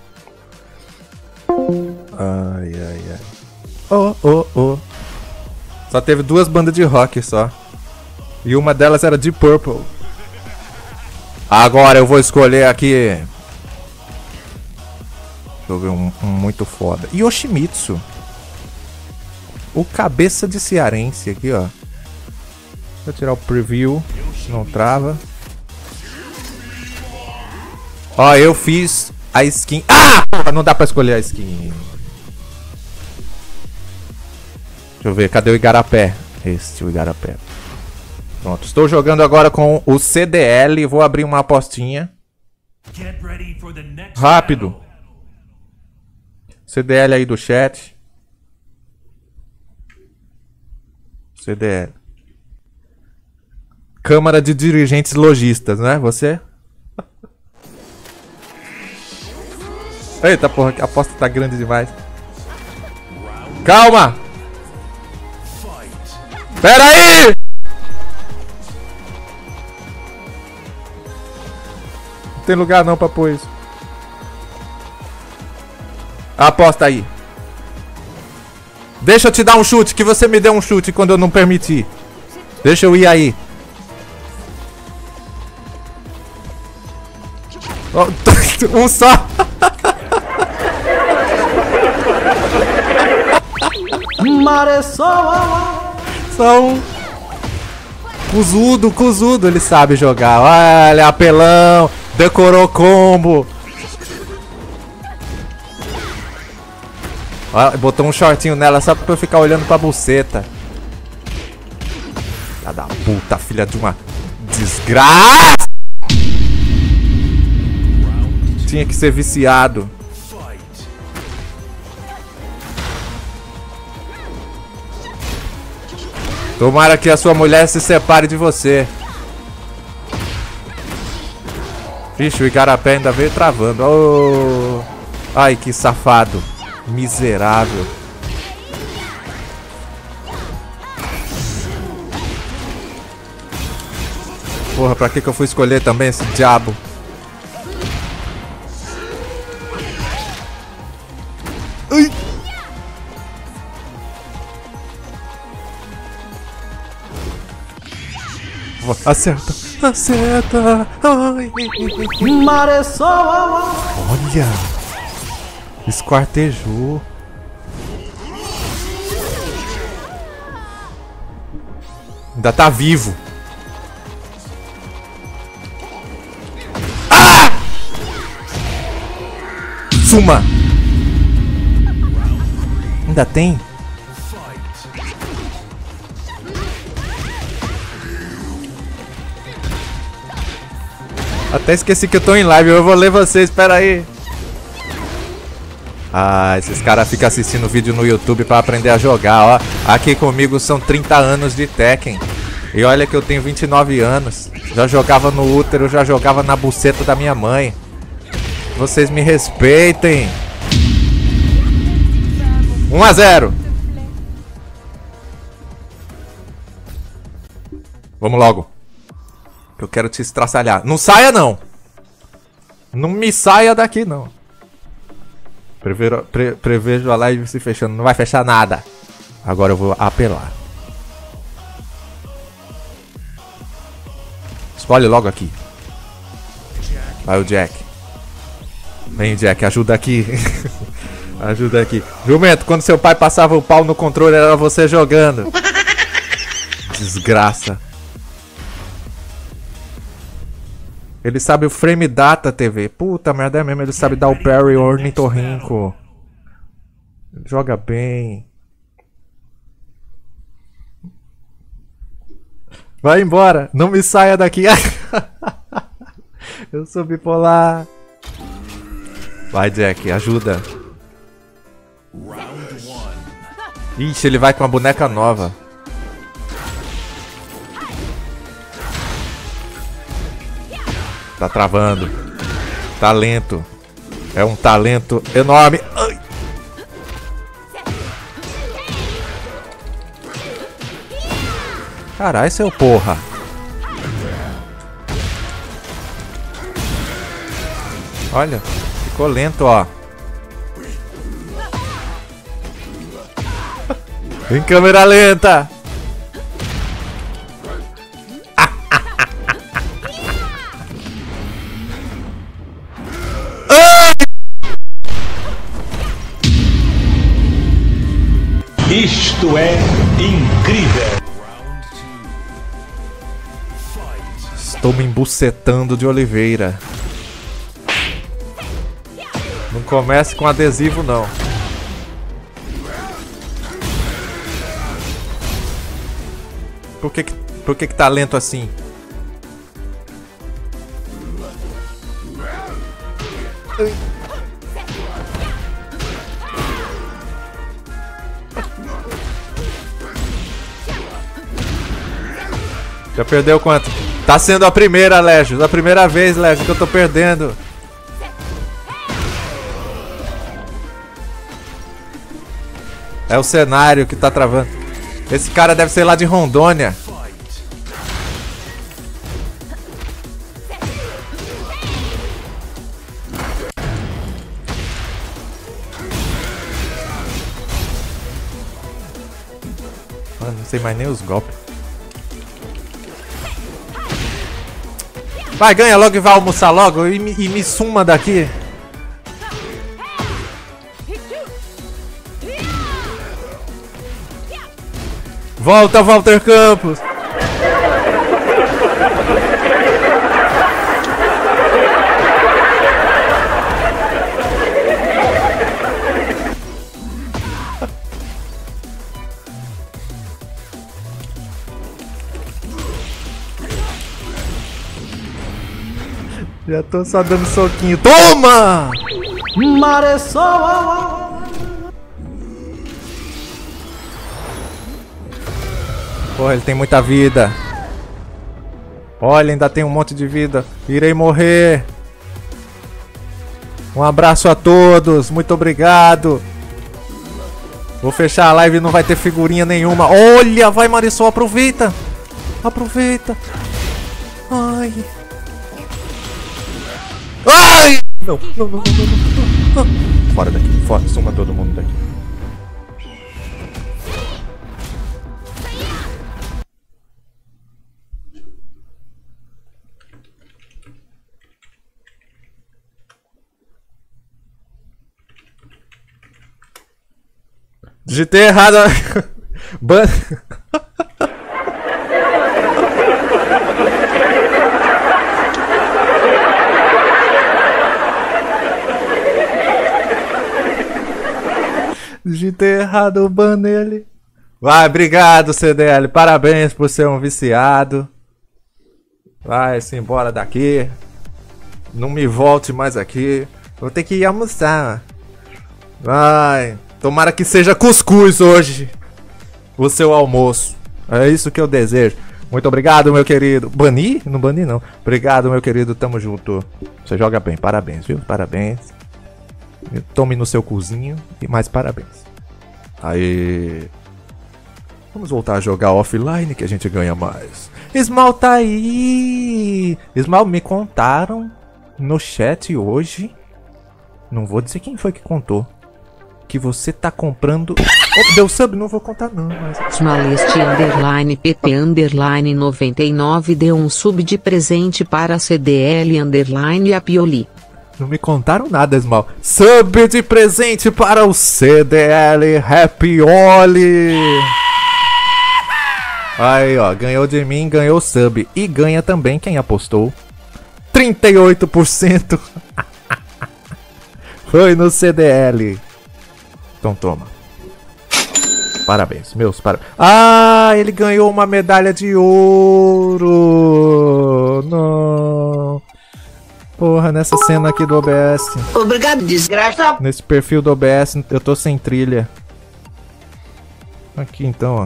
Ai, ai, ai. Oh, oh, oh. Só teve 2 bandas de rock só. E uma delas era Deep Purple. Agora eu vou escolher aqui. Deixa eu ver um muito foda. Yoshimitsu. O cabeça de cearense aqui, ó. Vou tirar o preview. Não trava. Ó, eu fiz a skin. Ah! Porra, não dá pra escolher a skin. Deixa eu ver, cadê o Igarapé? Este, o Igarapé. Pronto, estou jogando agora com o CDL. Vou abrir uma apostinha. Rápido. CDL aí do chat. CDL. Câmara de Dirigentes Lojistas, né? Você? Eita porra, a aposta tá grande demais. Calma! Pera aí! Não tem lugar não pra pôr isso. Aposta aí. Deixa eu te dar um chute, que você me deu um chute quando eu não permiti. Deixa eu ir aí. Oh, um só. Maressol. Só um. Cuzudo, ele sabe jogar. Olha, apelão. Decorou combo. Ó, botou um shortinho nela só pra eu ficar olhando pra buceta. Filha da puta, filha de uma desgraça. Tinha que ser viciado. Tomara que a sua mulher se separe de você. Vixe, o Igarapé ainda veio travando. Oh. Ai, que safado. Miserável. Porra, pra que eu fui escolher também esse diabo? Ai. Acerta, acerta. Ai. Maressol. Olha. Esquartejou. Ainda tá vivo. Ah! Suma. Ainda tem? Até esqueci que eu tô em live, eu vou ler vocês, espera aí. Ah, esses caras ficam assistindo vídeo no YouTube pra aprender a jogar, ó. Aqui comigo são 30 anos de Tekken. E olha que eu tenho 29 anos. Já jogava no útero, já jogava na buceta da minha mãe. Vocês me respeitem. 1-0. Vamos logo. Que eu quero te estraçalhar. Não saia, não. Não me saia daqui, não. Prevejo a live se fechando. Não vai fechar nada. Agora eu vou apelar. Escolhe logo aqui. Vai o Jack. Vem, Jack, ajuda aqui. Ajuda aqui. Jumento, quando seu pai passava o pau no controle, era você jogando. Desgraça. Ele sabe o frame data, TV. Puta merda, é mesmo. Ele sabe dar o parry ornitorrinco. Ele joga bem. Vai embora. Não me saia daqui. Eu sou bipolar. Vai, Jack. Ajuda. Ixi, ele vai com a boneca nova. Tá travando. Talento. É um talento enorme. Ai. Caralho, seu porra. Olha, ficou lento, ó. Em câmera lenta. Isto é incrível. Estou me embucetando de Oliveira. Não comece com adesivo, não. Por que tá lento assim? Já perdeu quanto? Tá sendo a primeira, Légio. A primeira vez, Légio, que eu tô perdendo. É o cenário que tá travando. Esse cara deve ser lá de Rondônia. Mano, não sei mais nem os golpes. Vai, ganha logo e vai almoçar logo e me suma daqui. Volta, Walter Campos. Já tô só dando soquinho. Toma! Maressol! Porra, ele tem muita vida. Olha, ainda tem um monte de vida. Irei morrer. Um abraço a todos. Muito obrigado. Vou fechar a live e não vai ter figurinha nenhuma. Olha, vai, Marisol, aproveita. Aproveita. Ai. Ai! Não, não, não, não, não, não. Fora daqui, fora, suma todo mundo daqui. Digitei errado. Digitei errado o ban nele. Vai, obrigado, CDL. Parabéns por ser um viciado. Vai-se embora daqui. Não me volte mais aqui. Vou ter que ir almoçar. Vai. Tomara que seja cuscuz hoje. O seu almoço. É isso que eu desejo. Muito obrigado, meu querido. Bani? Não bani, não. Obrigado, meu querido. Tamo junto. Você joga bem. Parabéns, viu? Parabéns. Tome no seu cozinho. E mais parabéns. Aí. Vamos voltar a jogar offline que a gente ganha mais. Ismal tá aí. Ismal, me contaram no chat hoje. Não vou dizer quem foi que contou. Que você tá comprando... Oh, deu sub? Não vou contar não, mas... Smaleste underline pp underline 99 deu um sub de presente para CDL underline Apioli. Não me contaram nada, Ismal. Sub de presente para o CDL Rapioli. Aí, ó, ganhou de mim, ganhou sub. E ganha também quem apostou. 38%. Foi no CDL. Então toma. Parabéns, meus parabéns. Ah, ele ganhou uma medalha de ouro. Não. Porra, nessa cena aqui do OBS. Obrigado, desgraça. Nesse perfil do OBS, eu tô sem trilha. Aqui então, ó.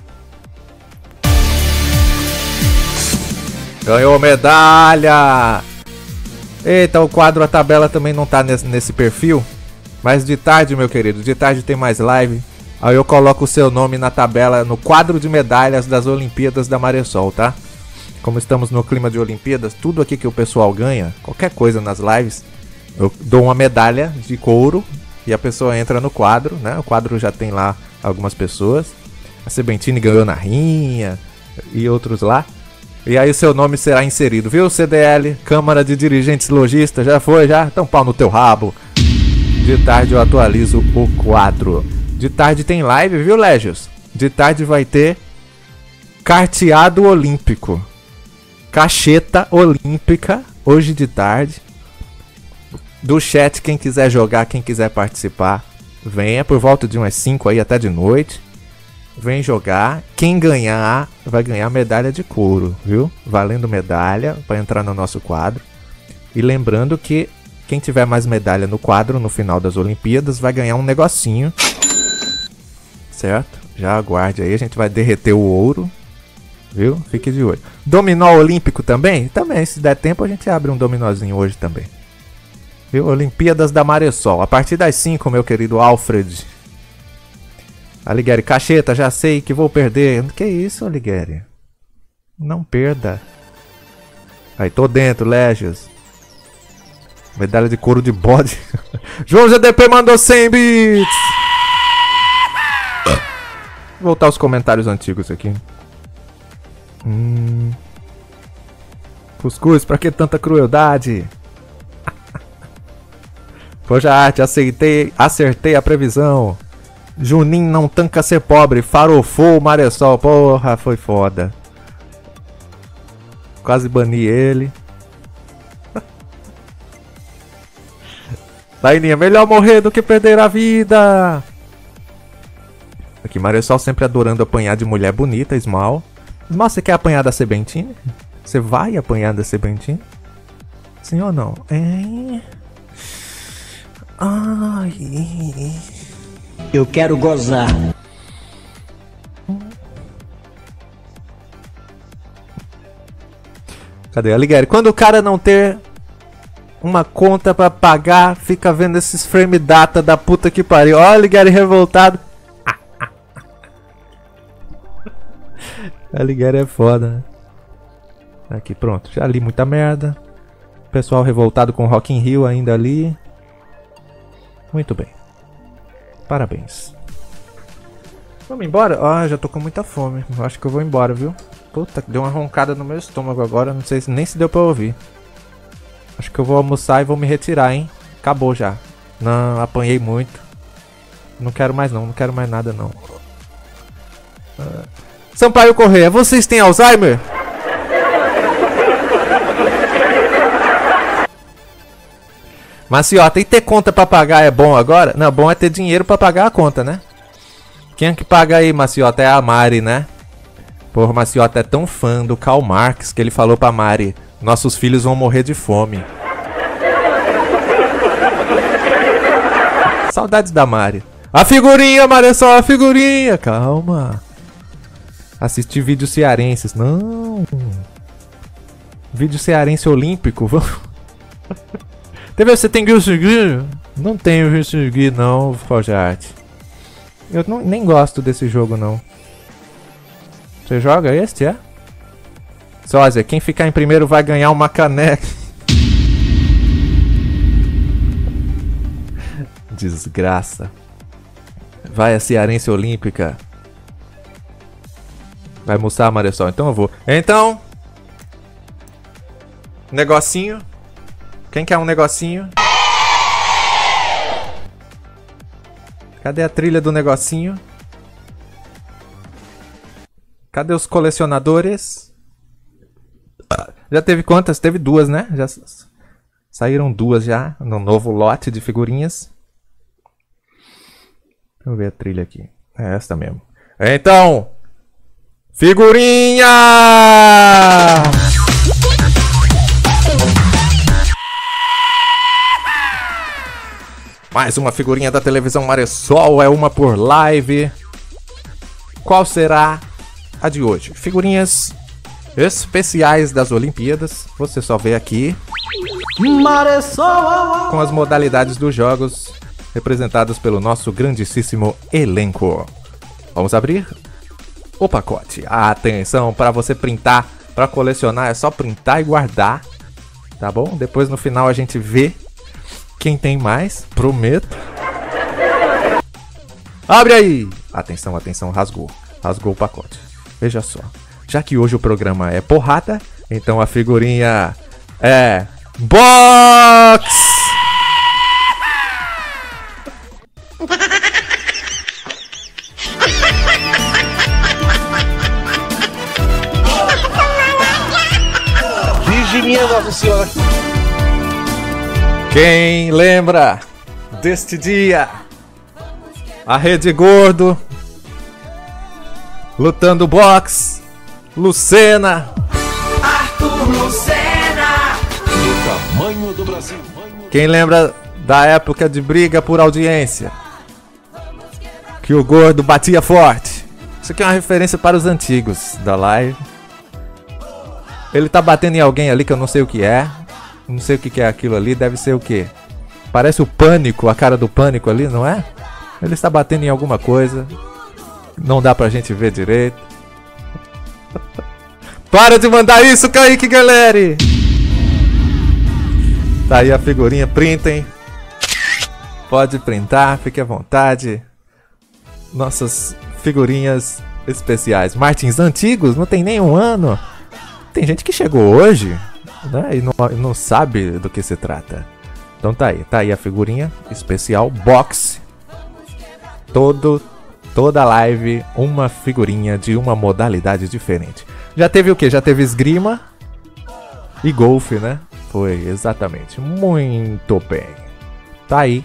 Ganhou medalha. Eita, o quadro, a tabela também não tá nesse perfil. Mas de tarde, meu querido, de tarde tem mais live. Aí eu coloco o seu nome na tabela, no quadro de medalhas das Olimpíadas da Maresol, tá? Como estamos no clima de Olimpíadas, tudo aqui que o pessoal ganha, qualquer coisa nas lives, eu dou uma medalha de couro e a pessoa entra no quadro, né? O quadro já tem lá algumas pessoas. A Sebentini ganhou na Rinha e outros lá. E aí o seu nome será inserido, viu? CDL, Câmara de Dirigentes Logistas, já foi, já? Então pau no teu rabo. De tarde eu atualizo o quadro. De tarde tem live, viu, Légios? De tarde vai ter carteado olímpico. Cacheta olímpica, hoje de tarde. Do chat, quem quiser jogar, quem quiser participar, venha por volta de umas 5 aí até de noite. Vem jogar. Quem ganhar vai ganhar medalha de couro, viu? Valendo medalha para entrar no nosso quadro. E lembrando que quem tiver mais medalha no quadro no final das Olimpíadas vai ganhar um negocinho. Certo? Já aguarde aí, a gente vai derreter o ouro. Viu? Fique de olho. Dominó olímpico também? Também, se der tempo a gente abre um dominózinho hoje também. Viu? Olimpíadas da Maresol. A partir das 5, meu querido Alfred. Alighieri, cacheta, já sei que vou perder. Que isso, Alighieri? Não perda. Aí, tô dentro, Légios. Medalha de couro de bode. João GDP mandou 100 bits. Vou voltar aos comentários antigos aqui. Cuscuz, pra que tanta crueldade? Forja Arte, acertei a previsão. Juninho não tanca ser pobre, farofou o Maresol. Porra, foi foda. Quase bani ele. Laininha, melhor morrer do que perder a vida. Aqui, Maresol sempre adorando apanhar de mulher bonita, Ismal. Ismal, você quer apanhar da Sebentini? Você vai apanhar da Sebentini? Sim ou não? Ai. Eu quero gozar. Cadê? Alighieri, quando o cara não ter uma conta pra pagar, fica vendo esses frame data da puta que pariu. Ó, Alighieri revoltado. Alighieri é foda, né? Aqui, pronto. Já li muita merda. Pessoal revoltado com Rock in Rio ainda ali. Muito bem. Parabéns. Vamos embora? Ah, já tô com muita fome. Eu acho que eu vou embora, viu? Puta, deu uma roncada no meu estômago agora. Não sei nem se deu pra ouvir. Acho que eu vou almoçar e vou me retirar, hein? Acabou já. Não, apanhei muito. Não quero mais não. Não quero mais nada não. Sampaio Correia, vocês têm Alzheimer? Maciota, e ter conta pra pagar é bom agora? Não, bom é ter dinheiro pra pagar a conta, né? Quem é que paga aí, Maciota? É a Mari, né? Porra, Maciota é tão fã do Karl Marx que ele falou pra Mari: nossos filhos vão morrer de fome. Saudades da Mari. A figurinha, Maressol, a figurinha. Calma. Assistir vídeos cearenses. Não. Vídeo cearense olímpico. TV, você tem que seguir? Não tenho que seguir não, Forjart. Eu nem gosto desse jogo não. Você joga este, é? Sósia, quem ficar em primeiro vai ganhar uma caneca. Desgraça. Vai a cearense olímpica. Vai mostrar, Maressol. Então eu vou. Então. Negocinho. Quem quer um negocinho? Cadê a trilha do negocinho? Cadê os colecionadores? Já teve quantas? Teve duas, né? Já saíram duas já no novo lote de figurinhas. Deixa eu ver a trilha aqui. É essa mesmo. Então, figurinha! Mais uma figurinha da televisão Maressol, é uma por live. Qual será a de hoje? Figurinhas especiais das Olimpíadas. Você só vê aqui. Maressol! Com as modalidades dos jogos representadas pelo nosso grandíssimo elenco. Vamos abrir o pacote. Atenção, para você printar, para colecionar, é só printar e guardar. Tá bom? Depois no final a gente vê quem tem mais, prometo. Abre aí! Atenção, atenção, rasgou. Rasgou o pacote. Veja só. Já que hoje o programa é porrada, então a figurinha é box! Virgem minha Nossa Senhora. Quem lembra deste dia? A Rede Gordo lutando boxe. Lucena. Arthur Lucena. Do tamanho do Brasil. Quem lembra da época de briga por audiência? Que o Gordo batia forte. Isso aqui é uma referência para os antigos da live. Ele tá batendo em alguém ali que eu não sei o que é. Não sei o que é aquilo ali, deve ser o quê? Parece o Pânico, a cara do Pânico ali, não é? Ele está batendo em alguma coisa. Não dá pra gente ver direito. Para de mandar isso, Kaique, galera! Tá aí a figurinha, printem. Pode printar, fique à vontade. Nossas figurinhas especiais. Martins antigos, não tem nem um ano. Tem gente que chegou hoje, né, e não sabe do que se trata. Então tá aí a figurinha especial box. Toda live uma figurinha de uma modalidade diferente. Já teve o que? Já teve esgrima e golfe, né? Foi, exatamente. Muito bem. Tá aí.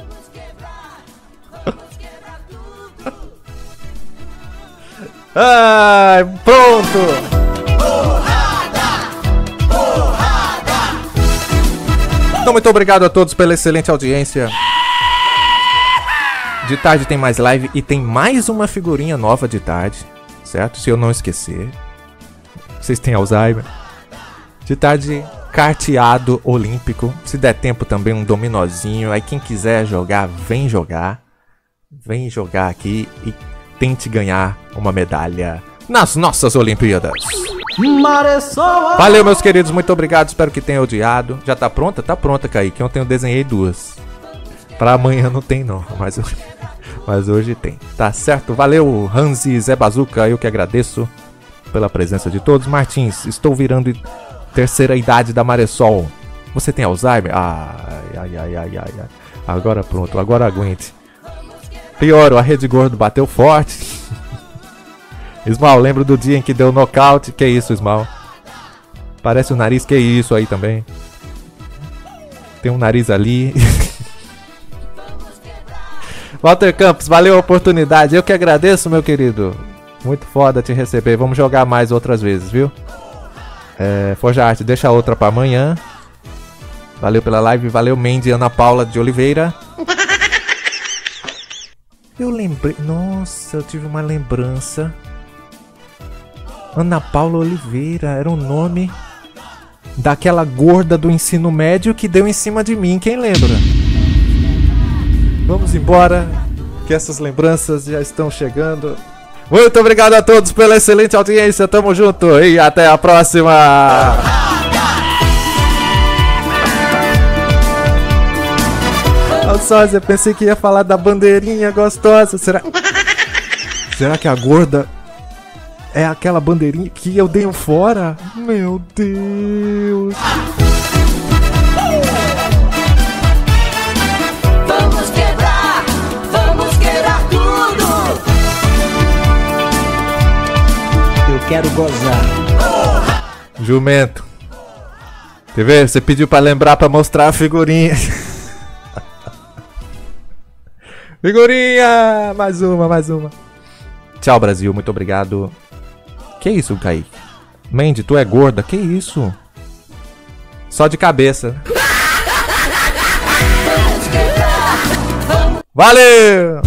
Ai, pronto! Então, muito obrigado a todos pela excelente audiência. De tarde tem mais live e tem mais uma figurinha nova de tarde, certo? Se eu não esquecer. Vocês têm Alzheimer. De tarde, carteado olímpico. Se der tempo também um dominozinho. Aí quem quiser jogar, vem jogar. Vem jogar aqui e tente ganhar uma medalha nas nossas Olimpíadas. Maressol! Valeu, meus queridos, muito obrigado, espero que tenham odiado. Já tá pronta? Tá pronta, Kaique. Ontem eu desenhei duas. Pra amanhã não tem não, mas hoje tem. Tá certo? Valeu, Hansi, Zé Bazuca, eu que agradeço pela presença de todos. Martins, estou virando terceira idade da Maressol. Você tem Alzheimer? Ai. Agora pronto, agora aguente. Pior, a Rede Gordo bateu forte. Ismael, lembro do dia em que deu nocaute. Que isso, Ismael? Parece o nariz, que isso aí também. Tem um nariz ali. Walter Campos, valeu a oportunidade. Eu que agradeço, meu querido. Muito foda te receber. Vamos jogar mais outras vezes, viu? Forjart, deixa a outra pra amanhã. Valeu pela live. Valeu, Mendy Ana Paula de Oliveira. Eu lembrei. Nossa, eu tive uma lembrança. Ana Paula Oliveira era o nome daquela gorda do ensino médio que deu em cima de mim. Quem lembra? Vamos embora, que essas lembranças já estão chegando. Muito obrigado a todos pela excelente audiência. Tamo junto e até a próxima. Olha só, eu pensei que ia falar da bandeirinha gostosa. Será que a gorda é aquela bandeirinha que eu dei um fora? Meu Deus. Vamos quebrar tudo. Eu quero gozar. Jumento. Quer ver? Você pediu pra lembrar pra mostrar a figurinha. Figurinha! Mais uma. Tchau, Brasil. Muito obrigado. Que isso, Kaique? Mandy, tu é gorda? Que isso? Só de cabeça. Valeu!